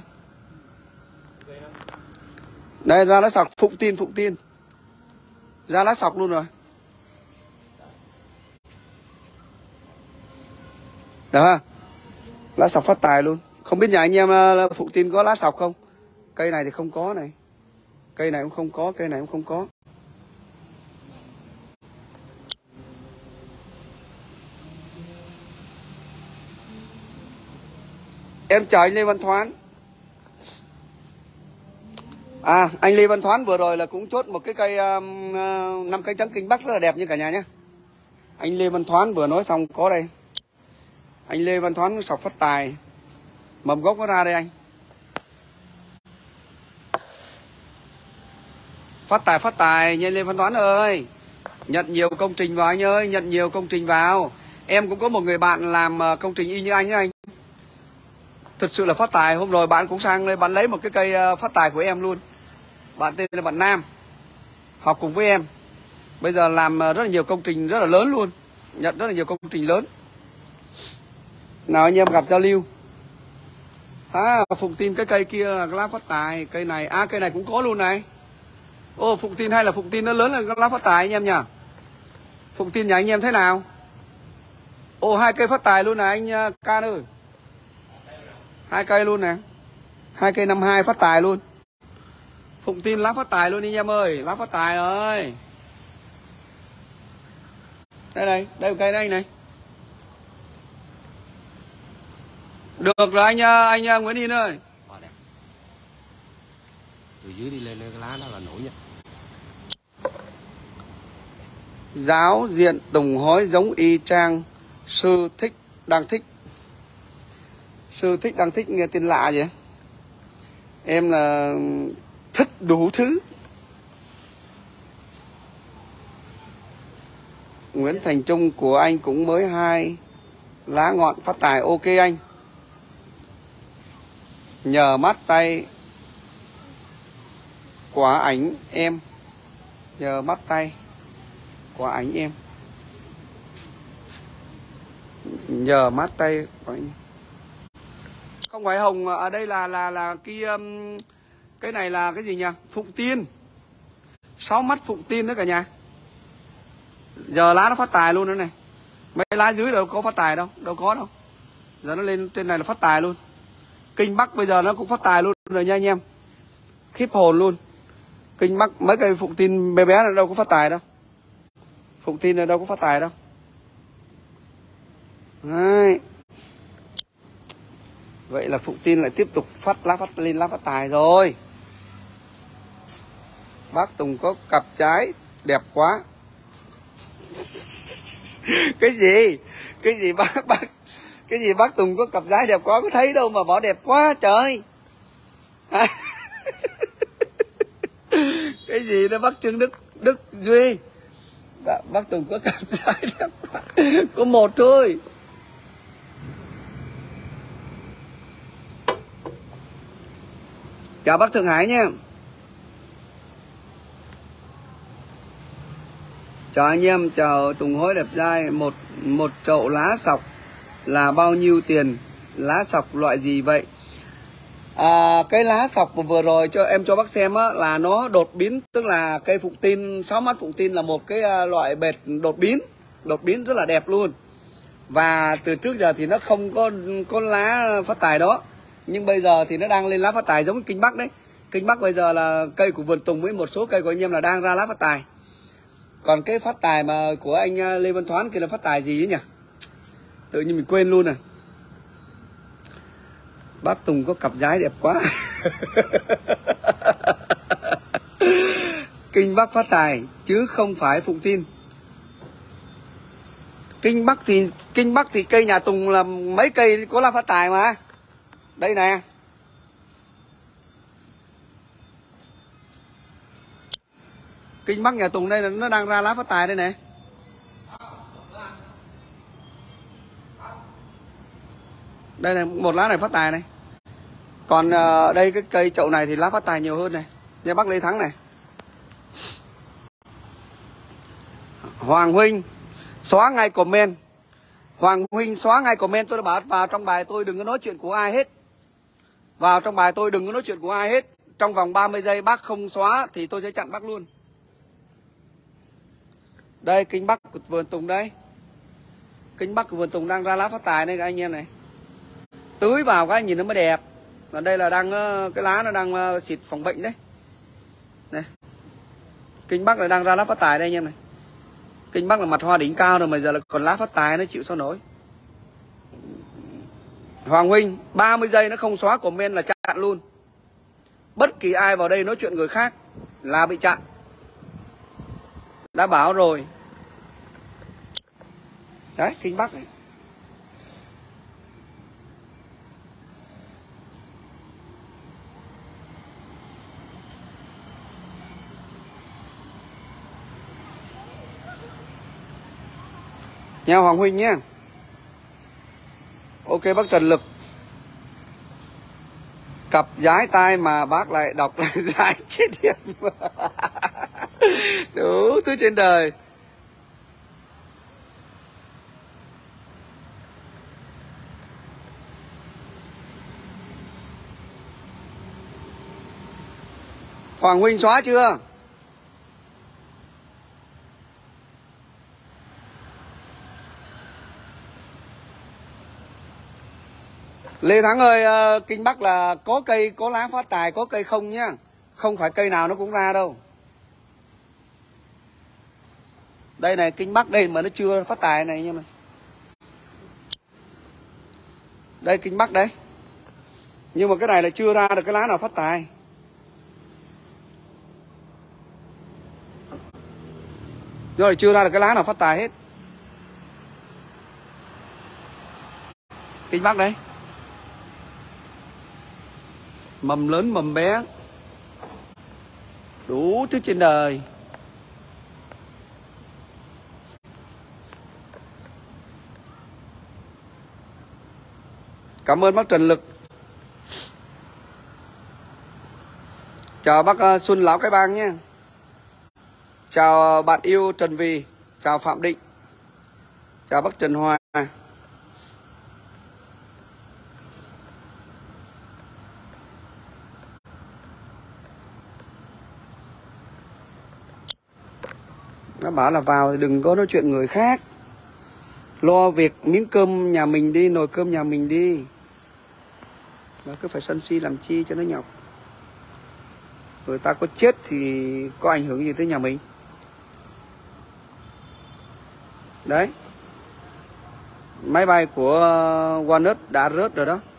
A: Đây ra lá sọc Phụng Tiên. Ra lá sọc luôn rồi. Đó. Lá sọc phát tài luôn. Không biết nhà anh em Phụng Tiên có lá sọc không? Cây này thì không có này. Cây này cũng không có, cây này cũng không có. Em chào anh Lê Văn Thoán. Anh Lê Văn Thoán vừa rồi là cũng chốt một cái cây 5 cây trắng Kinh Bắc rất là đẹp như cả nhà nhé. Anh Lê Văn Thoán vừa nói xong có đây. Anh Lê Văn Thoán sọc phát tài. Mầm gốc nó ra đây anh. Phát tài nha Lê Văn Thoán ơi. Nhận nhiều công trình vào anh ơi, nhận nhiều công trình vào. Em cũng có một người bạn làm công trình y như anh ấy anh. Thật sự là phát tài. Hôm rồi bạn cũng sang đây bạn lấy một cái cây phát tài của em luôn. Bạn tên là bạn Nam. Học cùng với em. Bây giờ làm rất là nhiều công trình rất là lớn luôn. Nhận rất là nhiều công trình lớn. Nào anh em gặp giao lưu. Phụng Tiên cái cây kia là lá phát tài. Cây này, cây này cũng có luôn này. Phụng Tiên hay là Phụng Tiên nó lớn là lá phát tài anh em nhỉ? Phụng Tiên nhà anh em thế nào? Ồ, 2 cây phát tài luôn nè anh Can ơi. 2 cây luôn nè. 2 cây 52 phát tài luôn. Phụng Tin lá phát tài luôn đi em ơi. Lá phát tài rồi. Đây này, đây một cây đây này. Được rồi anh Nguyễn Yên ơi.
B: Từ dưới đi lên cái lá đó là nổi nha.
A: Giáo diện tùng hói giống y chang. Sư thích đang thích. Sư thích đang thích nghe tên lạ vậy. Em là thích đủ thứ. Nguyễn Thành Trung của anh cũng mới 2 lá ngọn phát tài. Ok anh. Nhờ mắt tay quả ảnh em. Nhờ mắt tay quả ảnh em. Nhờ mắt tay quả ảnh. Không phải hồng, ở đây là cái này là cái gì nhỉ? Phụng Tiên. 6 mắt Phụng Tiên đó cả nhà. Giờ lá nó phát tài luôn đó này. Mấy lá dưới đâu có phát tài đâu, đâu có đâu. Giờ nó lên trên này là phát tài luôn. Kinh Bắc bây giờ nó cũng phát tài luôn rồi nha anh em. Khiếp hồn luôn. Kinh Bắc mấy cây Phụng Tiên bé bé là đâu có phát tài đâu. Phụng Tiên là đâu có phát tài đâu. Đấy. Vậy là Phụng Tiên lại tiếp tục lên lá phát tài rồi. Bác Tùng có cặp trái đẹp quá. Cái gì? Cái gì cái gì bác Tùng có cặp trái đẹp quá, có thấy đâu mà bảo đẹp quá trời. Cái gì đó bác Trương Đức Duy. Bác Tùng có cặp trái đẹp quá. Có một thôi. Chào bác Thượng Hải nha. Chào anh em, chào Tùng Hối đẹp trai. Một chậu lá sọc là bao nhiêu tiền? Lá sọc loại gì vậy? Cái lá sọc vừa rồi em cho bác xem á, là nó đột biến. Tức là cây Phụng Tiên, 6 mắt Phụng Tiên là một cái loại bệt đột biến. Đột biến rất là đẹp luôn. Và từ trước giờ thì nó không có lá phát tài đó. Nhưng bây giờ thì nó đang lên lá phát tài giống Kinh Bắc đấy. Kinh Bắc bây giờ là cây của vườn Tùng với một số cây của anh em là đang ra lá phát tài. Còn cái phát tài mà của anh Lê Văn Thoán kia là phát tài gì ấy nhỉ? Tự nhiên mình quên luôn à. Bác Tùng có cặp gái đẹp quá. Kinh Bắc phát tài chứ không phải Phụng Tiên. Kinh Bắc thì cây nhà Tùng là mấy cây có lá phát tài mà. Đây nè. Kinh Bắc nhà Tùng đây là nó đang ra lá phát tài đây nè. Đây này, một lá này phát tài này. Còn đây cái cây chậu này thì lá phát tài nhiều hơn này. Nha bác Lê Thắng này. Hoàng Huynh xóa ngay comment. Hoàng Huynh xóa ngay comment. Tôi đã bảo vào trong bài tôi đừng có nói chuyện của ai hết. Vào trong bài tôi đừng có nói chuyện của ai hết. Trong vòng 30 giây bác không xóa thì tôi sẽ chặn bác luôn. Đây Kinh Bắc của vườn Tùng đây. Kinh Bắc của vườn Tùng đang ra lá phát tài đây các anh em này. Tưới vào cái nhìn nó mới đẹp. Còn đây là đang cái lá nó đang xịt phòng bệnh đấy. Này. Kinh Bắc là đang ra lá phát tài đây anh em này. Kinh Bắc là mặt hoa đỉnh cao rồi mà giờ là còn lá phát tài nó chịu sao nổi. Hoàng Huynh 30 giây nó không xóa comment là chặn luôn. Bất kỳ ai vào đây nói chuyện người khác là bị chặn. Đã bảo rồi. Đấy Kinh Bắc này. Nha Hoàng Huynh nhé. Ok bác Trần Lực. Cặp giái tai mà bác lại đọc là giái chết điểm. Đủ thứ trên đời. Hoàng Huynh xóa chưa? Lê Thắng ơi, Kinh Bắc là có cây có lá phát tài, có cây không nhá. Không phải cây nào nó cũng ra đâu. Đây này, Kinh Bắc đây mà nó chưa phát tài này nha. Đây Kinh Bắc đấy. Nhưng mà cái này là chưa ra được cái lá nào phát tài. Rồi chưa ra được cái lá nào phát tài hết. Kinh Bắc đấy. Mầm lớn mầm bé, đủ thứ trên đời. Cảm ơn bác Trần Lực. Chào bác Xuân Lão Cái Bang nhé. Chào bạn yêu Trần Vì. Chào Phạm Định. Chào bác Trần Hòa. Nó bảo là vào thì đừng có nói chuyện người khác. Lo việc miếng cơm nhà mình đi, nồi cơm nhà mình đi. Mà cứ phải sân si làm chi cho nó nhọc. Người ta có chết thì có ảnh hưởng gì tới nhà mình. Đấy. Máy bay của Walnut đã rớt rồi đó.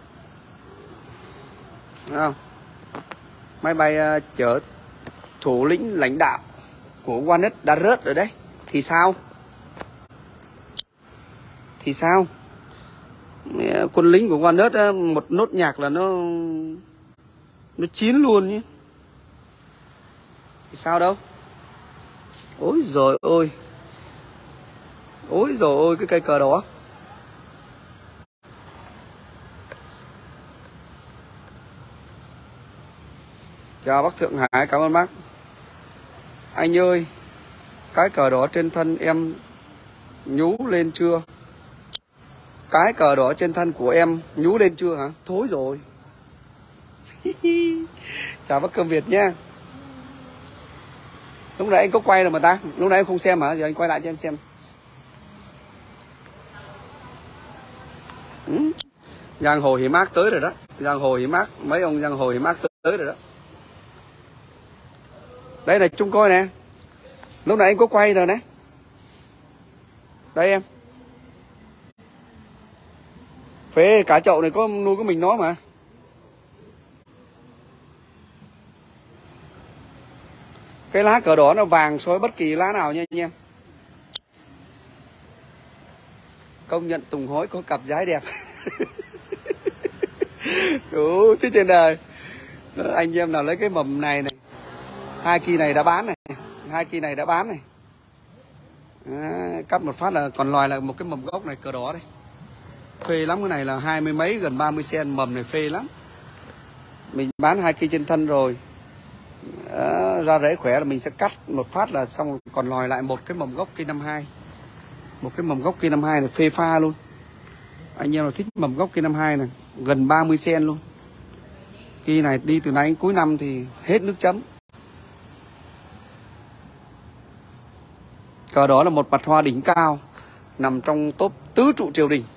A: Thấy không? Máy bay chở thủ lĩnh lãnh đạo của Walnut đã rớt rồi đấy. Thì sao? Thì sao? Quân lính của Walnut một nốt nhạc là nó chín luôn nhé. Thì sao đâu? Ôi giời ơi. Ôi giời ơi cái cây cờ đó. Chào bác Thượng Hải, cảm ơn bác. Anh ơi, cái cờ đỏ trên thân em nhú lên chưa? Cái cờ đỏ trên thân của em nhú lên chưa hả? Thối rồi. Chào bác Cơm Việt nhé. Lúc nãy anh có quay rồi mà ta. Lúc nãy em không xem hả? Giờ anh quay lại cho em xem. Giang hồ Hiểm Ác tới rồi đó. Giang hồ Hiểm Ác, mấy ông giang hồ Hiểm Ác tới rồi đó. Đây này Trung coi nè. Lúc nãy anh có quay rồi nè. Đây em. Phê cả chậu này có nuôi của mình nó mà. Cái lá cờ đỏ nó vàng so với bất kỳ lá nào nha anh em. Công nhận Tùng Hối có cặp gái đẹp. Đủ thế trên đời. Anh em nào lấy cái mầm này này. 2 kỳ này đã bán này. 2 kỳ này đã bán này. Cắt một phát là còn lòi là một cái mầm gốc này cờ đỏ đây. Phê lắm, cái này là 20 mấy gần 30 cm, mầm này phê lắm. Mình bán 2 kỳ trên thân rồi. Ra rễ khỏe là mình sẽ cắt một phát là xong, còn lòi lại một cái mầm gốc cây 52. Một cái mầm gốc cây 52 này phê pha luôn. Anh em nào thích mầm gốc cây 52 này, gần 30 cm luôn. Cây này đi từ nay đến cuối năm thì hết nước chấm. Cờ đó là một bạch hoa đỉnh cao, nằm trong top tứ trụ triều đình.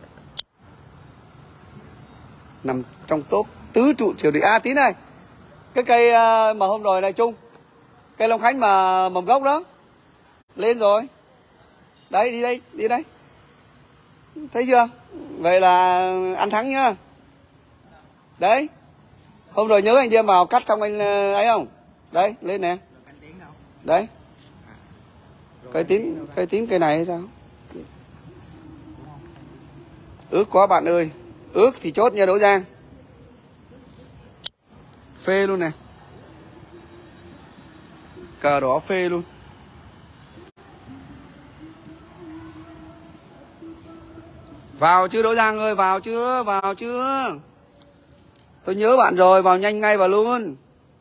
A: Nằm trong top tứ trụ triều đình. À tí này, cái cây mà hôm rồi này Trung, cây Long Khánh mà mầm gốc đó lên rồi. Đấy, đi đây, đi đây. Thấy chưa? Vậy là ăn thắng nhá. Đấy. Hôm rồi nhớ anh đem vào cắt xong anh ấy không? Đấy, lên nè. Đấy. Cây tím cây này hay sao? Ước quá bạn ơi. Ước thì chốt nha Đỗ Giang. Phê luôn nè. Cờ đỏ phê luôn. Vào chưa Đỗ Giang ơi, vào chưa? Vào chưa? Tôi nhớ bạn rồi, vào nhanh ngay vào luôn.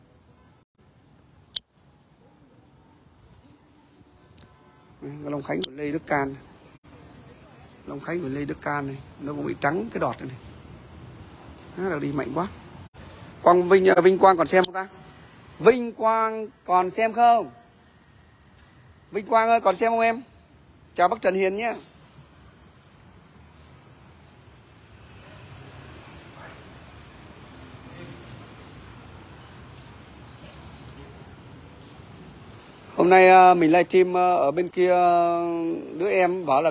A: Long Khánh của Lê Đức Can. Long Khánh của Lê Đức Can này, nó cũng bị trắng cái đọt này. Là đi mạnh quá. Quang Vinh Quang còn xem không ta? Vinh Quang còn xem không? Vinh Quang ơi còn xem không em? Chào bác Trần Hiền nhé. Hôm nay mình livestream ở bên kia, đứa em bảo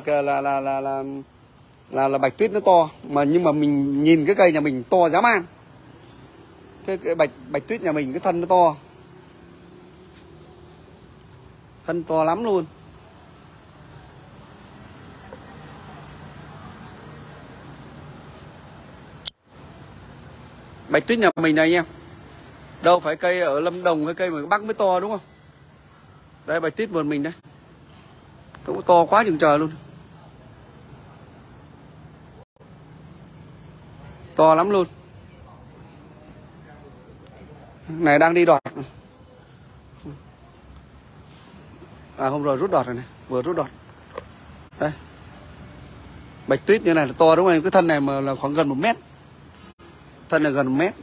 A: là bạch tuyết nó to, nhưng mà mình nhìn cái cây nhà mình to dã man. Cái bạch tuyết nhà mình cái thân nó to. Thân to lắm luôn. Bạch tuyết nhà mình này anh em. Đâu phải cây ở Lâm Đồng hay cây mà Bắc mới to đúng không? Đây bạch tuyết vườn mình đây. Nó cũng to quá chừng trời luôn. To lắm luôn. Này đang đi đọt. À hôm rồi rút đọt rồi này, vừa rút đọt. Đây. Bạch tuyết như này là to đúng không? Cái thân này mà là khoảng gần 1 mét. Thân này gần 1 mét.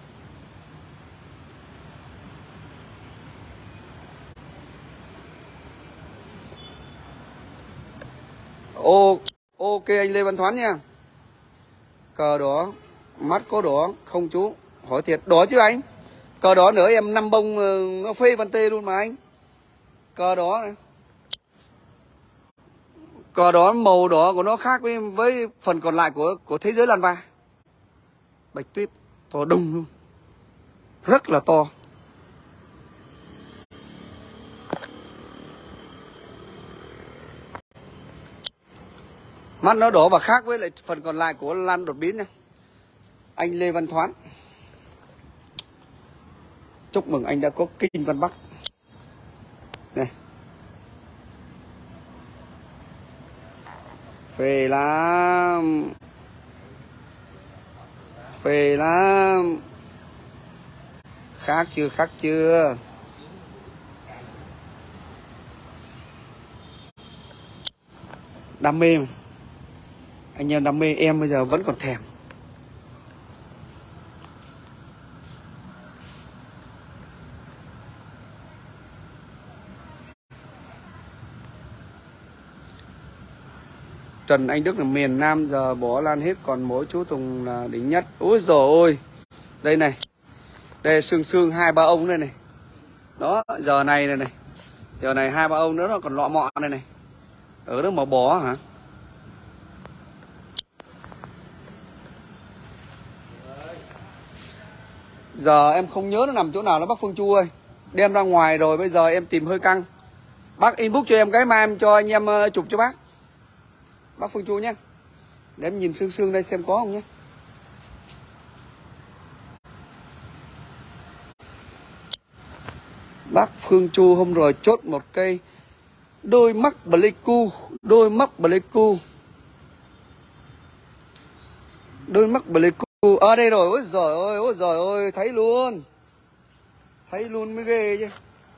A: Ok anh Lê Văn Thoán nha. Cờ đỏ, mắt có đỏ, không chú. Hỏi thiệt, đỏ chứ anh. Cờ đỏ nữa em 5 bông nó phê Văn Tê luôn mà anh. Cờ đỏ này. Cờ đỏ màu đỏ của nó khác với phần còn lại của thế giới lan va. Bạch tuyết to đông luôn. Rất là to. Mắt nó đỏ và khác với lại phần còn lại của lan đột biến nha. Anh Lê Văn Thoán. Chúc mừng anh đã có Kinh Văn Bắc. Này. Phê lắm. Phê lắm. Khác chưa, khác chưa. Đam mê mà. Anh em đam mê, em bây giờ vẫn còn thèm. Trần Anh Đức là miền Nam giờ bỏ lan hết, còn mỗi chú Tùng là đỉnh nhất. Ôi giời ơi. Đây này. Đây sương 2-3 ông đây này. Đó, giờ này này này. Giờ này 2-3 ông nữa nó còn lọ mọ này này. Ở đó mà bó hả? Giờ em không nhớ nó nằm chỗ nào đó bác Phương Chu ơi. Đem ra ngoài rồi bây giờ em tìm hơi căng. Bác inbox cho em cái mai em cho anh em chụp cho bác. Bác Phương Chu nhé. Để em nhìn sương đây xem có không nhé. Bác Phương Chu hôm rồi chốt một cây đôi mắt Pleiku. Đôi mắt Pleiku. Đôi mắt Pleiku. Ở đây rồi, ôi giời ơi, thấy luôn. Thấy luôn mới ghê chứ.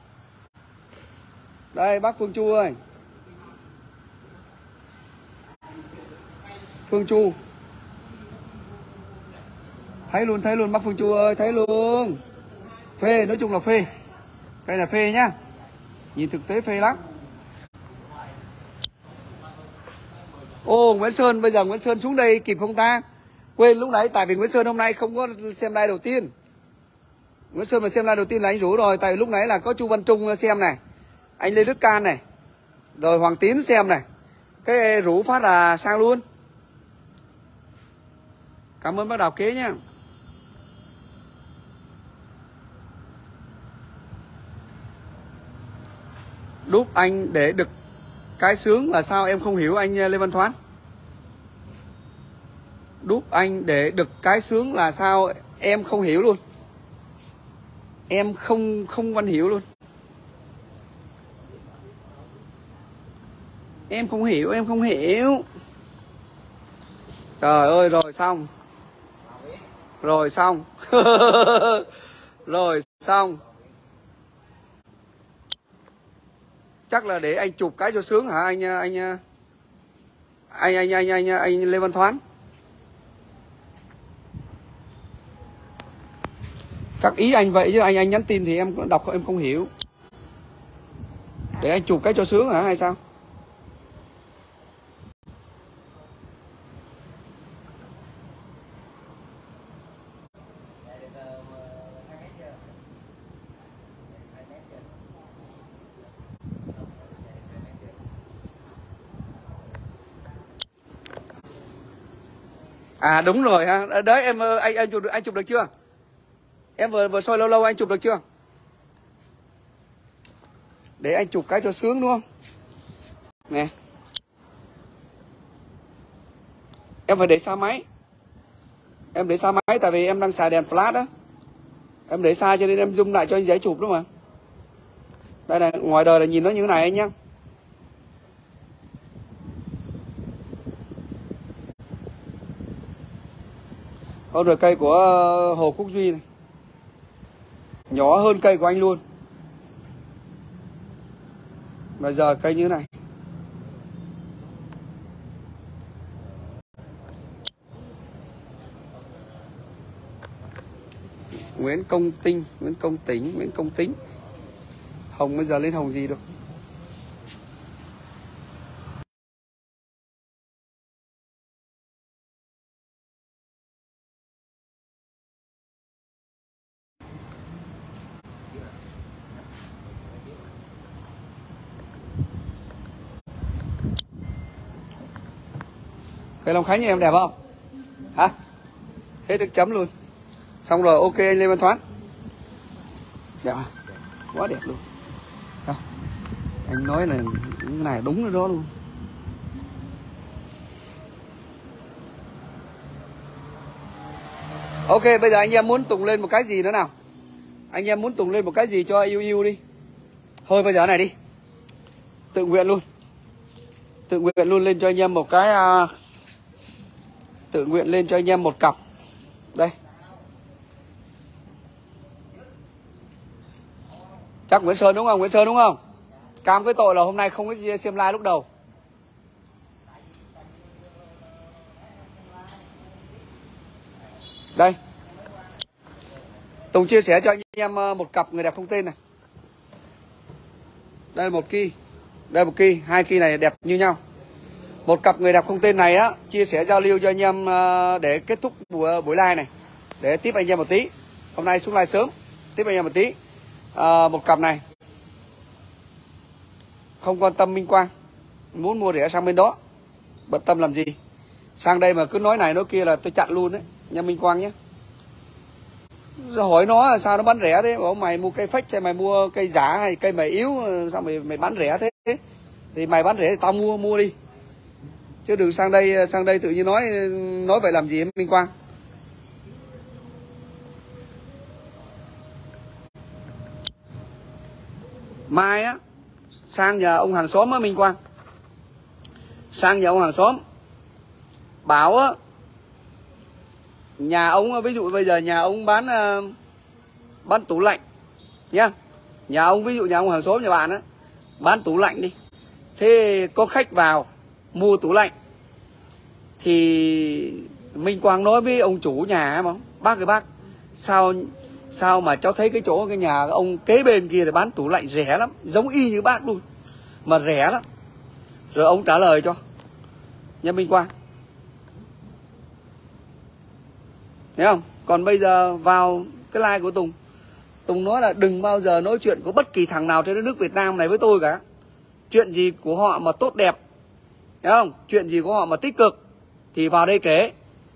A: Đây bác Phương Chu ơi. Phương Chu. Thấy luôn bác Phương Chu ơi, thấy luôn. Phê, nói chung là phê. Cây là phê nhá. Nhìn thực tế phê lắm. Ô Nguyễn Sơn, bây giờ Nguyễn Sơn xuống đây kịp không ta? Quên lúc nãy, tại vì Nguyễn Sơn hôm nay không có xem live đầu tiên. Nguyễn Sơn mà xem live đầu tiên là anh rủ rồi. Tại vì lúc nãy là có Chu Văn Trung xem này, anh Lê Đức Can này, rồi Hoàng Tín xem này. Cái rủ phát là sang luôn. Cảm ơn bác Đào Kế nhá. Đúp anh để được cái sướng là sao em không hiểu anh Lê Văn Thoán. Đúp anh để được cái sướng là sao em không hiểu luôn. Em không văn hiểu luôn. Em không hiểu. Trời ơi rồi xong. Rồi xong. Rồi xong. Chắc là để anh chụp cái cho sướng hả anh Lê Văn Thoán. Chắc ý anh vậy chứ anh nhắn tin thì em đọc em không hiểu. Để anh chụp cái cho sướng hả hay sao? À đúng rồi ha. Đấy em anh chụp được chưa? Em vừa soi lâu lâu anh chụp được chưa? Để anh chụp cái cho sướng đúng không? Nè. Em phải để xa máy. Em để xa máy tại vì em đang xài đèn flash đó. Em để xa cho nên em zoom lại cho anh dễ chụp đúng không ạ? Đây này, ngoài đời là nhìn nó như thế này anh nhá. Hôm rồi cây của Hồ Quốc Duy này. Nhỏ hơn cây của anh luôn. Bây giờ cây như thế này. Nguyễn Công Tinh, Nguyễn Công Tính, Nguyễn Công Tính. Hồng bây giờ lên hồng gì được. Cây Long Khánh như em đẹp không? Hả? Hết được chấm luôn. Xong rồi, ok anh Lê Văn Thoán. Đẹp à? Quá đẹp luôn. Không? Anh nói là cái này đúng rồi đó luôn. Ok, bây giờ anh em muốn tùng lên một cái gì nữa nào? Anh em muốn tùng lên một cái gì cho yêu yêu đi. Thôi bây giờ này đi. Tự nguyện luôn. Tự nguyện luôn lên cho anh em một cái tự nguyện lên cho anh em một cặp. Đây. Chắc Nguyễn Sơn đúng không? Nguyễn Sơn đúng không? Cam cái tội là hôm nay không có xem live lúc đầu. Đây. Tùng chia sẻ cho anh em một cặp người đẹp không tên này. Đây là một kỳ. Đây là một kỳ. Hai kỳ này đẹp như nhau. Một cặp người đẹp không tên này á, chia sẻ giao lưu cho anh em để kết thúc buổi live này. Để tiếp anh em một tí. Hôm nay xuống live sớm. Tiếp anh em một tí. Một cặp này. Không quan tâm Minh Quang. Muốn mua rẻ sang bên đó. Bận tâm làm gì. Sang đây mà cứ nói này nói kia là tôi chặn luôn đấy. Nha Minh Quang nhé. Rồi hỏi nó là sao nó bán rẻ thế. Bảo mày mua cây fake hay mày mua cây giả hay cây mày yếu. Sao mày bán rẻ thế. Thì mày bán rẻ thì tao mua đi. Chứ đừng sang đây tự nhiên nói vậy làm gì em Minh Quang. Mai á sang nhà ông hàng xóm á Minh Quang. Sang nhà ông hàng xóm. Bảo á nhà ông ví dụ bây giờ nhà ông bán tủ lạnh nhá. Nhà ông ví dụ nhà ông hàng xóm nhà bạn á bán tủ lạnh đi. Thế có khách vào mua tủ lạnh thì Minh Quang nói với ông chủ nhà mà bác ơi bác sao mà cháu thấy cái nhà ông kế bên kia thì bán tủ lạnh rẻ lắm, giống y như bác luôn mà rẻ lắm. Rồi ông trả lời cho nha Minh Quang. Thấy không? Còn bây giờ vào cái like của Tùng nói là đừng bao giờ nói chuyện của bất kỳ thằng nào trên đất nước Việt Nam này với tôi cả. Chuyện gì của họ mà tốt đẹp, thấy không? Chuyện gì của họ mà tích cực thì vào đây kể.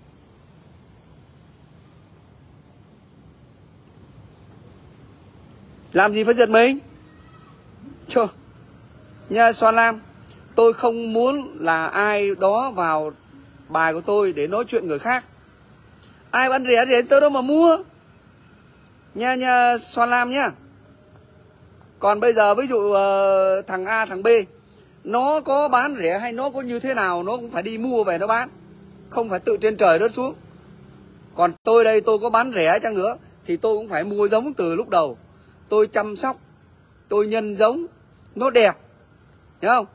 A: Làm gì phải giật mình. Chưa. Nha Soan Lam, tôi không muốn là ai đó vào bài của tôi để nói chuyện người khác. Ai bán rẻ thì tôi đâu mà mua. Nha Soan Lam nhá. Còn bây giờ ví dụ thằng A thằng B nó có bán rẻ hay nó có như thế nào nó cũng phải đi mua về nó bán. Không phải tự trên trời rớt xuống. Còn tôi đây tôi có bán rẻ chăng nữa thì tôi cũng phải mua giống từ lúc đầu. Tôi chăm sóc, tôi nhân giống nó đẹp. Thấy không?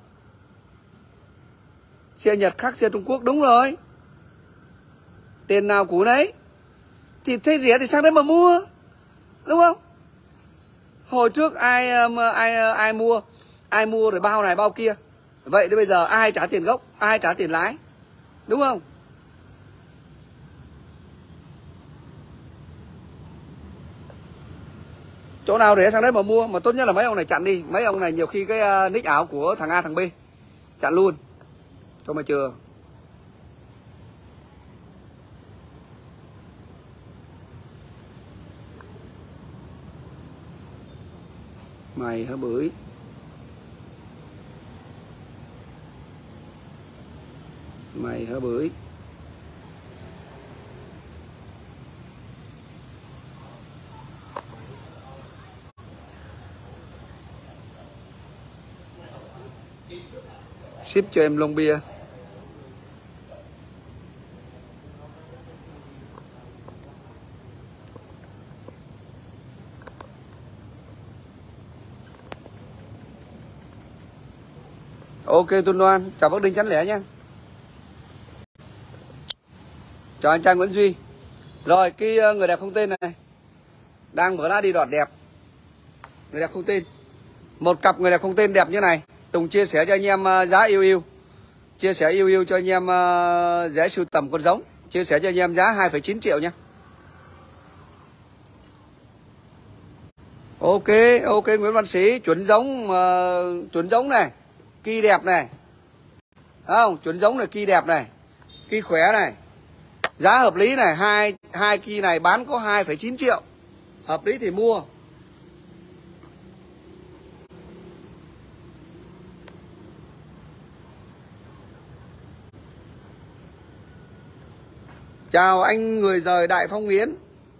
A: Xe Nhật khác xe Trung Quốc đúng rồi. Tiền nào của nấy. Thì thấy rẻ thì sang đấy mà mua. Đúng không? Hồi trước ai mua rồi bao này bao kia. Vậy thì bây giờ ai trả tiền gốc, ai trả tiền lái. Đúng không? Chỗ nào rẻ sang đấy mà mua. Mà tốt nhất là mấy ông này chặn đi. Mấy ông này nhiều khi cái nick ảo của thằng A thằng B chặn luôn cho mà chừa. Mày hả bưởi? Mày hả bưởi? Ship cho em lon bia. Ok Tuấn Loan, chào bác Đinh Chắn Lẻ nhé. Chào anh trai Nguyễn Duy. Rồi cái người đẹp không tên này đang mở ra đi đọt đẹp. Người đẹp không tên. Một cặp người đẹp không tên đẹp như này. Tùng chia sẻ cho anh em giá yêu. Chia sẻ yêu cho anh em giá sưu tầm con giống. Chia sẻ cho anh em giá 2,9 triệu nhé. Ok Nguyễn Văn Sĩ, chuẩn giống này, kỳ đẹp này, không? Chuẩn giống này, kỳ đẹp này, kỳ khỏe này, giá hợp lý này, hai kỳ này bán có 2,9 triệu, hợp lý thì mua. Chào anh người rời Đại Phong Yến.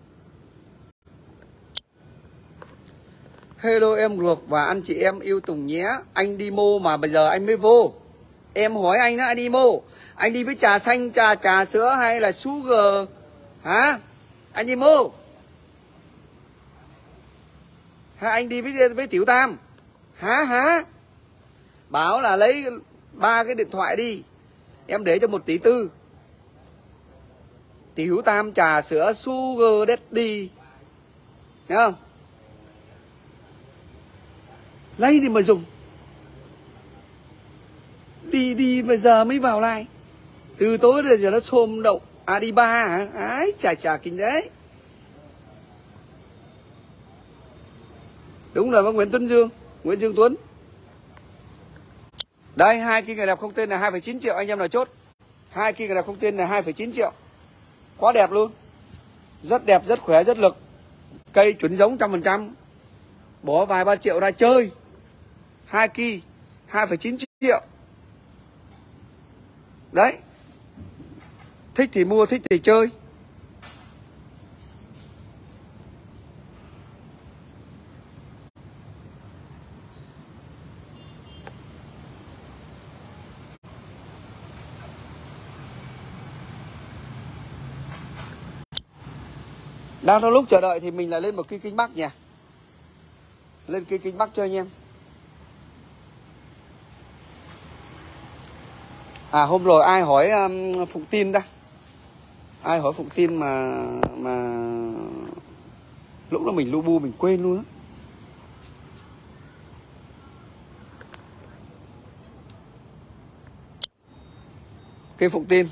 A: Hello em ruột và anh chị em yêu Tùng nhé. Anh đi mô mà bây giờ anh mới vô. Em hỏi anh đó, anh đi mô. Anh đi với trà xanh, trà sữa hay là sugar? Hả? Anh đi mô. Hay anh đi với Tiểu Tam? Hả? Báo là lấy 3 cái điện thoại đi. Em để cho 1,4 tỷ. Tiểu Tam trà sữa sugar daddy. Thấy không? Lấy đi mà dùng. Đi bây giờ mới vào like. Từ tối đến giờ nó xôm đậu. Đi 3 hả? Ái chà kinh đấy. Đúng rồi bác Nguyễn Dương Tuấn. Đây 2 kg người đẹp không tên là 2,9 triệu anh em nào chốt. 2 kg người đẹp không tên là 2,9 triệu. Quá đẹp luôn. Rất đẹp, rất khỏe, rất lực. Cây chuẩn giống 100%. Bỏ vài 3 triệu ra chơi. 2 kg 2,9 triệu. Đấy. Thích thì mua, thích thì chơi. Đang trong lúc chờ đợi thì mình lại lên một cái kính Bắc nhỉ. Lên cái kính Bắc cho anh em. Hôm rồi ai hỏi Phụng Tin ta? Ai hỏi Phụng Tin mà lúc đó mình lu bu mình quên luôn á. Cây Phụng Tin.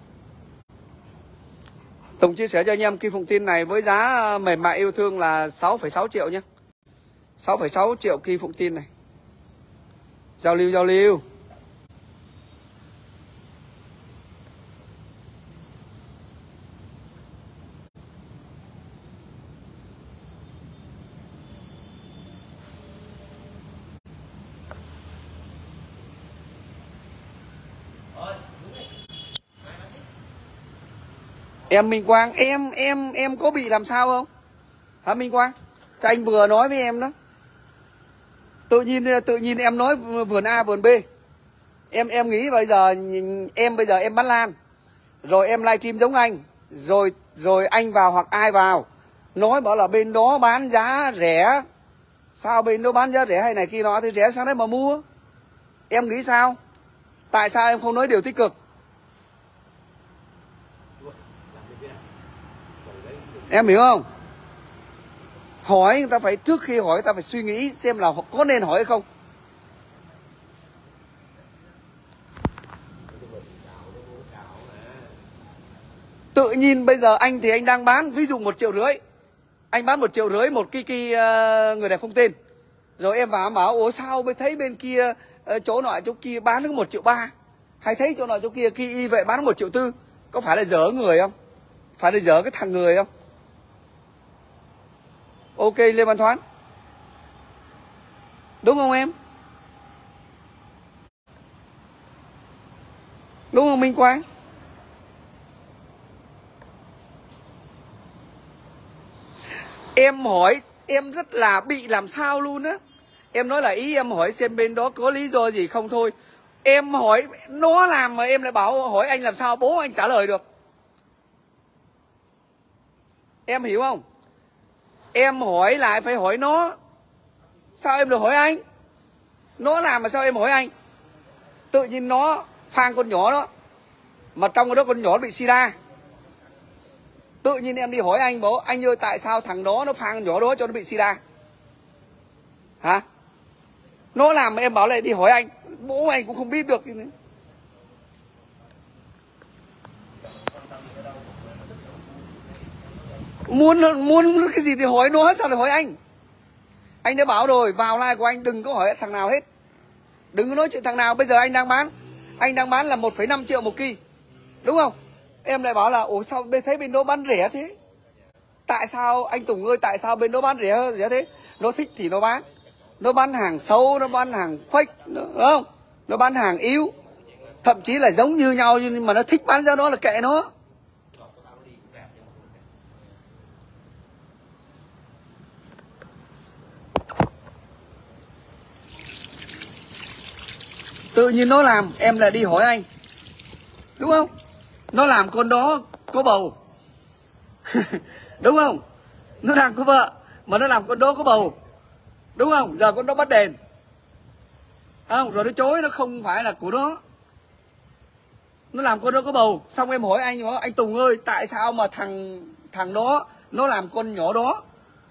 A: Tùng chia sẻ cho anh em cây Phụng Tin này với giá mềm mại yêu thương là 6,6 triệu nhé. 6,6 triệu cây Phụng Tin này. Giao lưu. Em Minh Quang, em có bị làm sao không? Hả Minh Quang? Cái anh vừa nói với em đó. Tự nhiên em nói vườn A vườn B. Em nghĩ bây giờ em bán lan. Rồi em livestream giống anh. Rồi anh vào hoặc ai vào nói bảo là bên đó bán giá rẻ. Sao bên đó bán giá rẻ hay này kia nọ thì rẻ sang đấy mà mua. Em nghĩ sao? Tại sao em không nói điều tích cực? Em hiểu không? Hỏi người ta phải, trước khi hỏi người ta phải suy nghĩ xem là có nên hỏi hay không. Tự nhiên bây giờ anh thì anh đang bán ví dụ 1,5 triệu. Anh bán 1,5 triệu một cái người đẹp không tên. Rồi em vào bảo ủa sao mới thấy bên kia chỗ nọ chỗ kia bán có 1,3 triệu. Hay thấy chỗ nọ chỗ kia y vậy bán 1,4 triệu. Có phải là dở người không? Phải là dở cái thằng người không? Ok Lê Văn Thoán. Đúng không em? Đúng không Minh Quang? Em hỏi em rất là bị làm sao luôn á. Em nói là ý em hỏi xem bên đó có lý do gì không thôi. Em hỏi nó làm mà em lại bảo hỏi anh làm sao bố anh trả lời được. Em hiểu không? Em hỏi lại phải hỏi nó. Sao em được hỏi anh? Nó làm mà sao em hỏi anh? Tự nhiên nó phang con nhỏ đó, mà trong đó con nhỏ bị sida. Tự nhiên em đi hỏi anh, bố anh ơi tại sao thằng đó nó phang con nhỏ đó cho nó bị sida? Hả? Nó làm mà em bảo lại đi hỏi anh. Bố anh cũng không biết được. Muốn cái gì thì hỏi nó, sao lại hỏi anh? Anh đã bảo rồi, vào live của anh đừng có hỏi thằng nào hết. Đừng có nói chuyện thằng nào. Bây giờ anh đang bán là 1,5 triệu một kỳ, đúng không? Em lại bảo là ủa sao thấy bên đó bán rẻ thế? Tại sao anh Tùng ơi, tại sao bên đó bán rẻ thế? Nó thích thì nó bán. Nó bán hàng xấu, nó bán hàng fake, đúng không? Nó bán hàng yếu. Thậm chí là giống như nhau nhưng mà nó thích bán cho nó là kệ nó. Tự nhiên nó làm em lại đi hỏi anh, đúng không? Nó làm con đó có bầu đúng không? Nó làm có vợ mà nó làm con đó có bầu, đúng không? Giờ con đó bắt đền không, rồi nó chối nó không phải là của nó. Nó làm con đó có bầu. Xong em hỏi anh Tùng ơi tại sao mà thằng đó nó làm con nhỏ đó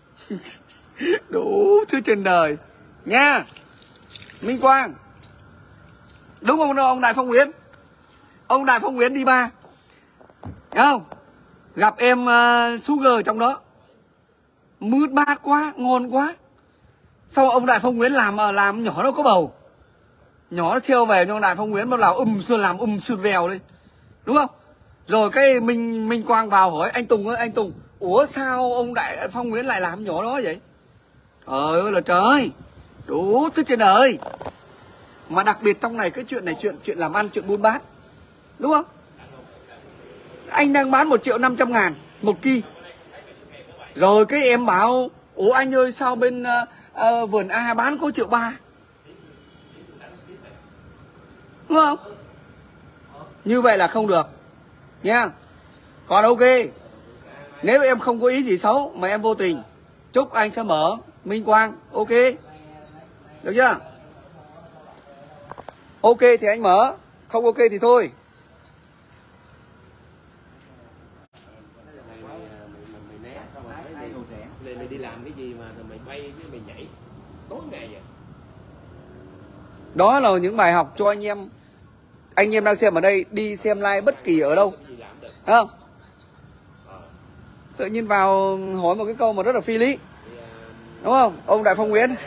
A: đủ thứ trên đời nha. Minh Quang, đúng không ông Đại Phong Nguyễn? Ông Đại Phong Nguyễn đi ba, thấy không? Gặp em Sugar trong đó, mướt bát quá, ngon quá. Sau ông Đại Phong Nguyễn làm nhỏ nó có bầu, nhỏ nó theo về cho ông Đại Phong Nguyễn bắt đầu làm sườn vèo đi, đúng không? Rồi cái Minh Quang vào hỏi anh Tùng ơi, anh Tùng ủa sao ông Đại Phong Nguyễn lại làm nhỏ đó vậy? Trời ơi là trời, đủ thứ trên đời. Mà đặc biệt trong này cái chuyện này chuyện làm ăn, chuyện buôn bán, đúng không? Anh đang bán 1.500.000 một kỳ. Rồi cái em bảo ủa anh ơi sao bên vườn A bán có 1.300.000, đúng không? Như vậy là không được nha. Còn ok, nếu em không có ý gì xấu mà em vô tình, chúc anh sẽ mở Minh Quang, ok, được chưa? Ok thì anh mở, không ok thì thôi.
B: Mày đi làm cái gì mà mày bay với mày nhảy tối ngày vậy?
A: Đó là những bài học cho anh em đang xem ở đây, đi xem live bất kỳ ở đâu, không? Tự nhiên vào hỏi một cái câu mà rất là phi lý, đúng không? Ông Đại Phong Nguyễn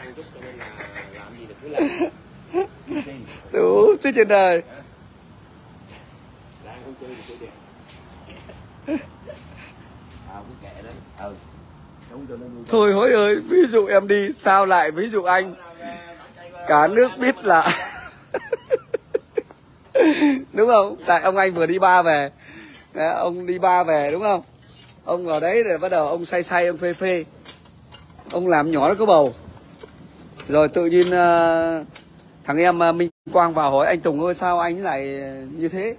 A: đủ thứ trên đời. Thôi hối ơi, ví dụ em đi sao lại ví dụ anh, cả nước biết là đúng không? Tại ông anh vừa đi ba về. Đấy, ông đi ba về đúng không? Ông vào đấy rồi bắt đầu ông say ông phê ông làm nhỏ nó có bầu. Rồi tự nhiên thằng em Minh Quang vào hỏi anh Tùng ơi sao anh lại như thế?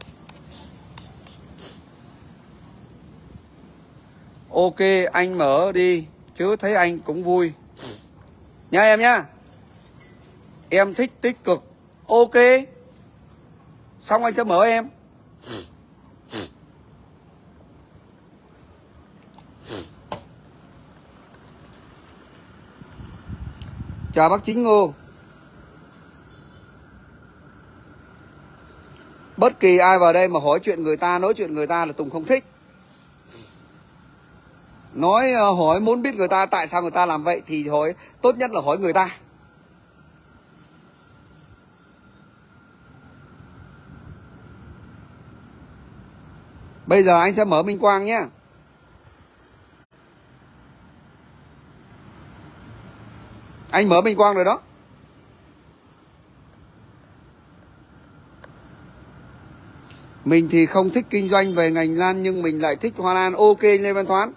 A: Ok anh mở đi chứ thấy anh cũng vui nha em nhá. Em thích tích cực, ok, xong anh sẽ mở em. Chào bác Chính Ngô. Bất kỳ ai vào đây mà hỏi chuyện người ta, nói chuyện người ta là Tùng không thích. Nói hỏi muốn biết người ta tại sao người ta làm vậy thì hỏi tốt nhất là hỏi người ta. Bây giờ anh sẽ mở Minh Quang nhé. Anh mở Minh Quang rồi đó. Mình thì không thích kinh doanh về ngành lan nhưng mình lại thích hoa lan. Ok Lê Văn Thoán.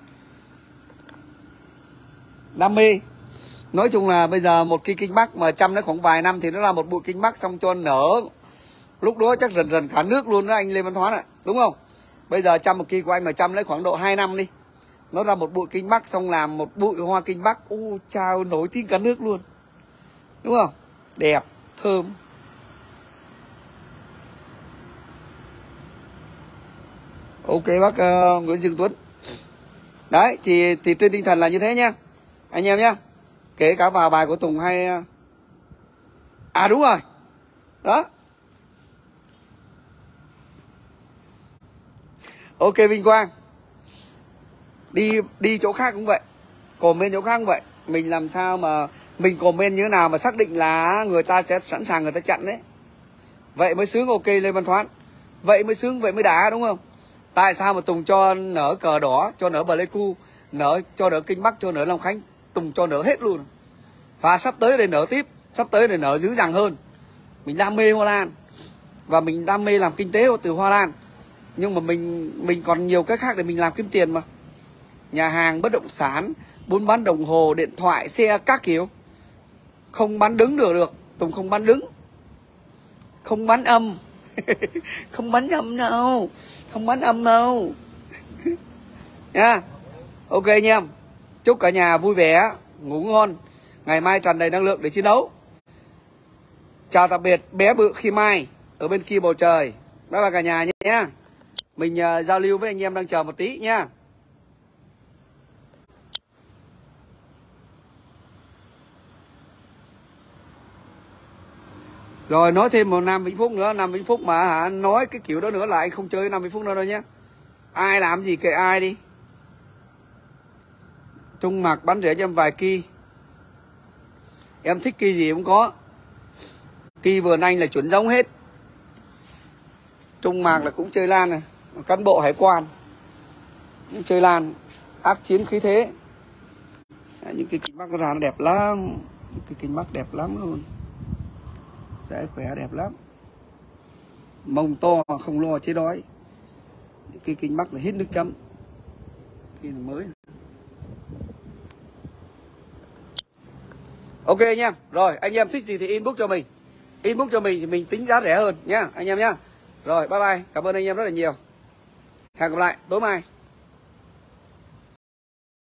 A: Đam mê. Nói chung là bây giờ một cây kinh bắc mà chăm nó khoảng vài năm thì nó là một bụi kinh bắc, xong cho nở. Lúc đó chắc rần rần cả nước luôn đó anh Lê Văn Thoán ạ. Đúng không? Bây giờ chăm một cây của anh mà chăm lấy khoảng độ 2 năm đi. Nó ra một bụi kinh bắc, xong làm một bụi hoa kinh bắc. Ô chao, nổi tiếng cả nước luôn. Đúng không? Đẹp, thơm. Ok bác Nguyễn Dương Tuấn. Đấy, thì trên tinh thần là như thế nhá anh em nhá. Kể cả vào bài của Tùng hay... À đúng rồi. Đó. Ok Vinh Quang. Đi chỗ khác cũng vậy. Comment chỗ khác cũng vậy. Mình làm sao mà mình comment như thế nào mà xác định là người ta sẽ sẵn sàng người ta chặn đấy. Vậy mới sướng. Ok Lê Văn Thoán. Vậy mới sướng, vậy mới đá, đúng không? Tại sao mà Tùng cho nở cờ đỏ, cho nở Pleiku, cho nở Kinh Bắc, cho nở Long Khánh, Tùng cho nở hết luôn. Và sắp tới để nở tiếp, sắp tới để nở dữ dằn hơn. Mình đam mê hoa lan và mình đam mê làm kinh tế từ hoa lan. Nhưng mà mình còn nhiều cái khác để mình làm kiếm tiền mà. Nhà hàng, bất động sản, buôn bán đồng hồ, điện thoại, xe các kiểu. Không bán đứng được. Tùng không bán đứng. Không bán âm. Không bán âm đâu. Không bán âm đâu. Nha. Ok anh em. Chúc cả nhà vui vẻ, ngủ ngon, ngày mai tràn đầy năng lượng để chiến đấu. Chào tạm biệt bé bự khi mai ở bên kia bầu trời. Bye bye cả nhà nhé. Mình giao lưu với anh em đang chờ một tí nha. Rồi nói thêm một Nam Vĩnh Phúc nữa. Nam Vĩnh Phúc mà nói cái kiểu đó nữa là anh không chơi Nam Vĩnh Phúc nữa đâu nhé. Ai làm gì kệ ai đi. Trung Mạc bán rẻ cho em vài ki. Em thích ki gì cũng có. Ki vườn anh là chuẩn giống hết. Trung Mạc là cũng chơi lan này. Cán bộ hải quan chơi lan ác chiến khí thế. Những cái kinh bắc ra nó đẹp lắm. Những cái kinh bắc đẹp lắm luôn. Dễ khỏe đẹp lắm. Mông to không lo chế đói. Những cái kinh bắc là hết nước chấm. Cái này mới. Ok anh em. Rồi anh em thích gì thì inbox cho mình. Inbox cho mình thì mình tính giá rẻ hơn nhá anh em nhá. Rồi bye bye. Cảm ơn anh em rất là nhiều. Hẹn gặp lại tối mai.